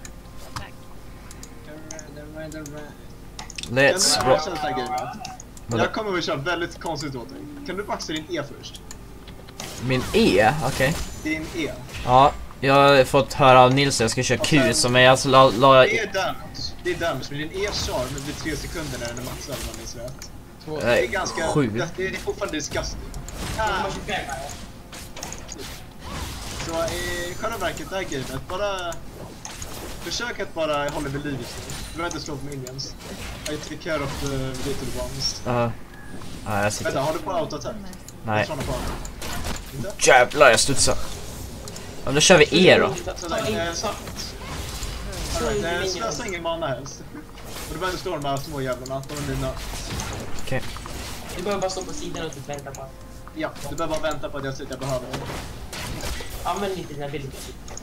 Let's Kan du rock. bara köra gamet? Vadå? Jag kommer att köra väldigt konstigt åt dig. Kan du baxa din E först? Min E? Okej. Din E. Ja, jag har fått höra av Nils att jag ska köra Q, som är alltså la, la, Det är damage. Det är damage, men din E-charm blir tre sekunder när den är maxad om man minns rätt. Två. Det är eh, ganska... sju. Det är fortfarande disgusting. Ah. Ah. Så Så i själva verket det här gamet, bara försök att bara hålla vid liv just nu. Du behöver inte slå på minions. I take care of the little ones. Ja. Ja, jag sitter. Vänta, har du på auto-attack? Nej. Jag på auto. Inte? Jävlar, jag studsar. Ja, då kör vi E då. Sådär, eh, så. Alright, slösa ingen mana helst. Och du behöver inte slå de här små jävlarna, de är dina. Okej. Okay. Du behöver bara stå på sidan och typ vänta på. Ja, du behöver bara vänta på att jag säger att jag behöver det. Använd lite dina bilder.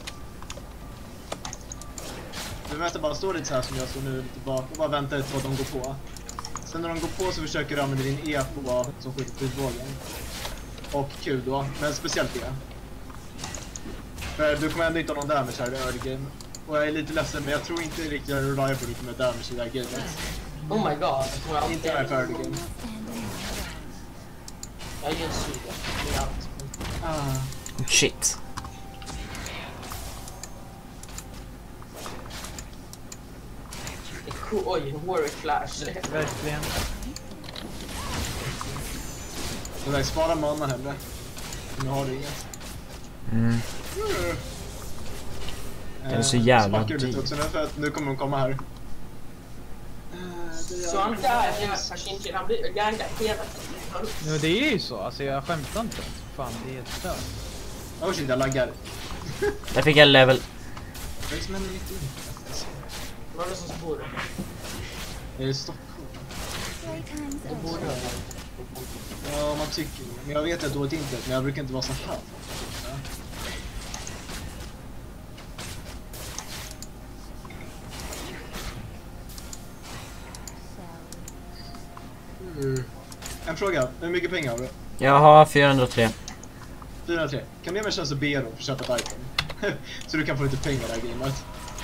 Du behöver bara stå lite så här som jag står nu lite bak och bara vänta lite på att de går på. Sen när de går på så försöker du använda din E på som skjuter skjutvågen. Och Q då, men speciellt E. För du kommer ändå inte ha någon damage här i early game. Och jag är lite ledsen, men jag tror inte riktigt jag är reliable på att med damage i det här gamet. Oh my god, jag tror jag inte är för early game. Jag gör en suga, det är allt. Ah. Shit. Det är cool, oj, en warrior flash. Verkligen. Så där, spara mana hellre. Nu har du inget. Mm. Mm. Det är så jävla dyrt. Lite också nu för att nu kommer de komma här. Så han där, Kashinchi, han blir gankad hela tiden. Ja, det är ju så. Alltså jag skämtar inte. Fan, det är helt stört. Åh shit, jag laggar. Där fick jag level. Vad är det som händer mitt i? Vad är det som bor där? Det är Stockholm. Det bor där. Ja, man tycker. Men jag vet att jag har dåligt internet, men jag brukar inte vara så här. Mm. En fråga, hur mycket pengar har du? Jag har fyrahundratre. fyrahundratre. Kan du ge mig en chans att be då för att köpa ett item? Så du kan få lite pengar i det här gamet.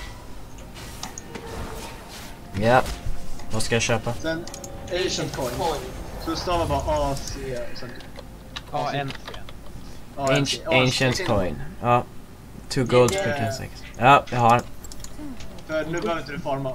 Ja. Vad ska jag köpa? Sen, Ancient Coin. Så du stavar bara A, C och sen... Ja, en. Ancient, ancient Coin. Ja. Two gold per ten seconds. Ja, jag har. För nu behöver inte du farma.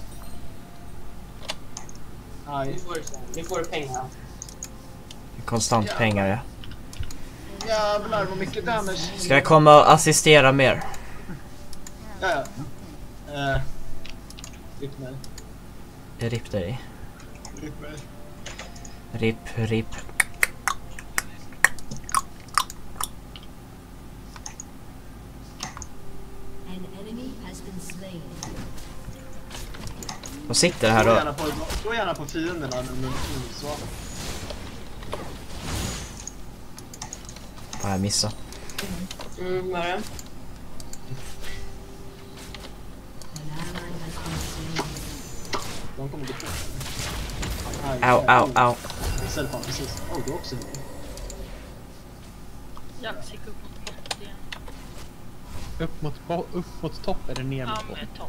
Nu får, nu får du pengar. Konstant ja. Pengar, ja. Jävlar vad mycket damage. Ska jag komma och assistera mer? Ja, ja. Uh, rip mig. Rip dig. Rip mig. Rip, rip. Vad sitter det här då? Slå gärna på, slå gärna på fienderna med så. Ja, jag missade. Mm, vad är det? De kommer gå på. Au, au, au. Ställ på precis. Åh, du också. Jag gick upp mot topp igen. Upp mot, upp mot topp eller ner mot ja, topp? Topp.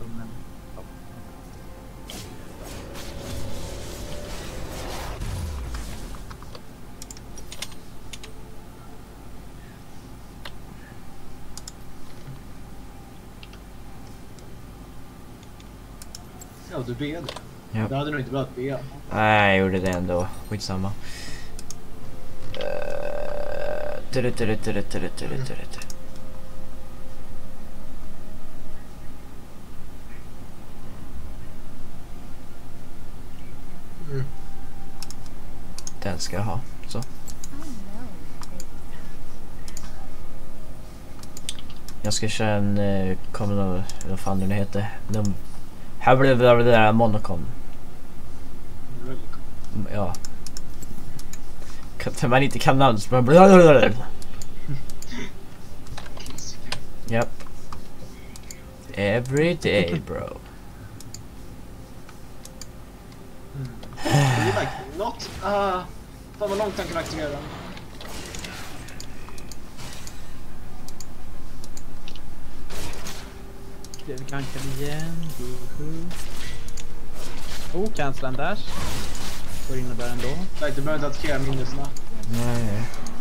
Ja, du ber det. Ja. Det hade nog inte behövt be. Nej, jag gjorde det ändå. Skitsamma. Mm. Den ska jag ha. Så. Jag ska köra en... Uh, kommer vad fan det nu heter. Num här blev det där Monocom. Ja. Kan man inte kan namn så man blir. Yep. Every day, bro. Det är like not ah uh, fan vad långt han kan aktivera den. Det vi kan igen. Oh, cancel en dash. Går innebär ändå. Nej, du behöver inte attackera minnesna. Nej.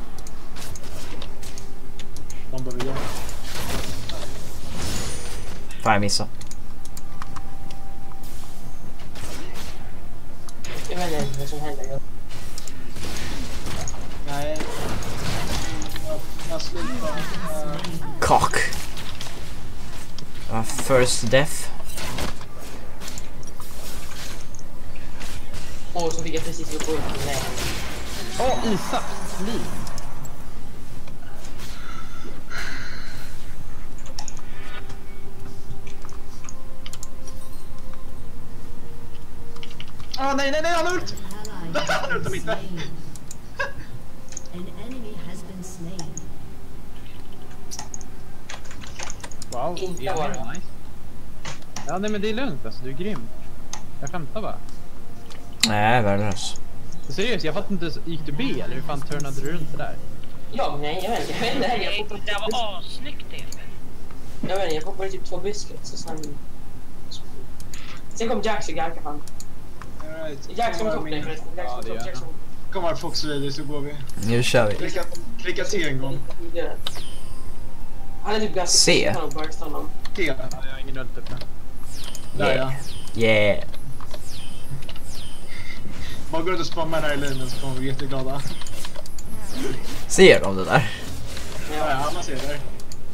De behöver göra. Fan, jag missade. Jag vet inte vad som händer. Nej. Jag slutar. Uh, Cock. Uh, first death. Och så fick jag precis gå upp i lägen. Åh, Isak! Liv. ah, nej, nej, nej, han har ult! Ally Han has ultar been inte. slain. An enemy has been slain. Wow, Inte det är bara. nice. Ja, nej men det är lugnt alltså, du är grym. Jag skämtar bara. Nej, värdelös. Så seriöst, jag fattar inte, gick du B eller hur fan turnade du runt det där? Ja, nej, jag vet inte. Jag vet inte. Jag Det poppade, där var assnyggt det. jag vet inte, jag poppade typ två biscuits och sen... Sen kom Jax och gankade han. All right. Jax som Kom här, topp dig min- förresten. Jax Ja, som det topp. gör Jax som Kom här Fox Rider så går vi. Nu kör vi. Klicka, klicka T en gång. Han är typ ganska... C. Han har burst honom. T. Ja, jag har ingen ult uppe. Där Yeah. ja. Yeah. Bara gå runt och spamma den här i linjen så kommer vi bli jätteglada. Ser de det där? Ja, ja, man ser det.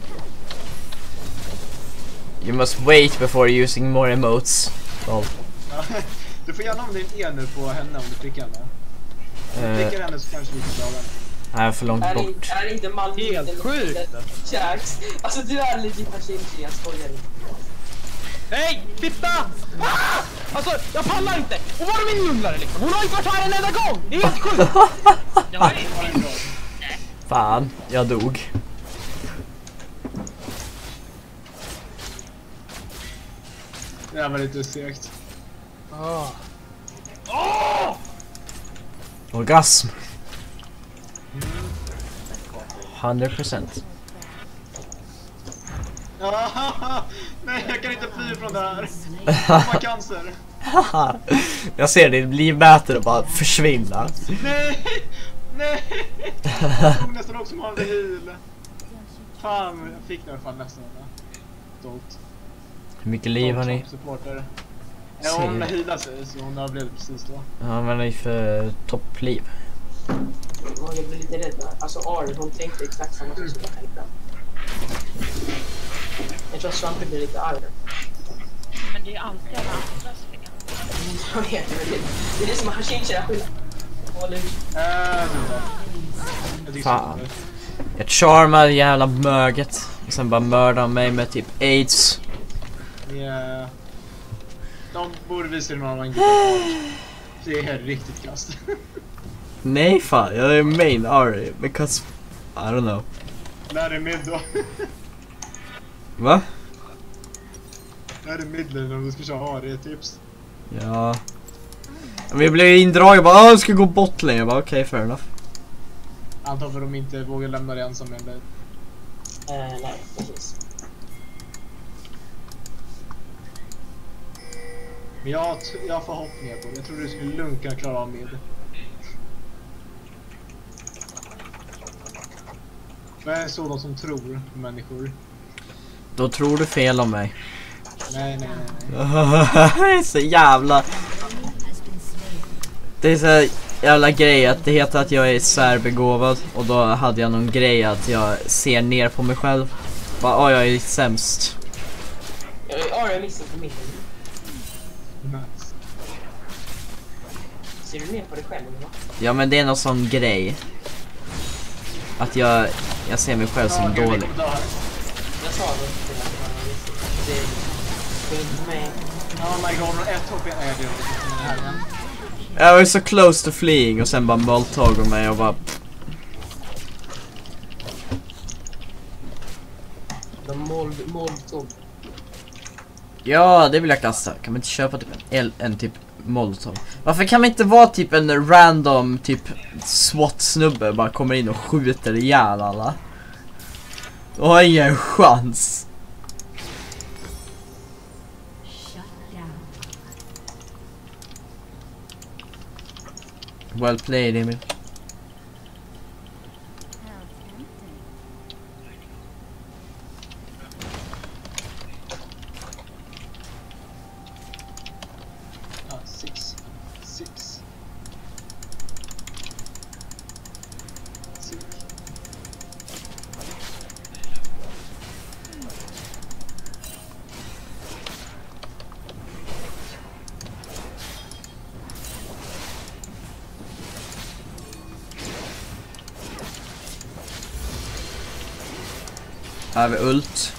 You must wait before using more emotes. Well, Ja. Du får gärna om din E nu på henne om du klickar henne. Om du eh, klickar henne så kanske vi kan klara den. nej, för långt Är det, bort. är det inte Malmö? Helt sjukt alltså. Jax. Alltså du är legit Hashimchi, jag skojar inte. Nej, titta! Ah! Alltså, jag pallar inte! Och var är min junglare liksom? Hon har inte varit här en enda gång! Det är helt sjukt! Jag har ju Ja, det är bra. Fan, jag dog. Det här var lite segt. Åh! Åh! Orgasm. hundra procent. Ah, nej, jag kan inte fly från det här. Jag har cancer. Jag ser din livmätare och bara försvinna. Nej! Nej! Jag tog nästan också med heal. Fan, jag fick det i alla fall nästan. Stolt. Hur mycket liv har ni? Supporter. Ja, hon healar sig så hon överlevde precis då. Ja, men det är för toppliv. Och jag blir lite rädd där. Alltså Ari, hon tänkte exakt samma sak som jag tänkte. Jag tror att Svampe blir lite arg. Men det är alltid alla andras fel. Jag vet, men det, det är det som har Hashimchi att skylla. Håll ut. Äh, du då. Jag tycker Fan. så. Jag charmar jävla möget. Och sen bara mördar mig med typ AIDS. Ja. De borde visa någon annan grej. Det är riktigt kast. Nej fan, jag är main Ari. Because, I don't know. Lär dig mid då. Va? Lär dig midlane om du ska köra A, det är ett tips. Ja. Vi blev indragna, bara ah, jag ska gå botlane. Jag bara okej, okay, fair enough. Antar för att de inte vågar lämna dig ensam eller... Eh, nej, precis. Men jag har, t- jag har förhoppningar på det. Jag tror du skulle lugnt kunna klara av mid. För jag är sådana som tror på människor. Då tror du fel om mig. Nej, nej, nej. Det är så jävla... Has been slain. Det är så jävla grej att det heter att jag är särbegåvad. Och då hade jag någon grej att jag ser ner på mig själv. Bara, oh, jag är sämst. Ari har missat på mitten. Nice. Ser du ner på dig själv eller vad? Ja, men det är någon sån grej. Att jag, jag ser mig själv som Ja, gud, vi dålig. kommer dö här. Jag sa det till att han har missat. Det är inte mig. Oh my god, har ett H P. Nej, det är inte här igen. Jag var så close to fleeing och sen bara multog mig och bara... De mold, mold tog. Ja, det vill jag kasta. Kan man inte köpa typ en, en typ molotov? Varför kan man inte vara typ en random typ SWAT-snubbe bara kommer in och skjuter ihjäl alla? Du har ingen chans. Shut down. Well played, Emil. Ja, six. Six. Six. Här har vi ult.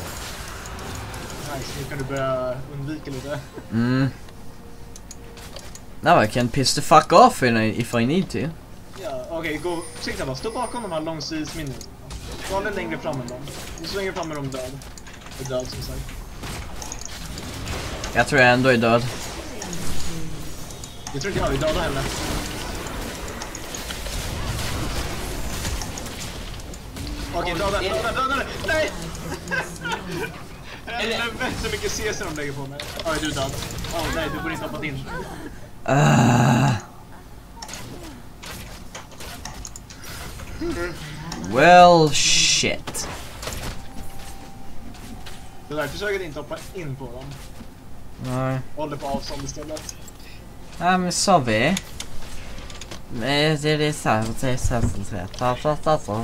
Nice, nu kan du börja undvika lite. Mm. Now I can piss the fuck off if I need to. Ja, okej, okay, gå. Sikta bara, stå bakom de här långsidsminnen. Var den längre fram än dem. Du svänger fram med dem död. Är död som sagt. Jag tror jag ändå är död. Jag tror inte jag är döda heller. Okej, okay, döda, döda, döda, döda, nej! Helvete mycket C S de lägger på mig. Ja, är du död? Åh oh, nej, du borde inte hoppat in. Uh. Well, shit. Det där, försöker inte hoppa in på dem. Nej. Håller på avstånd istället. Ja, men så vi. Men det är så här, det är så här.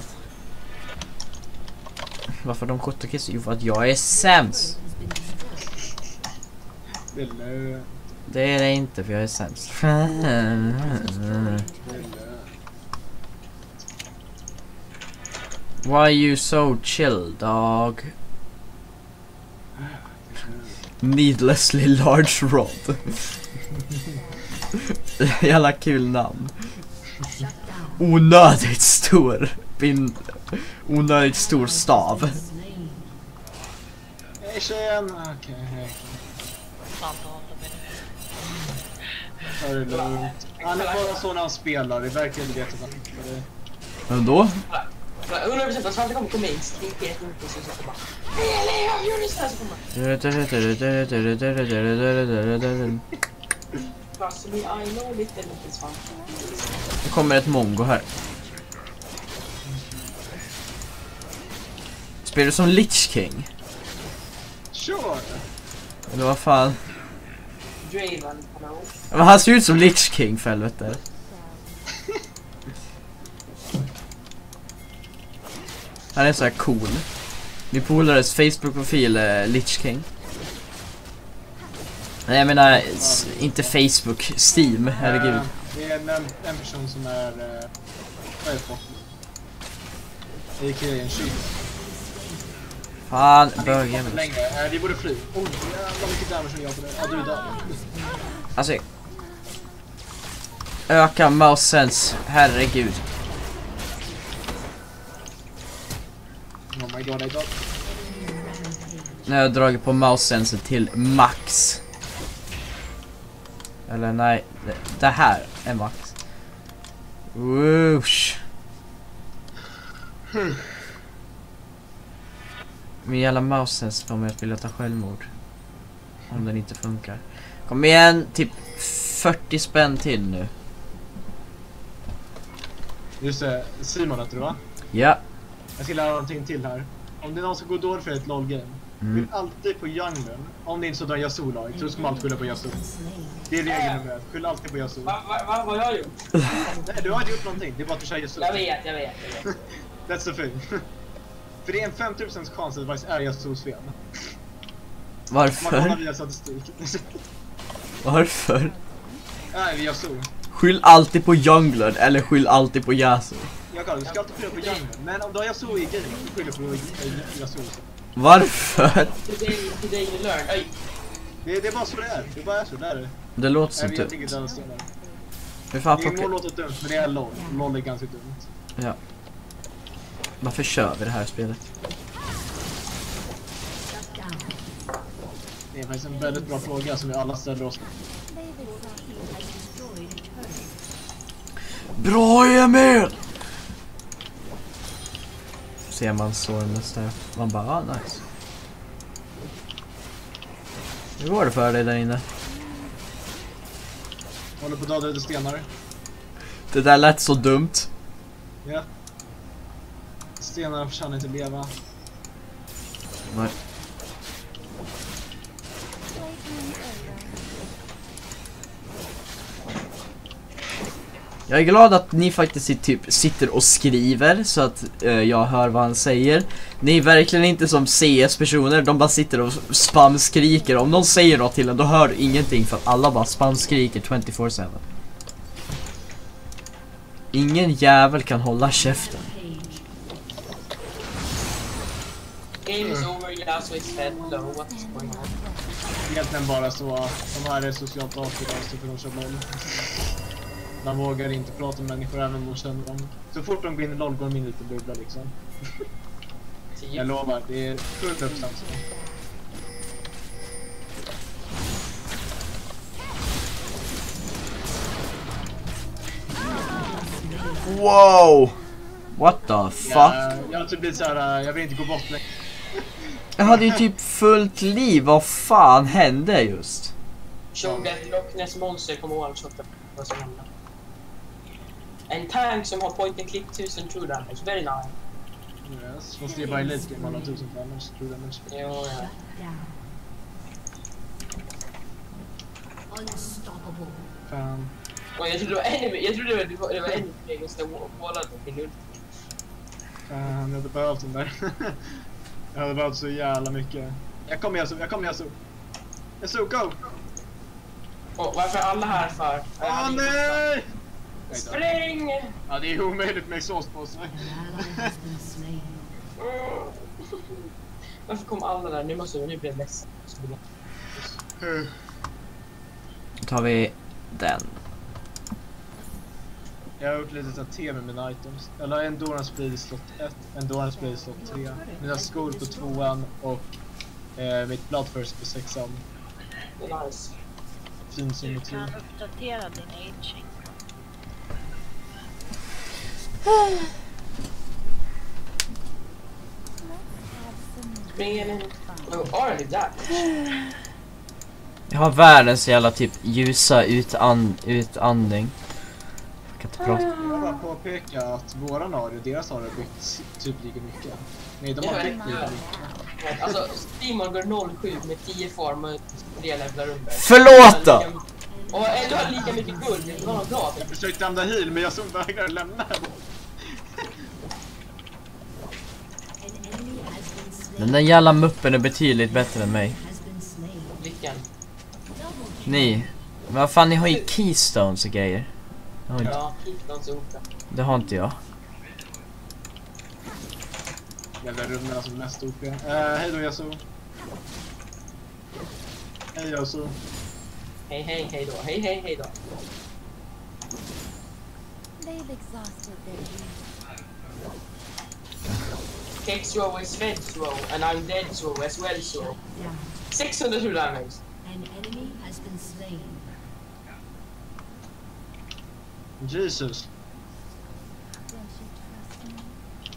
Varför de skjuter kiss? Jo, för att jag är sämst. Det är lönt. Det är det inte, för jag är sämst. Why are you so chill, dog? Needlessly large rod. Jävla kul namn. Onödigt stor pin. Onödigt stor stav. Hej tjejen! Okej, hej. Ta det lugnt. Han är bara så när han spelar, det verkar inte veta vad det är. Men då? hundra procent att Svante kommer komma in, skriker ett inte så så bara hej, hej, jag gör det så här så kommer fast vi I know lite lite Svante. Det kommer ett mongo här. Spelar du som Lich King? Sure! Eller vad fan? Draven, hello. Men han ser ut som Lich King för helvete. Han är så här cool. Min polares Facebook-profil är Lich King. Nej, jag menar s- inte Facebook, Steam, herregud. Uh, det är en, en person som är... Uh, vad är det på? A K A en tjuv. Fan, Han är bögen. inte längre. Uh, vi borde fly. Oh, jävlar mycket damage som jag på det. Ja, du är död. Alltså, öka mouse sense, herregud. Oh my god, I got... Nu har jag dragit på mouse sense till max. Eller nej, det, det här är max. Whoosh. Hmm. Min jävla mouse sense får mig att vilja ta självmord. Om den inte funkar. Kom igen, typ fyrtio spänn till nu. Just det, Simon heter du va? Ja. Jag ska lära någonting till här. Om det är någon som går dåligt för ett LOL-game, Mm. skyll alltid på junglen. Om det inte så drar Yasuo-lag, så ska man alltid skylla på Yasuo. Det är regeln nummer ett. Skyll alltid på Yasuo. Vad va, va, vad har jag gjort? Nej, du har inte gjort någonting. Det är bara att du kör Yasuo. Jag vet, jag vet, jag vet. That's the thing. För det är en femtio procent chans att det faktiskt är Yasuos fel. Man kollar Varför? via statistik. Varför? Nej, via Yasuo. Skyll alltid på jungler eller skyll alltid på Yasuo. Jag kallar det, du ska alltid skylla på junglen. Men om du har Yasuo i game, så skyller du på Yasuo. Varför? Today, today you learn. Oj. Det, det är bara så det är. Det är bara så det är det. Det låter så Jag vet typ. inte vad stenar. Hur fan Det må plockar... låta dumt, men det är LOL. LOL är ganska dumt. Ja. Varför kör vi det här spelet? Det är faktiskt en väldigt bra fråga som vi alla ställer oss. Bra Emil! Ser man Sornes där. Man bara, ah, nice. Hur går det för dig där inne? Håller på att döda lite stenar. Det där lät så dumt. Ja. Stenar förtjänar inte leva. Nej. Jag är glad att ni faktiskt typ sitter och skriver så att eh, jag hör vad han säger. Ni är verkligen inte som C S-personer, de bara sitter och spamskriker. Om någon säger något till en, då hör du ingenting för att alla bara spamskriker tjugofyra sju. Ingen jävel kan hålla käften. Game is over, Yasuo is fed low, what's going on? Egentligen bara så att de här är socialt avskyddade så för de kör LOL. De vågar inte prata med människor även om de känner dem. Så fort de går in i LOL går de in lite bubbla liksom. Jag lovar, det är fullt uppstand så. Wow! What the fuck? Ja, jag har typ blivit såhär, jag vill inte gå bort längre. Jag hade ju typ fullt liv, vad fan hände just? Shogat Loch Ness Monster kommer one-shotta vad som händer. En tank som har point and click tusen true damage, very nice. Yes, fast det är bara i late game man har tusen damage, true damage. Jo, ja. Unstoppable. Fan. Och jag trodde det var ännu jag trodde det var, det var ännu fler som ska måla till ult. Fan, jag hade behövt den där. Jag hade behövt så jävla mycket. Jag kommer Yasu, jag kommer Yasu. Yasu, go! Och varför är alla här för? Åh nej! Spring! Ja, det är omöjligt med exhaust på sig. An ally has been slain. Varför kom alla där? Nu måste vi nu bli ledsen. Då tar vi den. Jag har gjort lite så te med mina items. Jag la en Doran Speed i slott ett, en Doran Speed i slott tre, mina skor på tvåan och eh, mitt Bloodthirst på sexan. Det är nice. Fin Du symmetri. kan uppdatera din aging. Spring in. Oh, already that. Jag har världens jävla typ ljusa utan utandning. Jag kan inte prata. Jag vill bara påpeka att våran A D, deras A D har byggt typ lika mycket. Nej, de har byggt lika mycket. Alltså, Simon går noll sju med tio form och tre levlar under. Förlåt då! Och ändå har lika mycket guld, det var något bra. Jag försökte använda heal men jag som vägrar lämna här. Den där jävla muppen är betydligt bättre än mig. Vilken? Ni. Men vad fan, ni har ju keystones och grejer. Det har inte, Ja, Kiftons oka. det har inte jag. Jävla rummen som mest O P. Uh, hej då Yasu. Hej Yasu. Hej, hej, hej då. Hej, hej, hej då. They've exhausted their use. Kex row is fed row, and I'm dead row as well so. six hundred true damage. An enemy has been slain. Jesus. Don't you trust me?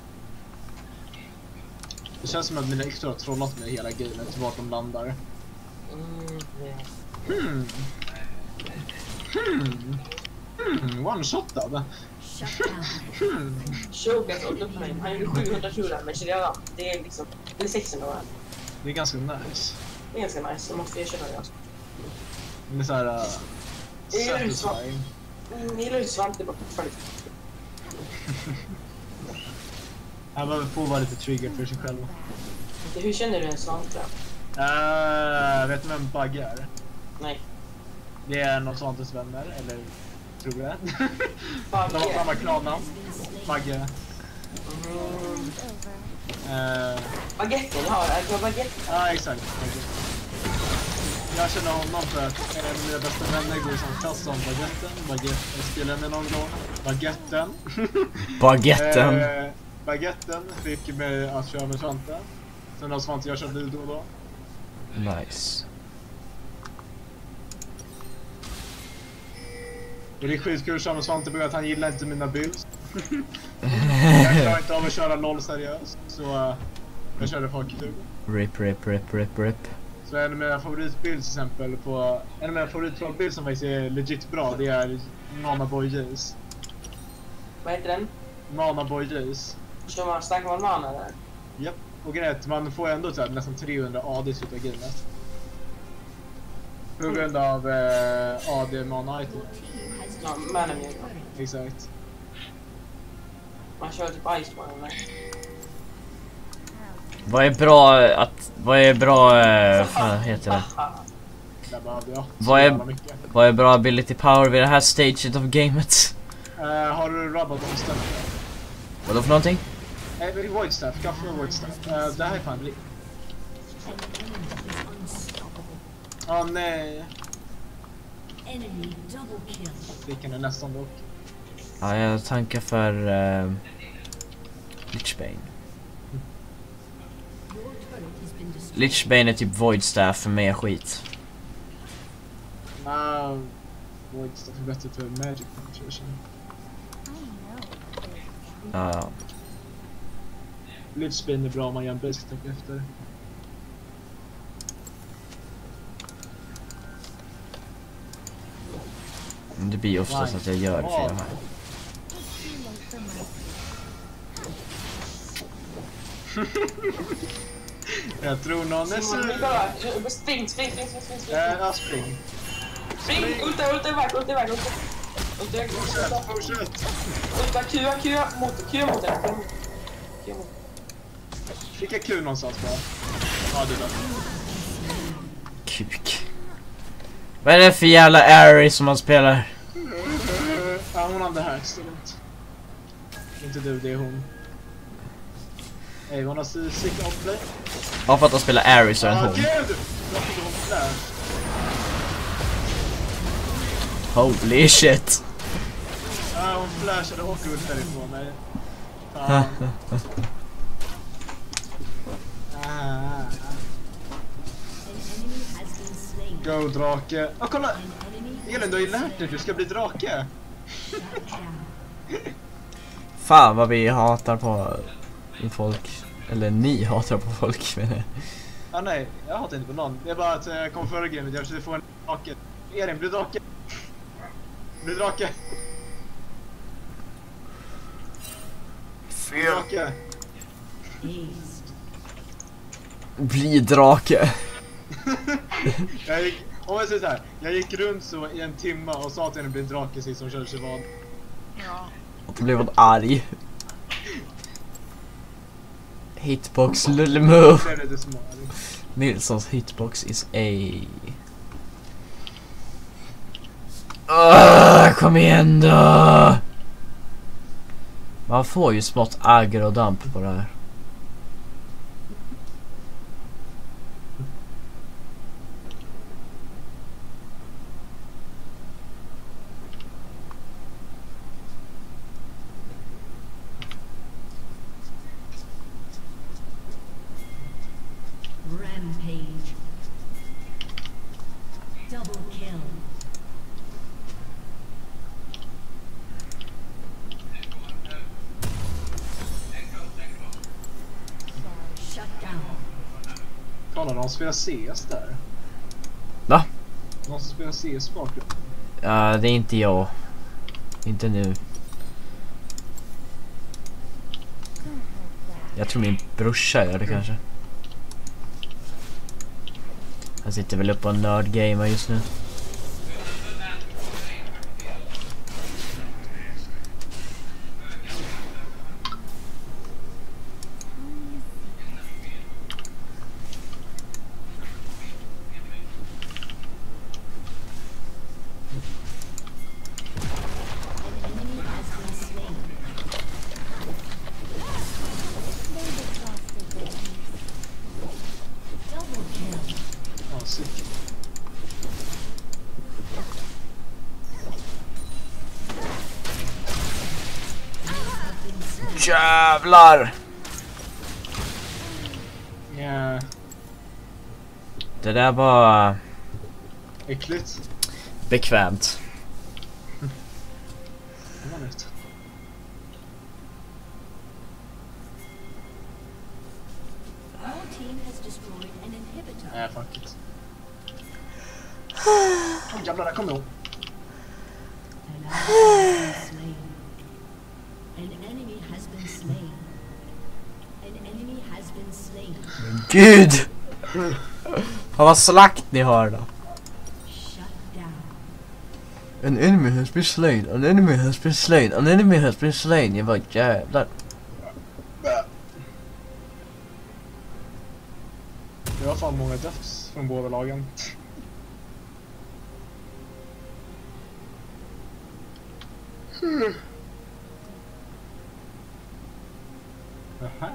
Det känns som att mina extra har trollat med hela gamet vart de landar. Mm, yeah. Hmm. Hmm. Hmm. One-shotad. Shut down. Hmm. Shogat och upp mig. Han gjorde sjuhundra true damage redan. Det är liksom, det är sexhundra va? Det är ganska nice. Det är ganska nice, jag måste erkänna det alltså. Det är såhär... Uh, Det är ju satisfying. Mm, gillar ju Svante bara för lite. Han behöver få vara lite trigger för sig själv. Hur känner du en Svante? Uh, vet du vem Bugge är? Nej. Det är något Svantes vänner, eller tror jag. Bugge. De har samma klannamn. Bugge. Mm. Uh, Baguetten, ja, jag har baguette. Ja, exakt. Jag känner honom för att en av mina bästa vänner går i samma klass som Baguetten. Baguette, jag spelar med någon gång. Baguetten. Baguetten. eh, Baguetten fick mig att köra med Svante. Sen har Svante jag kört Lido då. Nice. Och det är skitkul att köra med Svante på att han gillar inte mina builds. Jag klarar inte av att köra LOL seriöst. Så uh, jag körde folktur. Rip, rip, rip, rip, rip. Så en av mina favoritbilds till exempel på... En av mina favoritbilds som faktiskt är legit bra, det är Mana Boy Jace. Vad heter den? Mana Boy Jace. Kör man snackar man mana där? Japp. Och grejen är att man får ändå så här, nästan trehundra A D utav gamet. På grund av eh, A D mana item. Ja, mana mjölk. Exakt. Man kör typ Ice One eller? Vad är bra att... Vad är bra... Eh, vad fan heter det? Där behövde jag. Vad Så är, jävla mycket. vad är bra ability power vid det här staget av gamet? Eh, har du rubbat om stämmer? Vadå för någonting? Nej, men det är Void Staff. Kaffe med Void Staff. Uh, det här är fan... Åh oh, nej. Enemy double kill. Fick han nästan dock. Ja, jag tankar för uh, Lichbane. Lichbane är typ Void Staff för mer skit. Nah, Void Staff är bättre för Magic Penetration. Ja, ja. Lichbane är bra om man gör en basic attack efter. Det blir oftast att jag gör det för de här. Jag tror någon är Simon, vi sur. bara... Spring, spring, spring, spring, spring, spring. Äh, ja, spring. Spring! Ulta, ulta iväg, ulta iväg, ulta. Ulta iväg, ulta. Fortsätt! Ulta, Q, Q mot, Q mot den. Q mot. Skicka Q någonstans bara. Ja, det där. Kuk. Vad är det för jävla Aerie som man spelar? Ja, hon hade här istället. Inte du, det är hon. Hej, hon har sick outplay. Ja, för att de spelar Aerie så är en Ah, hon. gud! Jag fick hon flash. Holy shit. Ja, hon flashade och ut därifrån mig. Fan. Ah. Go, drake. Åh, kolla! Elin, du har ju lärt dig, du ska bli drake. Fan vad vi hatar på folk. Eller ni hatar på folk, men jag. Ah, nej, jag hatar inte på någon. Det är bara att jag kom förra gamet, jag försökte få en drake. Elin, bli drake. Bli drake. Bli drake. Bli drake. Jag gick, om jag säger så här, jag gick runt så i en timme och sa att jag bli en drake sist som körde sig vad. Ja. Och då blev hon arg. Hitbox lullemove. Det är lite små. Nilssons hitbox is A. Uh, kom igen då! Man får ju smått aggro-damp på det här. Rampage. Double kill. Shut down. Kolla, någon spelar C S där. Va? Någon som spelar C S bakgrund. Ja, det är inte jag. Inte nu. Jag tror min brorsa gör det kanske. Han sitter väl uppe och nördgamer just nu. Ja, sick. Jävlar! Ja, Det där var äckligt. bekvämt. Det var nytt. Your team has destroyed an inhibitor. Nej, fuck it. Åh, jävlar, där kommer hon. An ally has been slain. An enemy has been slain. An enemy has been slain. Gud! Vad slakt ni har då. Shut down. An enemy has been slain, an enemy has been slain, an enemy has been slain. Jag bara jävlar. Det var fan många döds från båda lagen. Aha.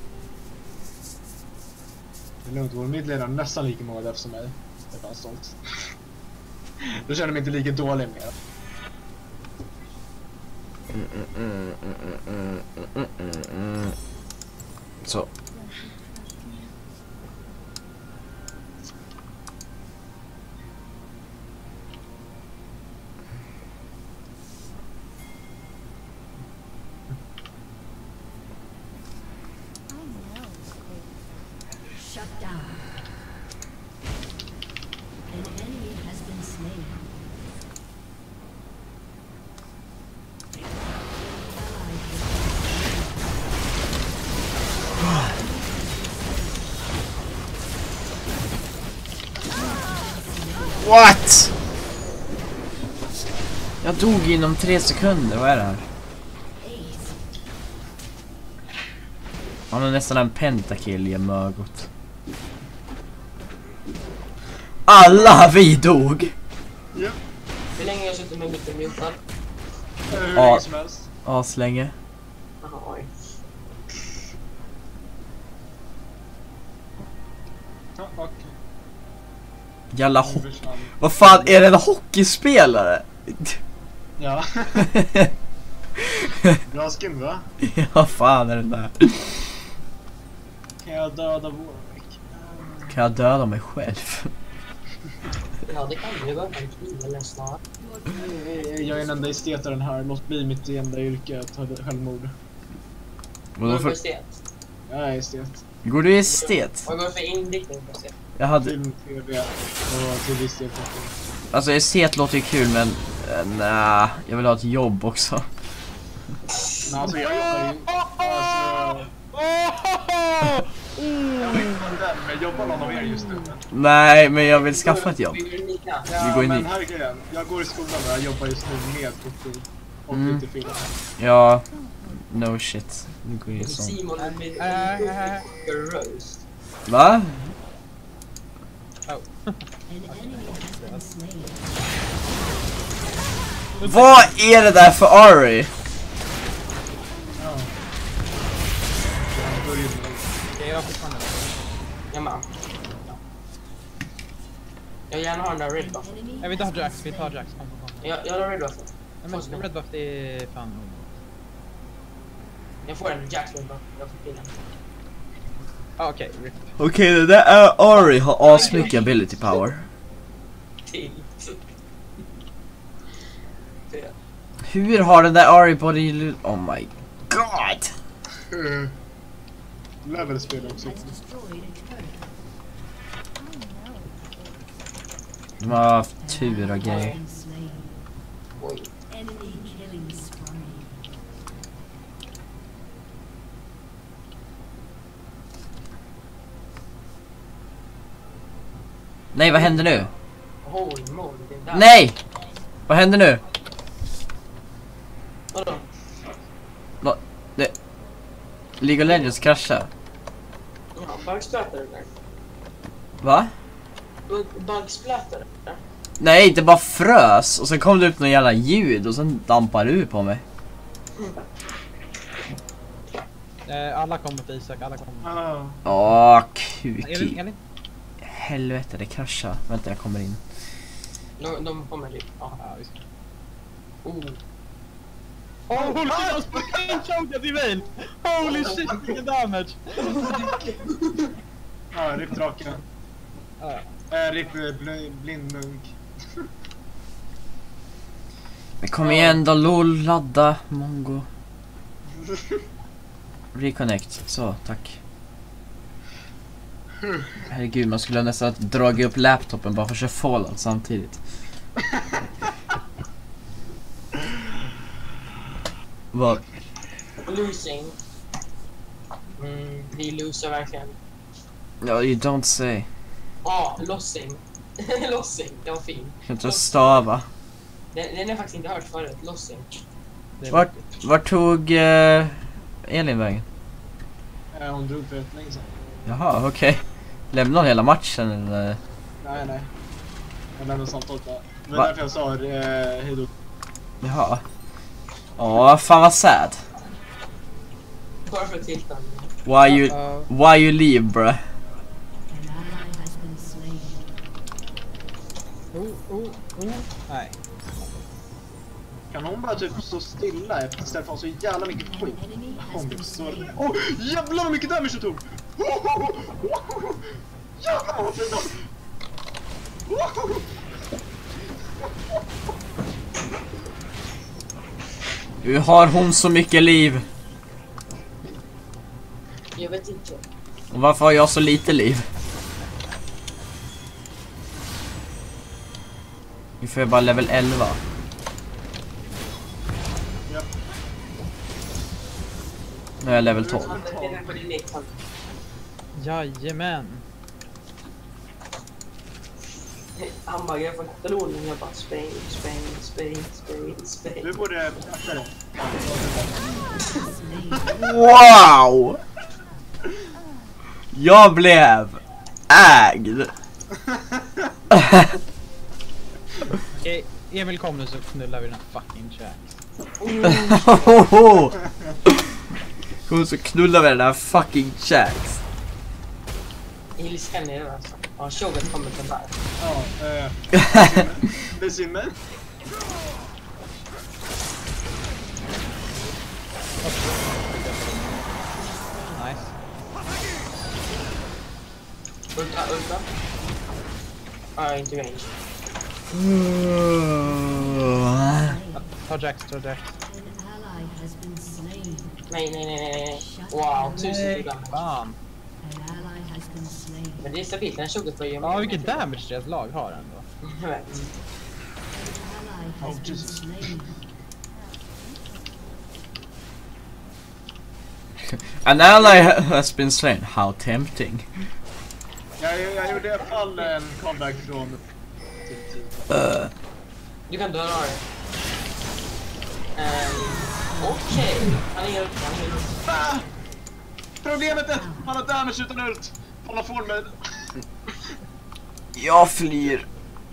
Det är lugnt, vår midlane har nästan lika många def som mig. Det är fan stolt. Då känner jag mig inte lika dålig mer. Mm, mm, mm, mm, mm, mm, mm. Så. Shut down. An enemy has been slain. What? Jag dog inom tre sekunder, vad är det här? Han har nästan en pentakill i mögot. Alla vi dog! Ja. Hur länge har jag suttit med mitt mutad? Hur Ja. länge som helst. Aslänge. Jaha, oj. Ja, okej. Jävla Nu ho- försvann. Vad fan, är det en hockeyspelare? Ja. Bra skin va? Ja, fan är det där? Kan jag döda Warwick? Kan jag döda mig själv? Ja, det kan ju vara en kniv eller snart. Jag är den enda estetaren här. Låt bli mitt enda yrke att ta självmord. Och då Vad går får... för estet? Jag är estet. Går du i estet? Vad går för inriktning på estet? Jag hade... Film, tv och till viss del forskning. Alltså estet låter ju kul, men... Äh, nej, jag vill ha ett jobb också. Men alltså jag jobbar ju... Alltså... Jag vet inte om den, men jag jobbar någon av er just nu. Nej, men jag vill skaffa ett jobb. Vi går in Ja, Vi går in men i- här är grejen. Jag går i skolan och jag jobbar just nu med foto och Mm. lite film. Ja, no shit. Nu går jag sånt. Simon med Äh, äh, äh. en roast. Va? An enemy has been slain. Vad är det där för Ari? Ja. Jag börjar med- Okej, jag har fortfarande. Jag med. Jag vill gärna ha den där red buff. Jag vill inte ha Jax, vi tar Jax. Kom, kom, kom. Jag, jag har red buff. Nej, men Red Buff det är fan... Jag får en Jax red buff. Jag får killen. Ah, okej. Okej, det där är Ari har asmycket ability power. Till. Det. Hur har den där Ari body... Oh my god! Mm. Levelspel också. Has destroyed a turret. De har haft tur och grejer. Been slain. Oj. Enemy killing spree. Nej, vad händer nu? Holy moly. Det där. Nej! Vad händer nu? Vadå? League of Legends kraschar. Ja, bugsplatter där. Va? Bugsplatter. Nej, det bara frös och sen kom det upp någon jävla ljud och sen dampade det ur på mig. Eh, alla kommer till Isak, alla kommer. Ah. Åh, Elin, kuki. Elin? Helvete, det kraschar. Vänta, jag kommer in. De, de kommer lite. Ja. Ja, visst. Oh. Oh, holy shit, jag chokade i mail! Holy shit, vilken damage! Ja, ripp draken. Ja, Äh, ripp bl blind munk. Men kom igen då, lol, ladda, mongo. Reconnect, så, tack. Herregud, man skulle nästan dragit upp laptopen bara för att köra Fallout samtidigt. Vad? Losing. Mm, vi losar verkligen. Ja, you don't say. Ja, ah, lossing. Lossing, det var fin. Jag kan inte stava. Den, den har jag faktiskt inte hört förut, lossing. det Vart, vart tog uh, Elin vägen? Äh, hon drog för ett länge sedan. Jaha, okej. Okay. Lämnade hon hela matchen eller? Nej, nej. Jag lämnade samtalet där. Det var Va? därför jag sa eh, hejdå. Jaha. Åh, fan vad sad. Bara för att tilta. Why you Uh-oh. why you leave, bruh? An ally has been slain. Oh, oh, oh. Nej. Kan hon bara typ stå stilla istället för att ha så jävla mycket skit? An enemy has Hon been blir så... slain. Åh, jävlar vad mycket damage jag tog! Jävlar vad fint! Hur har hon så mycket liv? Jag vet inte. Och varför har jag så lite liv? Nu får jag bara level elva. Ja. Nu är jag level tolv. Han är redan på din lek. Jajamän. Han bara, jag får kanonen. Jag bara, Spain, Spain, Spain, Spain, Spain. Du borde akta dig. Wow! Jag blev ägd. E Emil, kom nu så knullar vi den här fucking chat. Kom så knullar vi den här fucking Jax. Ilis kan det alltså. Ja, tjoget kommer till där. Ja, eh... Besimmer. Nice. Ulta, ulta. Ja, inte range. Ta Jax, ta Jax. An ally has been slain. Nej, nej, nej, nej, nej. Wow, tusen Nej, damage. fan. An ally has been slain. Men det är stabilt, den tjoget får ju... Ja, vilket damage deras lag har ändå. Jag vet. An ally has Oh, been Jesus. slain. An ally has been slain. How tempting. Jag, jag, jag gjorde i alla fall en comeback från... Uh. Du kan döda det. Um, Okej, okay. Han är ult, han är ult. Ah! Problemet är att han har damage utan ult. Han har form med... Jag flyr.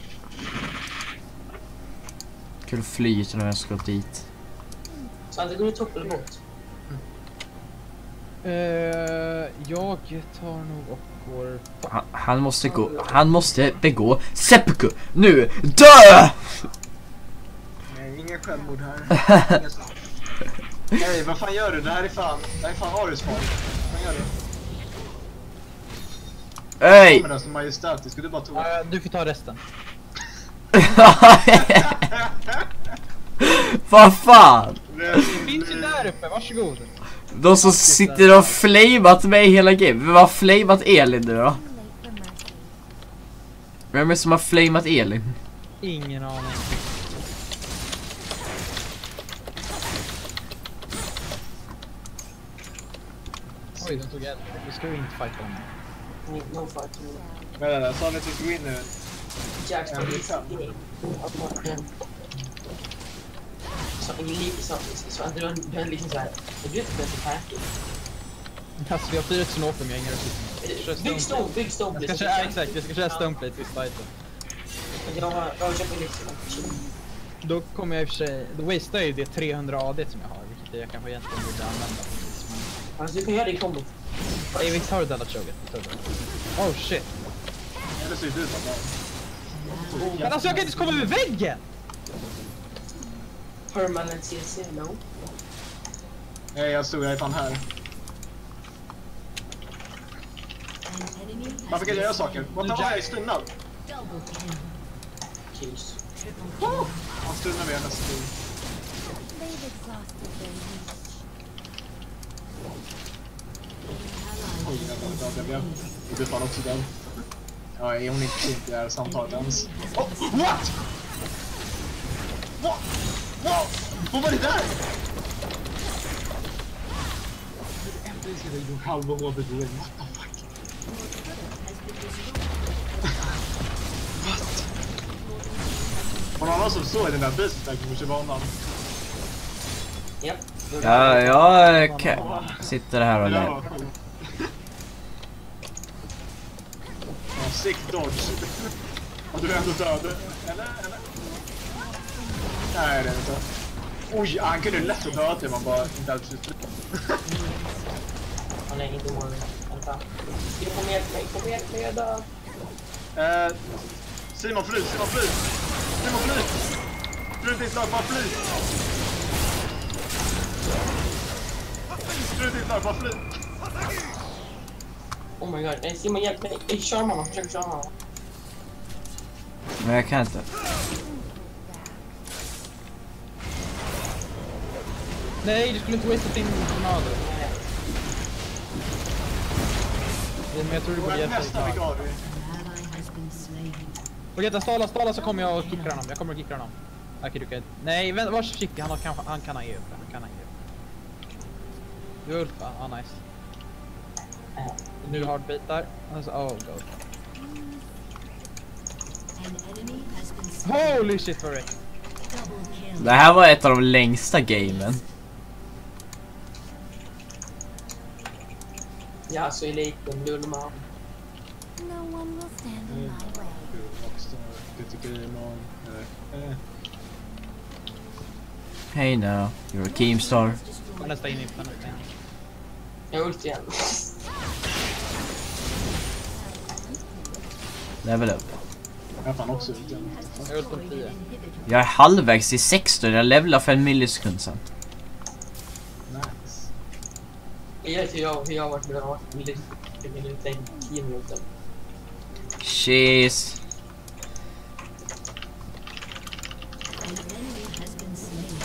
Kul fly till när jag ska dit. Så att det går i topp eller bort. Uh, jag tar nog och går... Han, han måste gå. Han måste begå seppuku. Nu. Dö! Nej, ingen självmord här. Ingen sånt. Nej, vad fan gör du? Det här är fan... Det här är fan Aris fan. Vad gör du? Ey! Men alltså majestätisk, ska du bara ta... Uh, du får ta resten. Vad fan? Det finns ju där uppe, varsågod. De som sitter och flamat mig hela game. Vem har flamat Elin nu då? Vem är det som har flamat Elin? Ingen aning. Oj, de tog eld. Vi ska ju inte fighta dem. Nej, no fight. Nej, nej, sa vi att vi ska gå in nu? Jack Ja, tar det är lite sant. grej. Så lite så, så att du har du har liksom såhär, är du inte bäst här? Alltså vi har fyra tusen åpen, men jag har inga resurser. Bygg stone, bygg stone. Jag ska köra, ja, exakt, jag ska köra Stoneplate sista fighten. Jag har, jag har köpt liksom. Då kommer jag i och för sig, då wastear ju det trehundra A D som jag har, vilket jag kanske egentligen borde använda. Alltså du kan göra det i kombo. Nej, vi tar det där tjoget. Oh shit. Eller så är du bara... Men alltså jag kan inte komma över väggen! Permanent C C, no? Nej, jag stod, jag är fan här. An enemy has Varför kan jag göra saker? Vad tar jag i stunnad? double kill. Keys. Han stunnar mig nästa stund. They've exhausted their use. Oj, jävlar, vad jag blev. Du är fan också död. Ja, är hon inte inte i det här samtalet ens? Oh, what? What? What? Vad var det där? Äntligen ska jag gjort halva hovet och what the fuck? Var det någon annan som såg den där beasten där på banan? Japp. Ja, jag okay. sitter här och Det där lever. var sjukt. Ja, sick dodge. Och du är ändå död. Eller? Eller? Nej, det är inte. Oj, han kunde lätt att döda till man bara inte hade slut. nej, inte imorgon. Vänta. Jag kommer hjälpa mig, kommer hjälpa mig, jag dör. Eh, Simon, fly, Simon, fly! Simon, fly! Fly ditt lag, bara fly! Fly ditt lag, bara fly! Oh my god, nej, Simon hjälp mig. Jag kör mamma, försök köra mamma. Men jag kan inte. Nej, du skulle inte wastea din tornado. Men jag tror du borde hjälpa Nästa dig. Vigari. An ally has been slain. Och Geta, stala, stala så kommer jag och kickar honom. Jag kommer och kickar honom. Okej, du kan... Nej, vänta, var försiktig. Han, har, kan, han kan ha E uppe. Han kan ha E uppe. Du har ult va? Ah, nice. Nu har bit där. Alltså, oh god. An enemy has been slain. Holy shit for it. Double kill. Det här var ett av de längsta gamen. Ja, så är liten, Lundman. No one will stand in my way. Rockstar, det tycker jag imorgon. Eh, eh. Hey now, you're a Keemstar. Nästa in i nästa in. Jag har ult igen. Level up. Jag fan också ut igen. Jag har ult om tio. Jag är halvvägs i sexton, jag levlar för en millisekund sen. Nice. Jag vet hur jag, hur jag har varit med att lite lite tio minuter. Cheese. An enemy has been slain.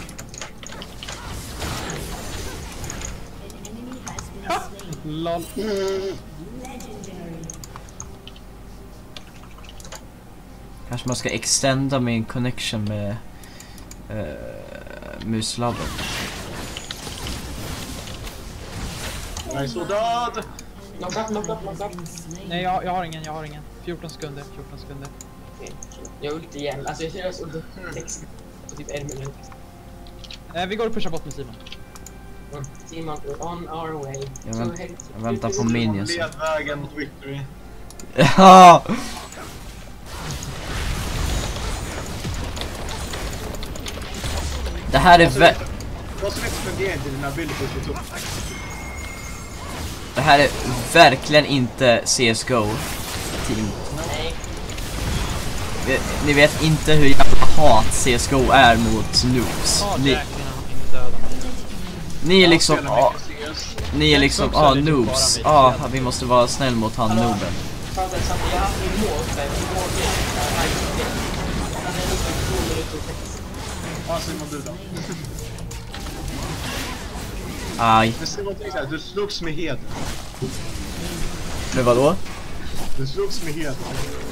An enemy has been slain. Lol. Legendary. Kanske man ska extenda min connection med uh, musladden. Jag är så död! Knock up, knock up, knock up. Nej, jag, jag har ingen, jag har ingen. fjorton sekunder, fjorton sekunder. Okej, jag har ult igen. Alltså jag ser det så ult text på typ en minut. Eh, vi går och pushar bort med Simon. Simon, we're on our way. Jag, to vänt, head- jag väntar på minions. Led vägen mot victory. Ja! Det här är vä- Vad som inte fungerar inte dina abilities på topp. det här är verkligen inte C S G O team. Nej, Ni- Ni vet inte hur jävla hat C S G O är mot noobs. Ja, Ni, jäklarna, han kan inte döda mig. ni är liksom, Jag spelar ah, mycket C S. ni är liksom, också ah lite noobs. bara Ah, mycket. vi måste vara snäll mot han nooben. fan så att jag har haft min mål för min mål är här i det. Han är uppe i två minuter och sex. Ja, Simon, du då? Aj, Men Simon, tänk såhär, du slogs med heder. men vadå? Du slogs med heder.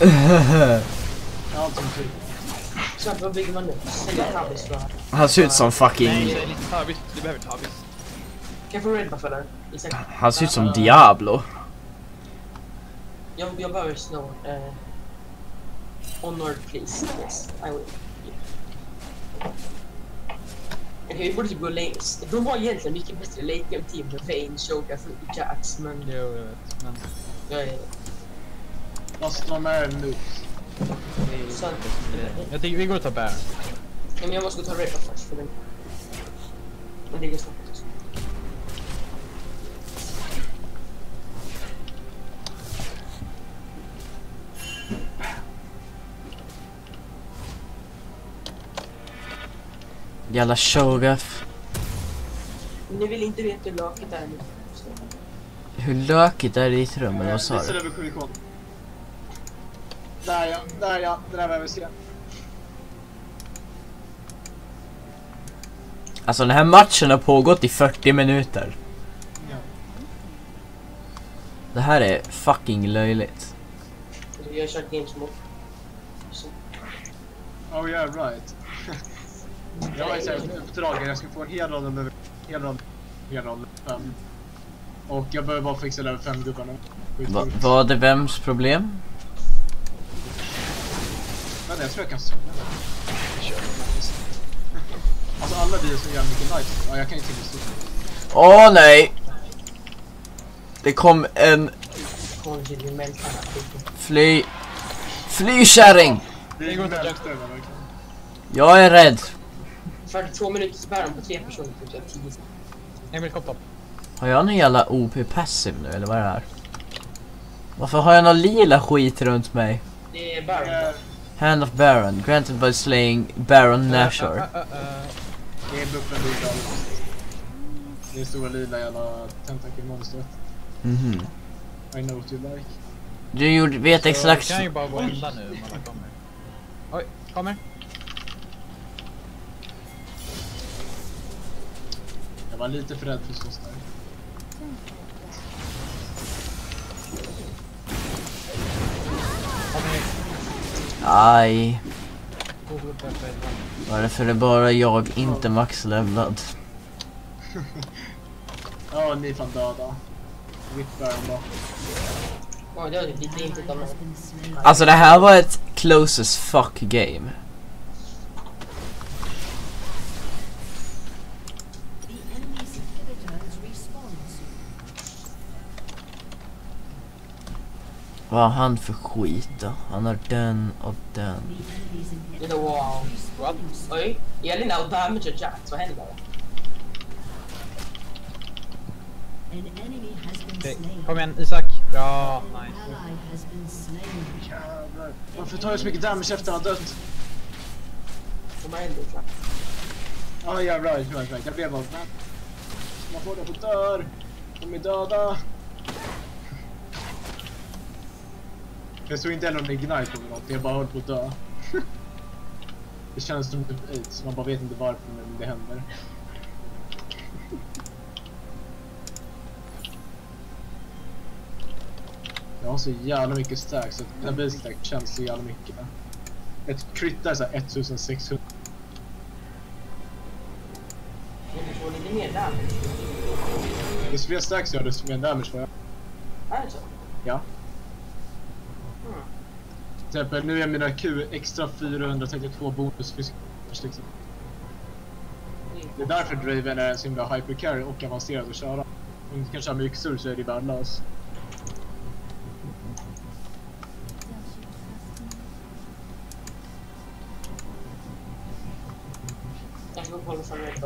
Allt som typ. Så vad bygger man nu? Sälja tabbis för. Han ser ut som Nej, fucking, det är lite tabis. Du behöver tabis. Kan jag få red buff eller? Isak? han ser ut som Diablo. Jag, jag behöver snow. Uh, honored please. Yes, I will. Okej, vi borde typ gå längst. De har egentligen mycket bättre late game team med Vayne, Shoka, Jax, men Jo, jag vet. Men jag är... Fast de är nu. Så, jag tycker vi går och tar bär. ja, men jag måste gå ta red buff först för den. Men det går snabbt också. Jävla Shogath. Ni vill inte veta hur lökigt det är nu. Hur lökigt är det i ditt rum, eller vad sa Visst är du? det över sju kon? Där ja, där ja, det där behöver vi se. Alltså den här matchen har pågått i fyrtio minuter. Ja. Det här är fucking löjligt. Jag har kört games mode. Så. Oh yeah, right. Jag var ju såhär uppdragen, jag ska få en hel roll över hel roll, hel roll fem. Och jag behöver bara fixa över fem gubbarna. Va, var det vems problem? Men jag tror jag kan såga det. Alltså alla vi är så jävla mycket nice. Ja, jag kan inte till det. Åh nej! Det kom en Konstigt med människan. fly... Flykärring! Det är väldigt över verkligen. Jag är rädd. fyrtiotvå minuter så bär de på tre personer. Typ så här tio. Emil, kom topp. Har jag någon jävla O P passiv nu eller vad är det här? Varför har jag någon lila skit runt mig? Det är Baron. Hand of Baron, granted by slaying Baron Nashor. Uh, uh, uh, uh. Det är buffen lila. Det är stora lila jävla tentakelmonstret. Mhm. I know what you like. Du gjorde, vet Så exakt... kan ju bara gå undan nu om alla kommer. Oj, kommer. Jag var lite för rädd för att slåss där. Aj. Varför är bara jag inte maxlevlad? Ja, ni är fan döda. Vitt Baron då. Oj, det var lite inte de. Alltså det här var ett close as fuck game. Vad har han för skit då? Han har den och den. Det wow. What? Oj, Elin out damage och Jax, vad händer? Okay, kom igen Isak. Bra, nice. Jävlar. Varför tar jag så mycket damage efter att han har dött? De har ändå klart. Ja jävlar, jävlar. Jag blev bara... Man får det på dör. De är döda. Jag såg inte heller om det är ignite på något, jag bara höll på att dö. Det känns som typ aids, man bara vet inte varför men det händer. Jag har så jävla mycket stack så att den basic stack känns så jävla mycket. Ett crit är så här sextonhundra. Men du får lite mer damage. Desto fler stacks gör desto mer damage får jag. Är det så? Ja. Mm. Till exempel nu är mina Q extra fyrahundratrettiotvå bonus för liksom. Det är därför Draven är en så himla hypercarry och avancerad att köra. Om du kan köra med yxor så är det värdelös. Jag ska hålla fram mig.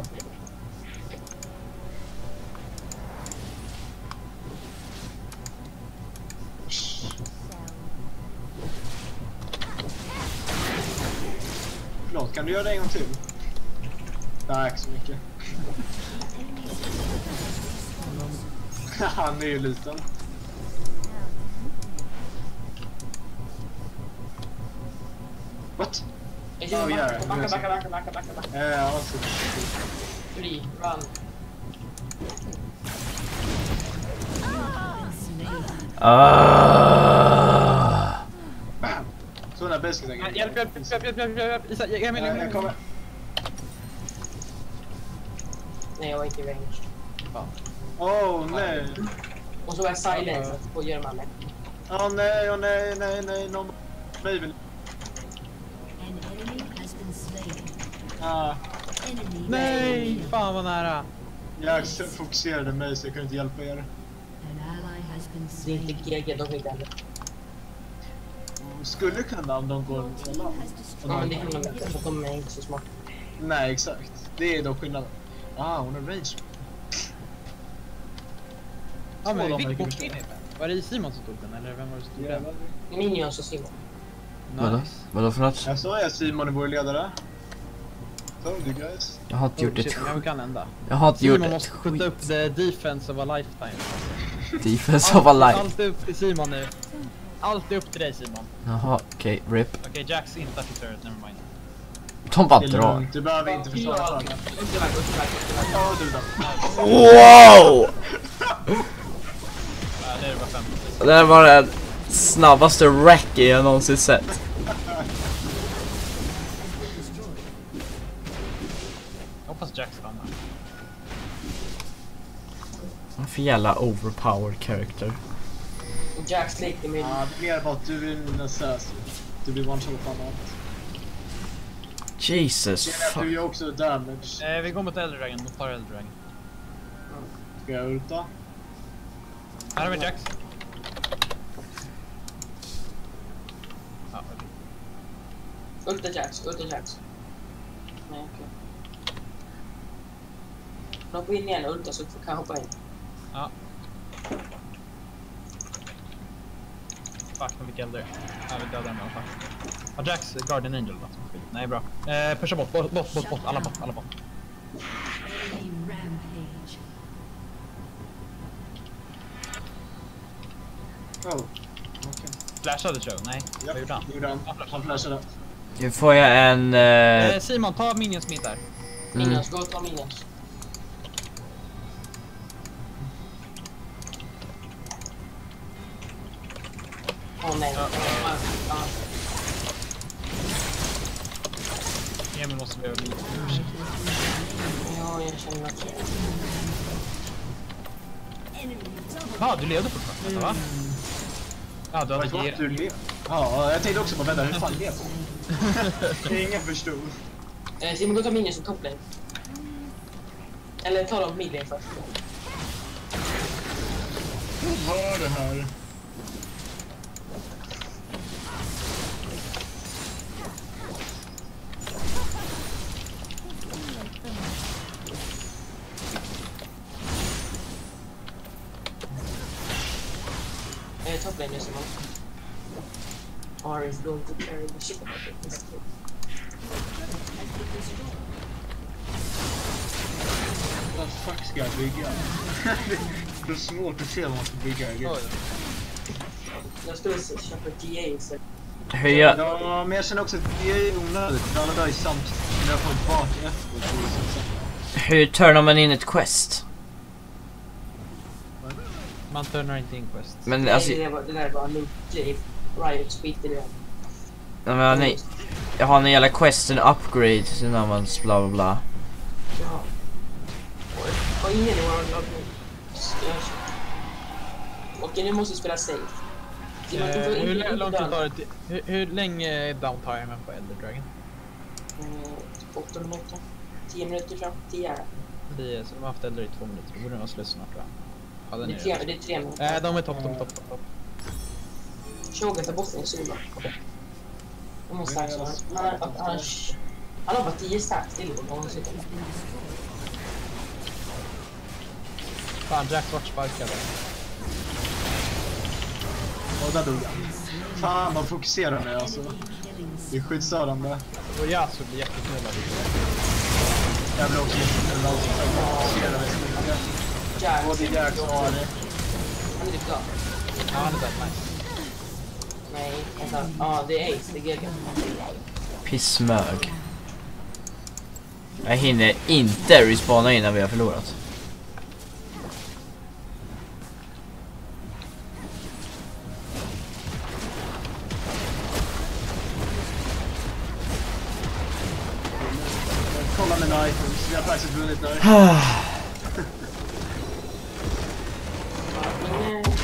Förlåt, kan du göra det en gång till? Tack så mycket. Han är ju liten. What? Jag känner Oh, yeah. backa, backa, backa, backa, backa, backa. Ja, alltså. Free, run. Ah. Bam! Så den här basic Hjälp, hjälp, hjälp, hjälp, hjälp, hjälp, hjälp. Isak, jag är med, jag är Jag med. kommer. Nej, jag var inte i range. Åh nej! Och så var jag silent på German. Åh nej, åh nej, nej, nej, någon... Baby. Ah, Nej, fan vad nära. jag fokuserade mig så jag kunde inte hjälpa er. Det är inte G G, de fick det. Skulle kunna om de går mellan. Ja, men det kan man inte, så de är inte så smart. Nej, exakt. Det är dock skillnaden. Ah, hon har range. Ja, men Två vi fick damer bort in i den. Var det Simon som tog den eller vem var det som tog den? Minions och Simon. Vadå? Nice. Vadå för något? Jag sa jag Simon är vår ledare. Told you guys. Jag har inte gjort Oh, ett shit, jag kan ända. Jag har inte gjort Simon ett måste skjuta upp the defense of a lifetime. defense of a life. Allt är upp till Simon nu. Allt är upp till dig Simon. Jaha, okej, okay, rip. Okej, okay, Jax inte att turret, never mind. De bara Det är drar. lugnt, du behöver inte försvara Ja, saken. Underverk, underverk, underverk. Ja, du då. Wow! Ja, det är bara fem. Det här var den snabbaste wreck jag någonsin sett. Jag hoppas Jax stannar. Vad för jävla overpowered character. Jax lekte med... Ja, det är mer bara att du är en assassin. Du blir one-shot på annat. Jesus Det är att fuck. du gör också damage. Eh, vi går mot Elder Dragon, mot tar Elder Dragon. Ska jag ulta? Här har vi Jax. Ja, okej. Ulta Jax, ulta Jax. Nej, okej. Okay. Hoppa in igen och ulta så kan jag hoppa in. Fuck, de fick elder. Ja, vi dödade dem i alla fall. Har Jax Guardian Angel något som skit? Nej, bra. Eh, pusha bort, bort, bort, bort, bort. Alla bort, alla bort. Enemy rampage. Oh. Okej. Flashade Joe? Nej, Ja, vad gjorde han? gjorde han. Han flashade. Nu får jag en... eh, Eh, Simon, ta minions mitt där. Minions, gå och ta minions. Åh nej. Ja. Ja, ja. Emil måste behöva lite ursäkt. Ja, jag känner att... Ja, du levde fortfarande, va? Ja, du hade Vad G. du le- Ja, jag tänkte också bara vänta, hur fan lever hon? Ingen förstod. Eh, Simon, gå och ta minions i topplane. Eller ta dem midlane först. Vad var det här? Eh, topplane nu Simon. R is going to carry the shit about it. This kid. Vad fuck ska jag bygga? Det är svårt att se vad man ska bygga. Oj. Jag skulle köpa G A istället. hur jag... Ja, men jag känner också att det är onödigt. För alla där är samt. Men jag får bak efter. Så det är så. Hur turnar man in ett quest? Man turnar inte in quest. Men alltså... Nej, det, där var, det där var nog Riot skit i det. Nej, men, nej. Jag har en jävla quest, en upgrade till när man bla bla bla. Jaha. Och ingen i vår lag nu. Okej, nu måste vi spela safe. Simon, Eh, du får inte- hur inte lång tid döda. tar det till- hur, hur länge är downtimen på Elder Dragon? Eh, åtta minuter. tio minuter fram. tio är det. Vi, så de har haft Elder i två minuter, då borde de ha slut snart, va? Ja, den Det är är tre, det. det är tre minuter. Eh, de är topp, topp, topp, topp. Shogun tar bort den i solen. Jag måste alltså. Han har, han, han, han har bara tio stats till och någon sitter. Fan, Jack vart sparkade. Och där dog han. Fan, man fokuserar med alltså. Det är skitstörande. Och Yasuo blir jätteknullad. Jag blir också jätteknullad. Jag fokuserar mig så mycket. Jack. Både Jack och Ari. Han är typ död. Ja, han är död, nice. Nej, vänta. Ja, det är Ace. Det är G G. Pissmög. Jag hinner inte respawna innan vi har förlorat. Kolla mina items. Vi har faktiskt vunnit där. Ja, men, eh,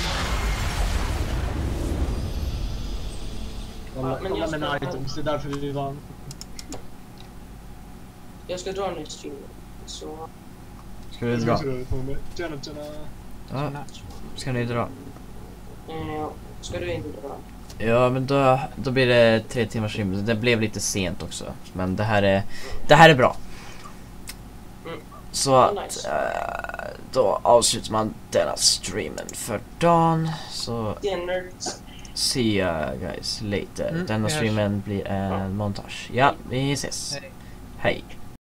Kolla, men kolla jag mina ska- items. Det är därför vi vann. jag ska dra en stream. Så... Ska vi dra? Tjena, tjena. Ja, ska ni dra? Eh, ska du inte dra? Ja, men då, då blir det tre timmars stream. Det blev lite sent också. Men det här är, det här är bra. Mm. Så att Nice. eh, då avslutar man denna streamen för dagen. Så Det är nerds. see ya guys later. Mm, Denna vi hörs. streamen blir en montage. Ja, vi ses. Hej. Hej.